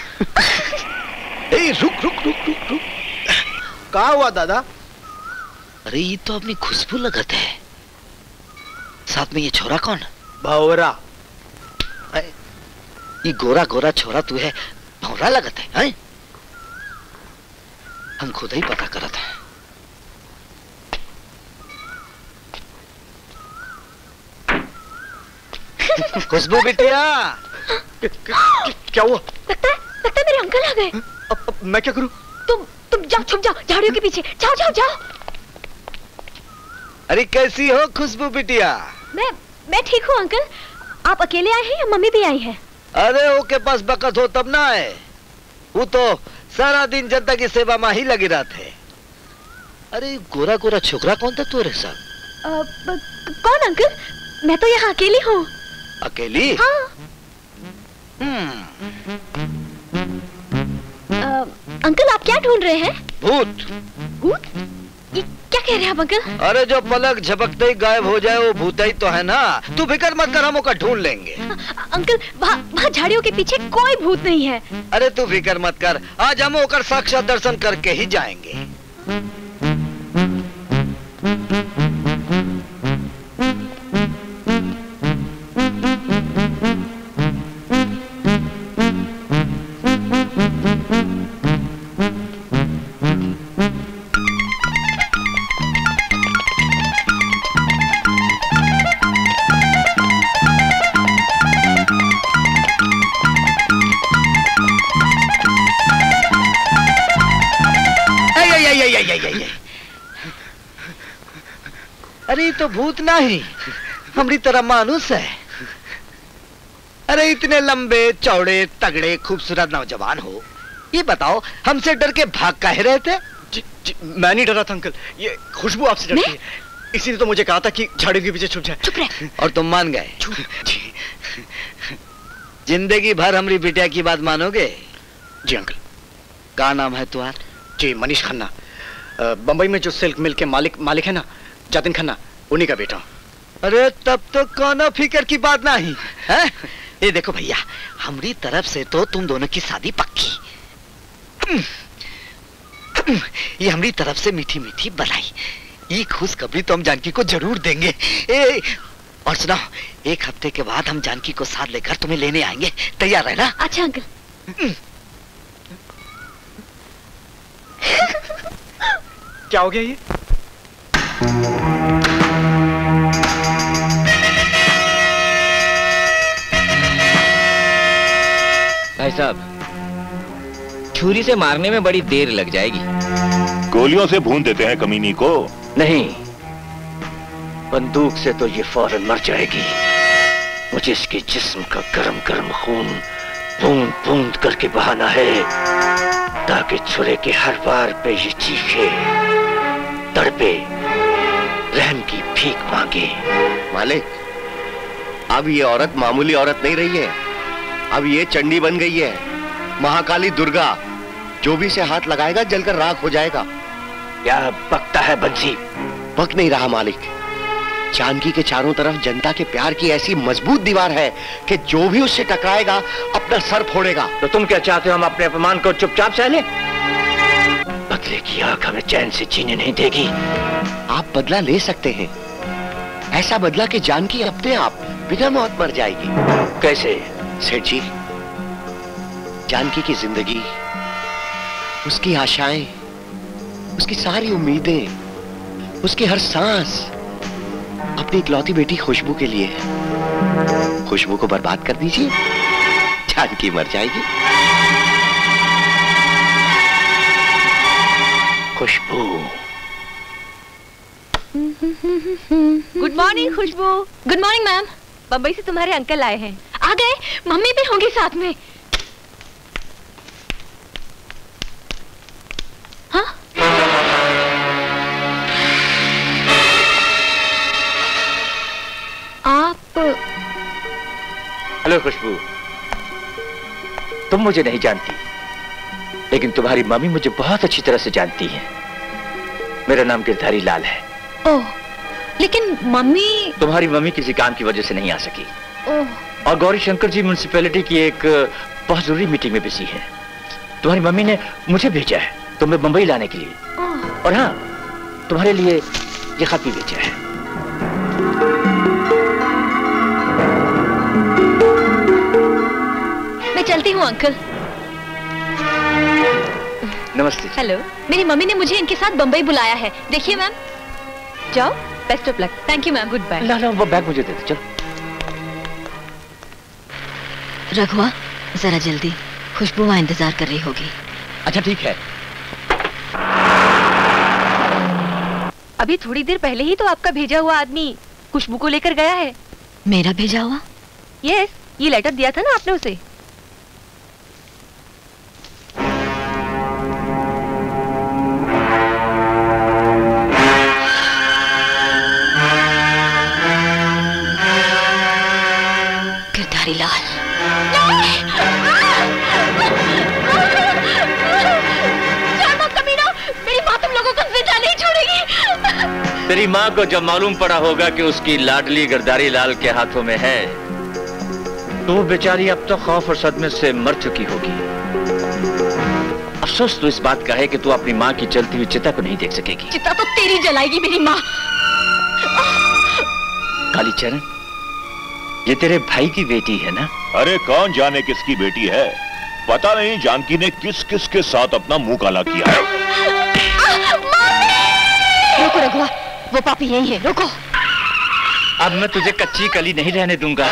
[SPEAKER 16] रुक। कहाँ हुआ दादा?
[SPEAKER 13] अरे ये तो अपनी खुशबू लगत है। साथ में ये छोरा कौन?
[SPEAKER 16] भौरा।
[SPEAKER 13] ये गोरा गोरा छोरा तू है, भौरा लगत है, हैं? हम खुद ही पता करत है।
[SPEAKER 16] खुशबू बिटिया। क्या हुआ?
[SPEAKER 20] लगता है मेरे अंकल आ गए।
[SPEAKER 16] अब मैं क्या करूं?
[SPEAKER 20] तुम जाओ, छुप जाओ झाड़ियों के पीछे। जाओ।
[SPEAKER 17] अरे कैसी हो खुशबू बिटिया?
[SPEAKER 20] मैं ठीक हूँ अंकल। आप अकेले आए हैं या मम्मी भी आई है?
[SPEAKER 17] अरे वो के पास बकत हो तब ना आए, वो तो सारा दिन जनता की सेवा में ही लगी रहते।
[SPEAKER 13] अरे गोरा गोरा छोकरा कौन था तुम्हारे साथ?
[SPEAKER 20] कौन अंकल? मैं तो यहाँ अकेली हूँ।
[SPEAKER 17] अकेली?
[SPEAKER 20] हाँ। अंकल आप क्या ढूंढ रहे हैं? भूत? ये क्या कह रहे हैं आप अंकल?
[SPEAKER 17] अरे जो पलक झपकते ही गायब हो जाए वो भूत ही तो है ना। तू फिक्र मत कर, हम ओका ढूंढ लेंगे।
[SPEAKER 20] अंकल वहाँ झाड़ियों के पीछे कोई भूत नहीं है।
[SPEAKER 17] अरे तू फिक्र मत कर, आज हम ओकर साक्षात दर्शन करके ही जाएंगे। अरे ये तो भूत नहीं, हमारी तरह मानुस है। अरे इतने लंबे चौड़े तगड़े खूबसूरत नौजवान हो, ये बताओ हमसे डर के भाग काहे रहे थे?
[SPEAKER 15] जी, मैं नहीं डरा था अंकल, ये खुशबू आपसे डरती है, इसीलिए तो मुझे कहा था कि झाड़ियों के पीछे छुप जाए।
[SPEAKER 2] चुप रहे।
[SPEAKER 17] और तुम मान गए?
[SPEAKER 15] जी।
[SPEAKER 17] जिंदगी भर हमारी बिटिया की बात मानोगे?
[SPEAKER 15] जी अंकल।
[SPEAKER 17] क्या नाम है तुम्हारा?
[SPEAKER 15] जी मनीष खन्ना, बंबई में जो सिल्क मिल के मालिक है ना, जतिन खन्ना, उन्हीं का बेटा।
[SPEAKER 17] अरे तब तो कोनो फिक्र की बात नहीं है। ये देखो भैया, हमारी तरफ से तो तुम दोनों की शादी पक्की। ये हमारी तरफ से मीठी मीठी बधाई। ये खुशखबरी तो हम जानकी को जरूर देंगे। और सुनो, एक हफ्ते के बाद हम जानकी को साथ लेकर तुम्हें लेने आएंगे, तैयार रहना?
[SPEAKER 12] अच्छा अंकल।
[SPEAKER 15] क्या हो गया ये?
[SPEAKER 10] भाई साहब, छुरी से मारने में बड़ी देर लग जाएगी।
[SPEAKER 11] गोलियों से भून देते हैं कमीनी को।
[SPEAKER 1] नहीं, बंदूक से तो ये फौरन मर जाएगी। मुझे इसके जिस्म का गरम गरम खून बूंद बूंद करके बहाना है, ताकि छुरे के हर बार पे ये चीखे, तड़पे, रहम की भीख मांगे।
[SPEAKER 21] मालिक, अब ये औरत मामूली औरत नहीं रही है, अब ये चंडी बन गई है, महाकाली दुर्गा। जो भी इसे हाथ लगाएगा जलकर राख हो जाएगा।
[SPEAKER 1] क्या बकता है बंसी?
[SPEAKER 21] बक नहीं रहा मालिक, जानकी के चारों तरफ जनता के प्यार की ऐसी मजबूत दीवार है कि जो भी उससे टकराएगा अपना सर फोड़ेगा।
[SPEAKER 1] तो तुम क्या चाहते हो, हम अपने अपमान को चुपचाप सह लें? बदले की आंख हमें चैन से जीने नहीं देगी।
[SPEAKER 21] आप बदला ले सकते हैं, ऐसा बदला कि जानकी अपने आप बिना मौत मर जाएगी।
[SPEAKER 1] कैसे?
[SPEAKER 21] सेठ जी, जानकी की जिंदगी, उसकी आशाएं, उसकी सारी उम्मीदें, उसकी हर सांस अपनी इकलौती बेटी खुशबू के लिए है। खुशबू को बर्बाद कर दीजिए, जानकी मर जाएगी।
[SPEAKER 1] Khushboo.
[SPEAKER 4] Good morning Khushboo.
[SPEAKER 12] Good morning ma'am.
[SPEAKER 4] Bombay से तुम्हारे अंकल आए हैं।
[SPEAKER 12] आ गए? मम्मी भी होंगी साथ में? हाँ? आप?
[SPEAKER 1] हेलो खुशबू, तुम मुझे नहीं जानती, लेकिन तुम्हारी मम्मी मुझे बहुत अच्छी तरह से जानती है। मेरा नाम गिरधारी लाल है।
[SPEAKER 12] ओह, लेकिन मम्मी?
[SPEAKER 1] तुम्हारी मम्मी किसी काम की वजह से नहीं आ सकी।
[SPEAKER 12] ओह।
[SPEAKER 1] और गौरी शंकर जी म्युनिसिपैलिटी की एक बहुत जरूरी मीटिंग में बिजी है। तुम्हारी मम्मी ने मुझे भेजा है तुम्हें बंबई लाने के लिए। और हाँ, तुम्हारे लिए ये खत भी भेजा है।
[SPEAKER 12] मैं चलती हूँ अंकल।
[SPEAKER 1] नमस्ते।
[SPEAKER 12] हेलो, मेरी मम्मी ने मुझे इनके साथ बंबई बुलाया है। देखिए मैम। जाओ, best of luck. Thank you ma'am, good bye.
[SPEAKER 1] ला वो बैग मुझे दे दो, चलो।
[SPEAKER 12] रघुआ, जरा जल्दी, खुशबू वहां इंतजार कर रही होगी।
[SPEAKER 1] अच्छा ठीक है।
[SPEAKER 4] अभी थोड़ी देर पहले ही तो आपका भेजा हुआ आदमी खुशबू को लेकर गया है।
[SPEAKER 12] मेरा भेजा हुआ?
[SPEAKER 4] यस, ये लेटर दिया था ना आपने उसे।
[SPEAKER 12] गिरधारी लाल। मेरी माँ तुम लोगों को जिंदा नहीं छोड़ेगी।
[SPEAKER 1] तेरी माँ को जब मालूम पड़ा होगा कि उसकी लाडली गिरधारी लाल के हाथों में है, तो वो बेचारी अब तो खौफ और सदमे से मर चुकी होगी। अफसोस तो इस बात का है कि तू अपनी माँ की जलती हुई चिता को नहीं देख सकेगी।
[SPEAKER 12] चिता तो तेरी जलाएगी मेरी माँ।
[SPEAKER 1] कालीचरण, ये तेरे भाई की बेटी है ना?
[SPEAKER 11] अरे कौन जाने किसकी बेटी है, पता नहीं जानकी ने किस किस के साथ अपना मुंह काला किया है।
[SPEAKER 12] रोको रघुआ, वो पापी यही है, रोको।
[SPEAKER 1] अब मैं तुझे कच्ची कली नहीं रहने दूंगा।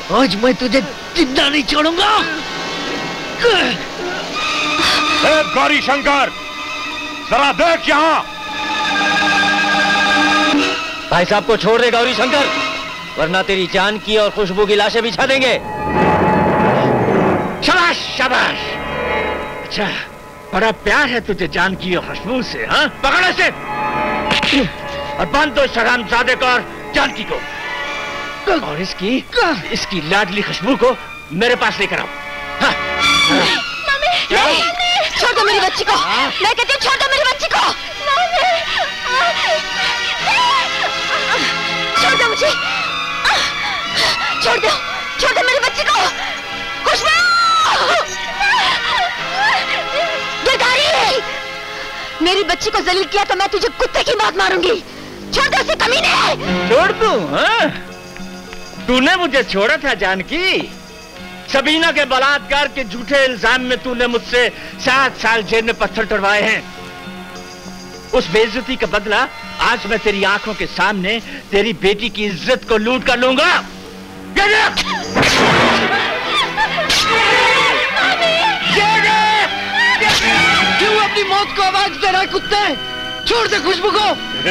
[SPEAKER 17] आज मैं तुझे जिंदा नहीं छोड़ूंगा।
[SPEAKER 11] गौरी शंकर, जरा देख यहाँ।
[SPEAKER 10] भाई साहब को छोड़ दे गौरी शंकर, वरना तेरी जान की और खुशबू की लाशें बिछा देंगे।
[SPEAKER 1] शाबाश शाबाश। अच्छा, बड़ा प्यार है तुझे जान की और खुशबू से, हाँ? पकड़ इसे और बांध दो शरामजादे को और जानकी को, और इसकी लाडली खुशबू को मेरे पास लेकर आओ। हाँ।
[SPEAKER 19] नहीं, छोड़ दो मेरी बच्ची को। मैं कहती हूँ छोड़ दो मेरी बच्ची को। छोड़ दो मुझे, छोड़ दो मेरी बच्ची को। खुशबू, गिरधारी, मेरी बच्ची को जलील किया तो मैं तुझे कुत्ते की मौत मारूंगी। छोड़ दो उसे कमीने।
[SPEAKER 1] छोड़ दूं? हाँ? तूने मुझे छोड़ा था जानकी? सबीना के बलात्कार के झूठे इल्जाम में तूने मुझसे 7 साल जेल में पत्थर टड़वाए हैं। उस बेइज्जती का बदला आज मैं तेरी आंखों के सामने तेरी बेटी की इज्जत को लूट कर लूंगा।
[SPEAKER 17] क्यों अपनी मौत को आवाज दे रहा है कुत्ते? छोड़ दे खुशबू को।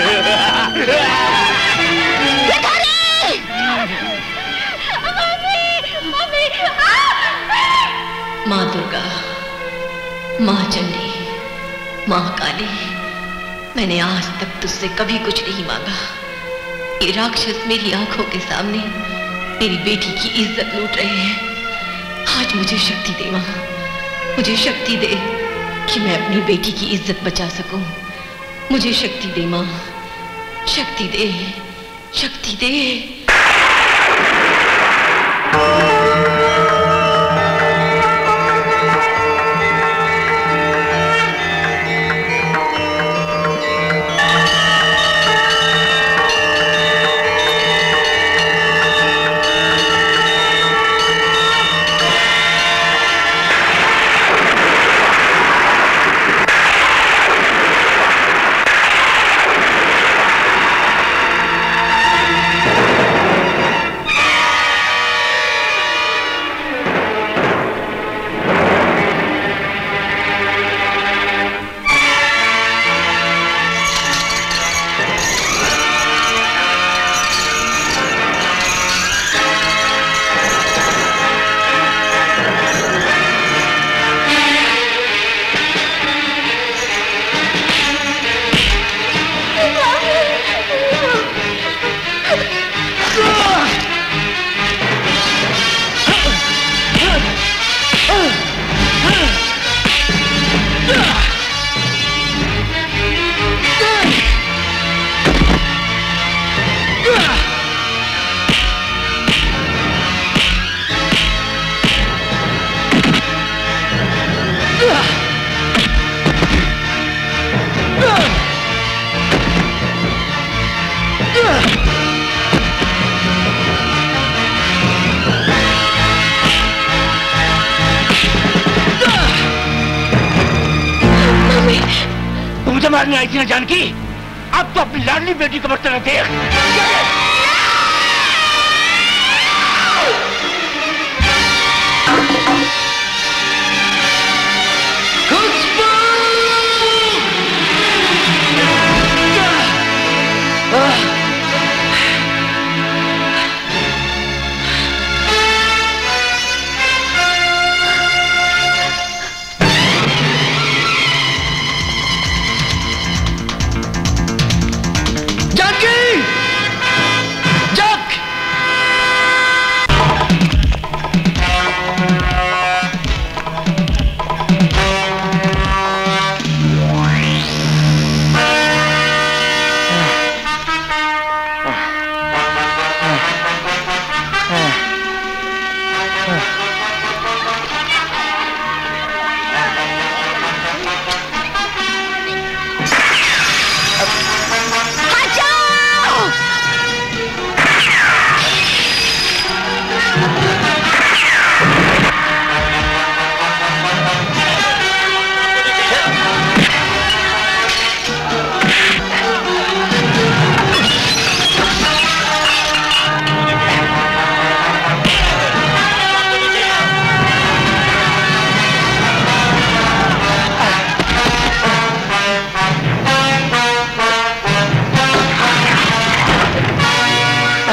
[SPEAKER 4] माँ दुर्गा, माँ चंडी, माँ काली, मैंने आज तक तुझसे कभी कुछ नहीं मांगा। ये राक्षस मेरी आंखों के सामने मेरी बेटी की इज्जत लूट रहे हैं। आज मुझे शक्ति दे माँ, मुझे शक्ति दे कि मैं अपनी बेटी की इज्जत बचा सकूं। मुझे शक्ति दे माँ, शक्ति दे, शक्ति दे।
[SPEAKER 1] मुझे मारने आई थी ना जानकी? अब तो अपनी लाडली बेटी को मरते रहते हैं।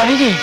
[SPEAKER 21] भाभी जी।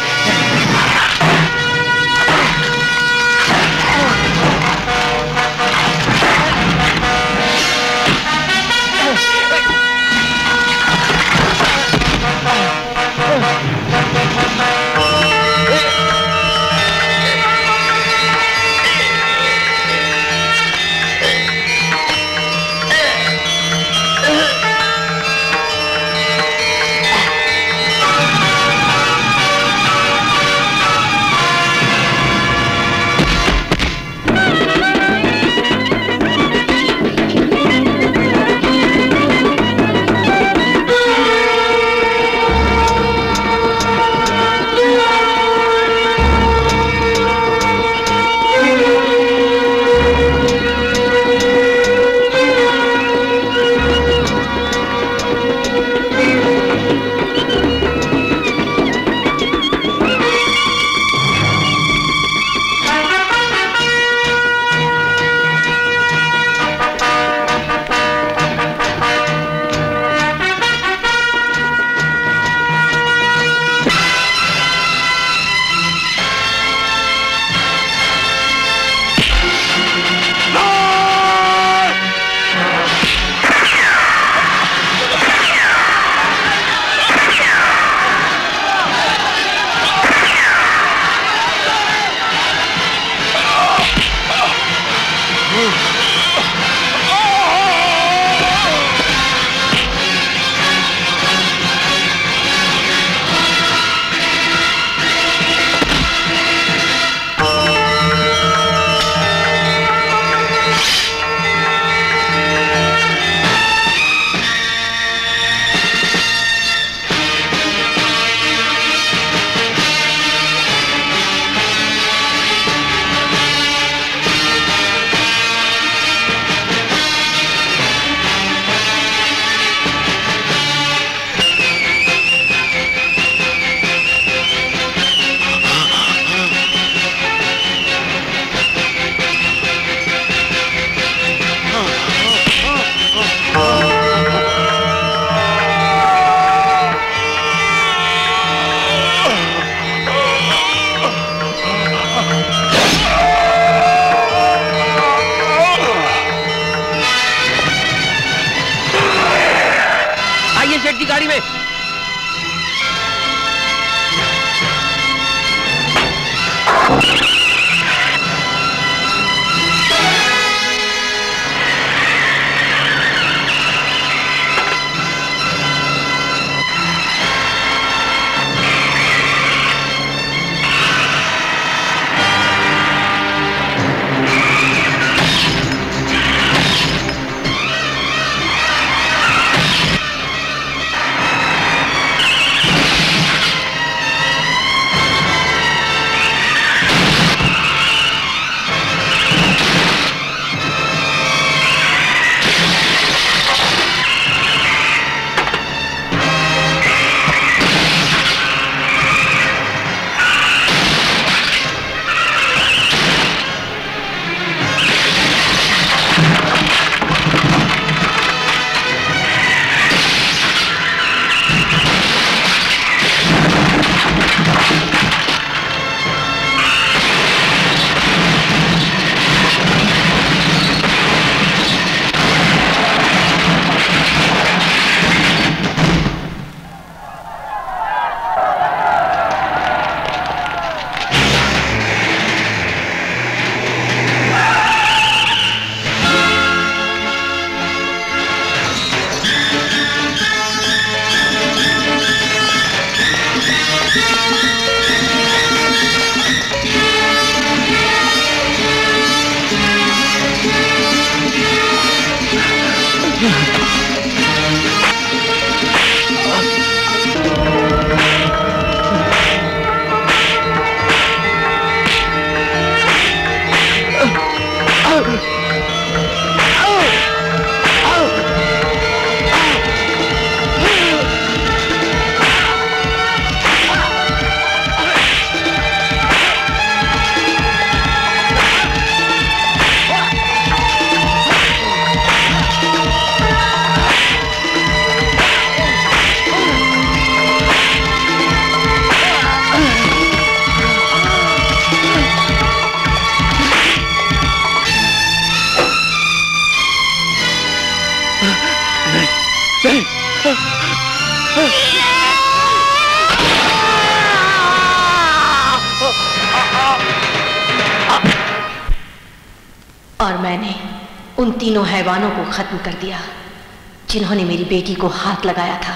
[SPEAKER 4] और मैंने उन तीनों हैवानों को खत्म कर दिया जिन्होंने मेरी बेटी को हाथ लगाया था।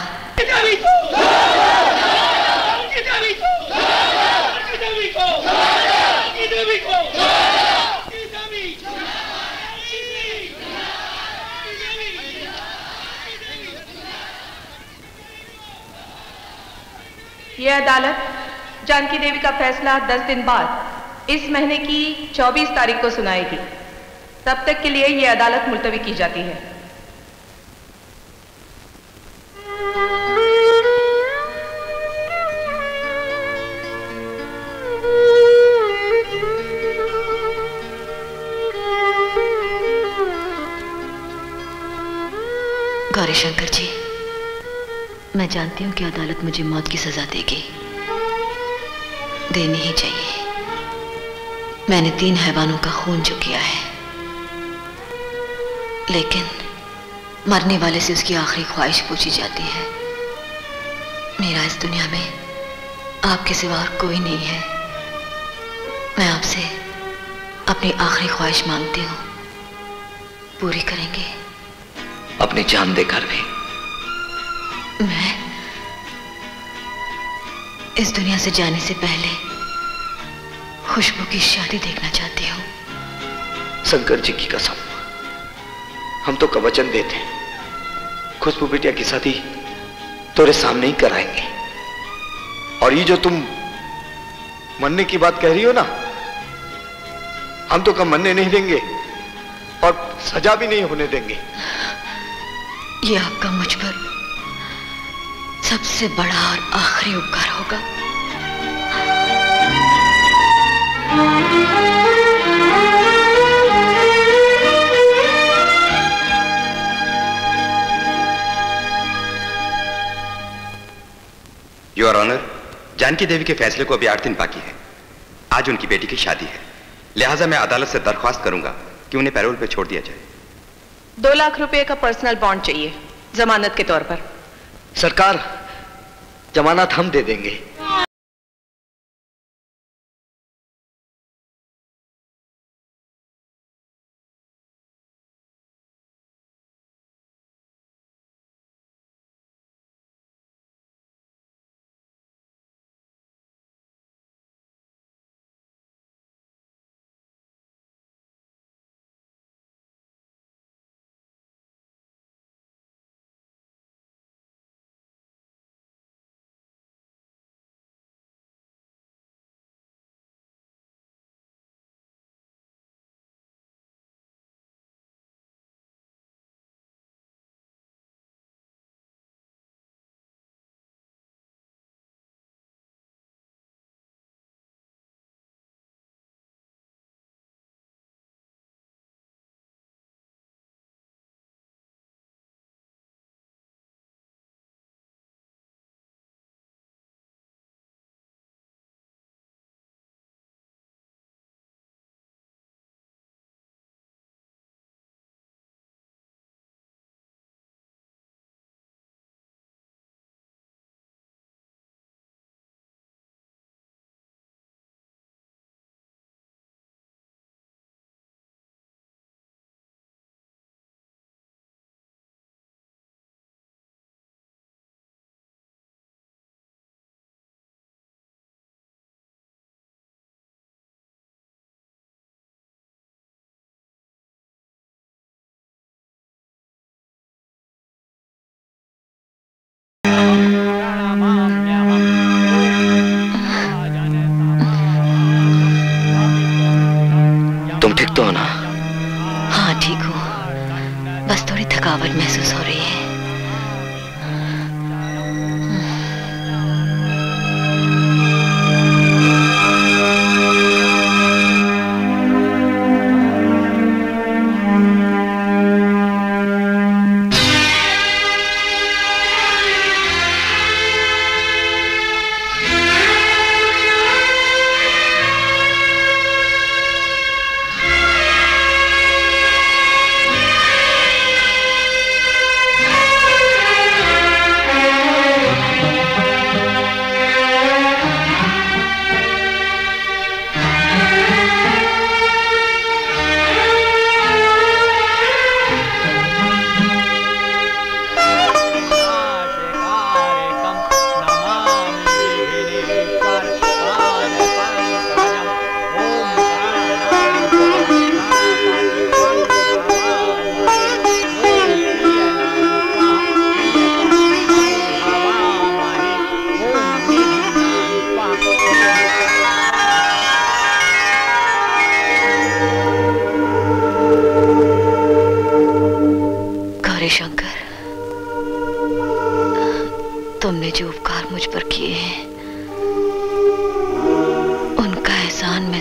[SPEAKER 8] ये अदालत जानकी देवी का फैसला 10 दिन बाद इस महीने की 24 तारीख को सुनाएगी। तब तक के लिए ये अदालत मुलतवी की जाती है।
[SPEAKER 12] गौरीशंकर जी, मैं जानती हूं कि अदालत मुझे मौत की सजा देगी, देनी ही चाहिए। मैंने 3 हैवानों का खून जो किया है, लेकिन मरने वाले से उसकी आखिरी ख्वाहिश पूछी जाती है। मेरा इस दुनिया में आपके सिवा और कोई नहीं है। मैं आपसे अपनी आखिरी ख्वाहिश मांगती हूँ, पूरी करेंगे?
[SPEAKER 1] अपनी जान देकर भी।
[SPEAKER 12] मैं इस दुनिया से जाने से पहले खुशबू की शादी देखना चाहती हूँ।
[SPEAKER 1] शंकर जी की कसम, हम तो वचन देते हैं, खुशबू बिटिया की शादी तेरे सामने ही कराएंगे। और ये जो तुम मरने की बात कह रही हो ना, हम तो कम मरने नहीं देंगे और सजा भी नहीं होने देंगे।
[SPEAKER 12] ये आपका मुझ पर सबसे बड़ा और आखिरी उपकार होगा।
[SPEAKER 7] योर ऑनर, जानकी देवी के फैसले को अभी 8 दिन बाकी है। आज उनकी बेटी की शादी है, लिहाजा मैं अदालत से दरख्वास्त करूंगा कि उन्हें पैरोल पे छोड़ दिया जाए।
[SPEAKER 8] 2 लाख रुपए का पर्सनल बॉन्ड चाहिए जमानत के तौर पर।
[SPEAKER 1] सरकार, जमानत हम दे देंगे। तुम ठीक तो हो ना?
[SPEAKER 12] हाँ ठीक हूँ, बस थोड़ी थकावट महसूस हो रही है।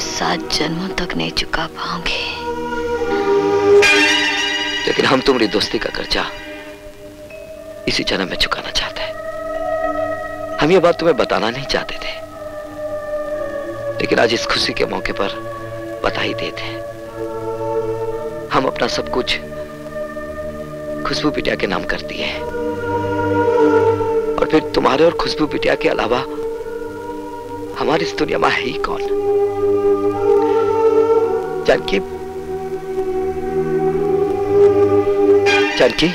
[SPEAKER 12] 7 जन्मों तक नहीं चुका पाऊंगी।
[SPEAKER 3] लेकिन हम तुम्हारी दोस्ती का कर्जा इसी जन्म में चुकाना चाहते हैं। हम ये बात तुम्हें बताना नहीं चाहते थे, लेकिन आज इस खुशी के मौके पर बता ही देते हैं। हम अपना सब कुछ खुशबू बिटिया के नाम कर दिए हैं, और फिर तुम्हारे और खुशबू बिटिया के अलावा हमारी इस दुनिया में है ही कौन? जानकी, जानकी,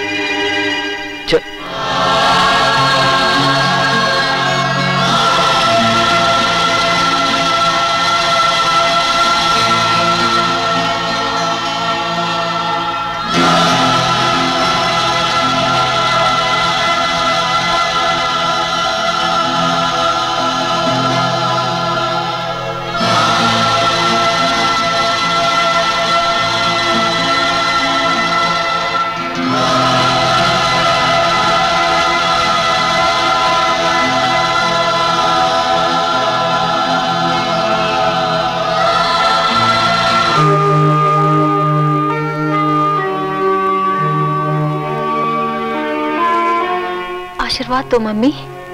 [SPEAKER 12] आशीर्वाद दो मम्मी।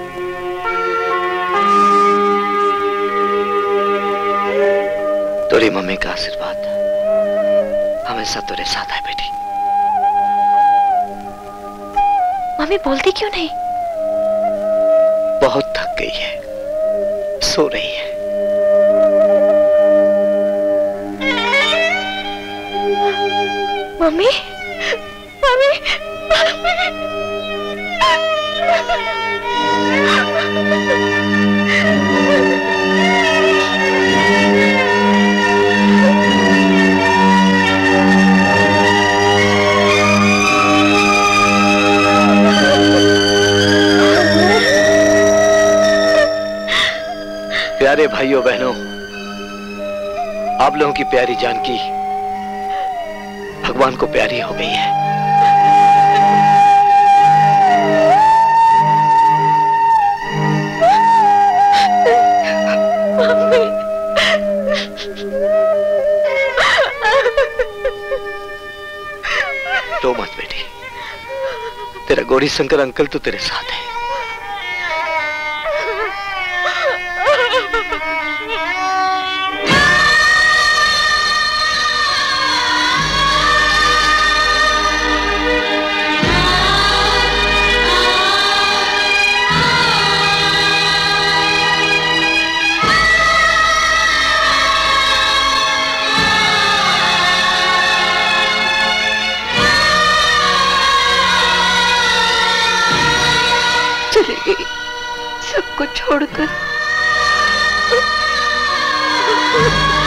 [SPEAKER 3] तेरी मम्मी का आशीर्वाद हमेशा तेरे साथ है बेटी।
[SPEAKER 12] मम्मी बोलती क्यों नहीं?
[SPEAKER 3] बहुत थक गई है, सो रही है।
[SPEAKER 12] मम्मी, मम्मी,
[SPEAKER 3] प्यारे भाइयों बहनों, आप लोगों की प्यारी जानकी भगवान को प्यारी हो गई है। रो मत बेटी, तेरा गौरी शंकर अंकल तो तेरे साथ है।
[SPEAKER 12] सब कुछ छोड़कर।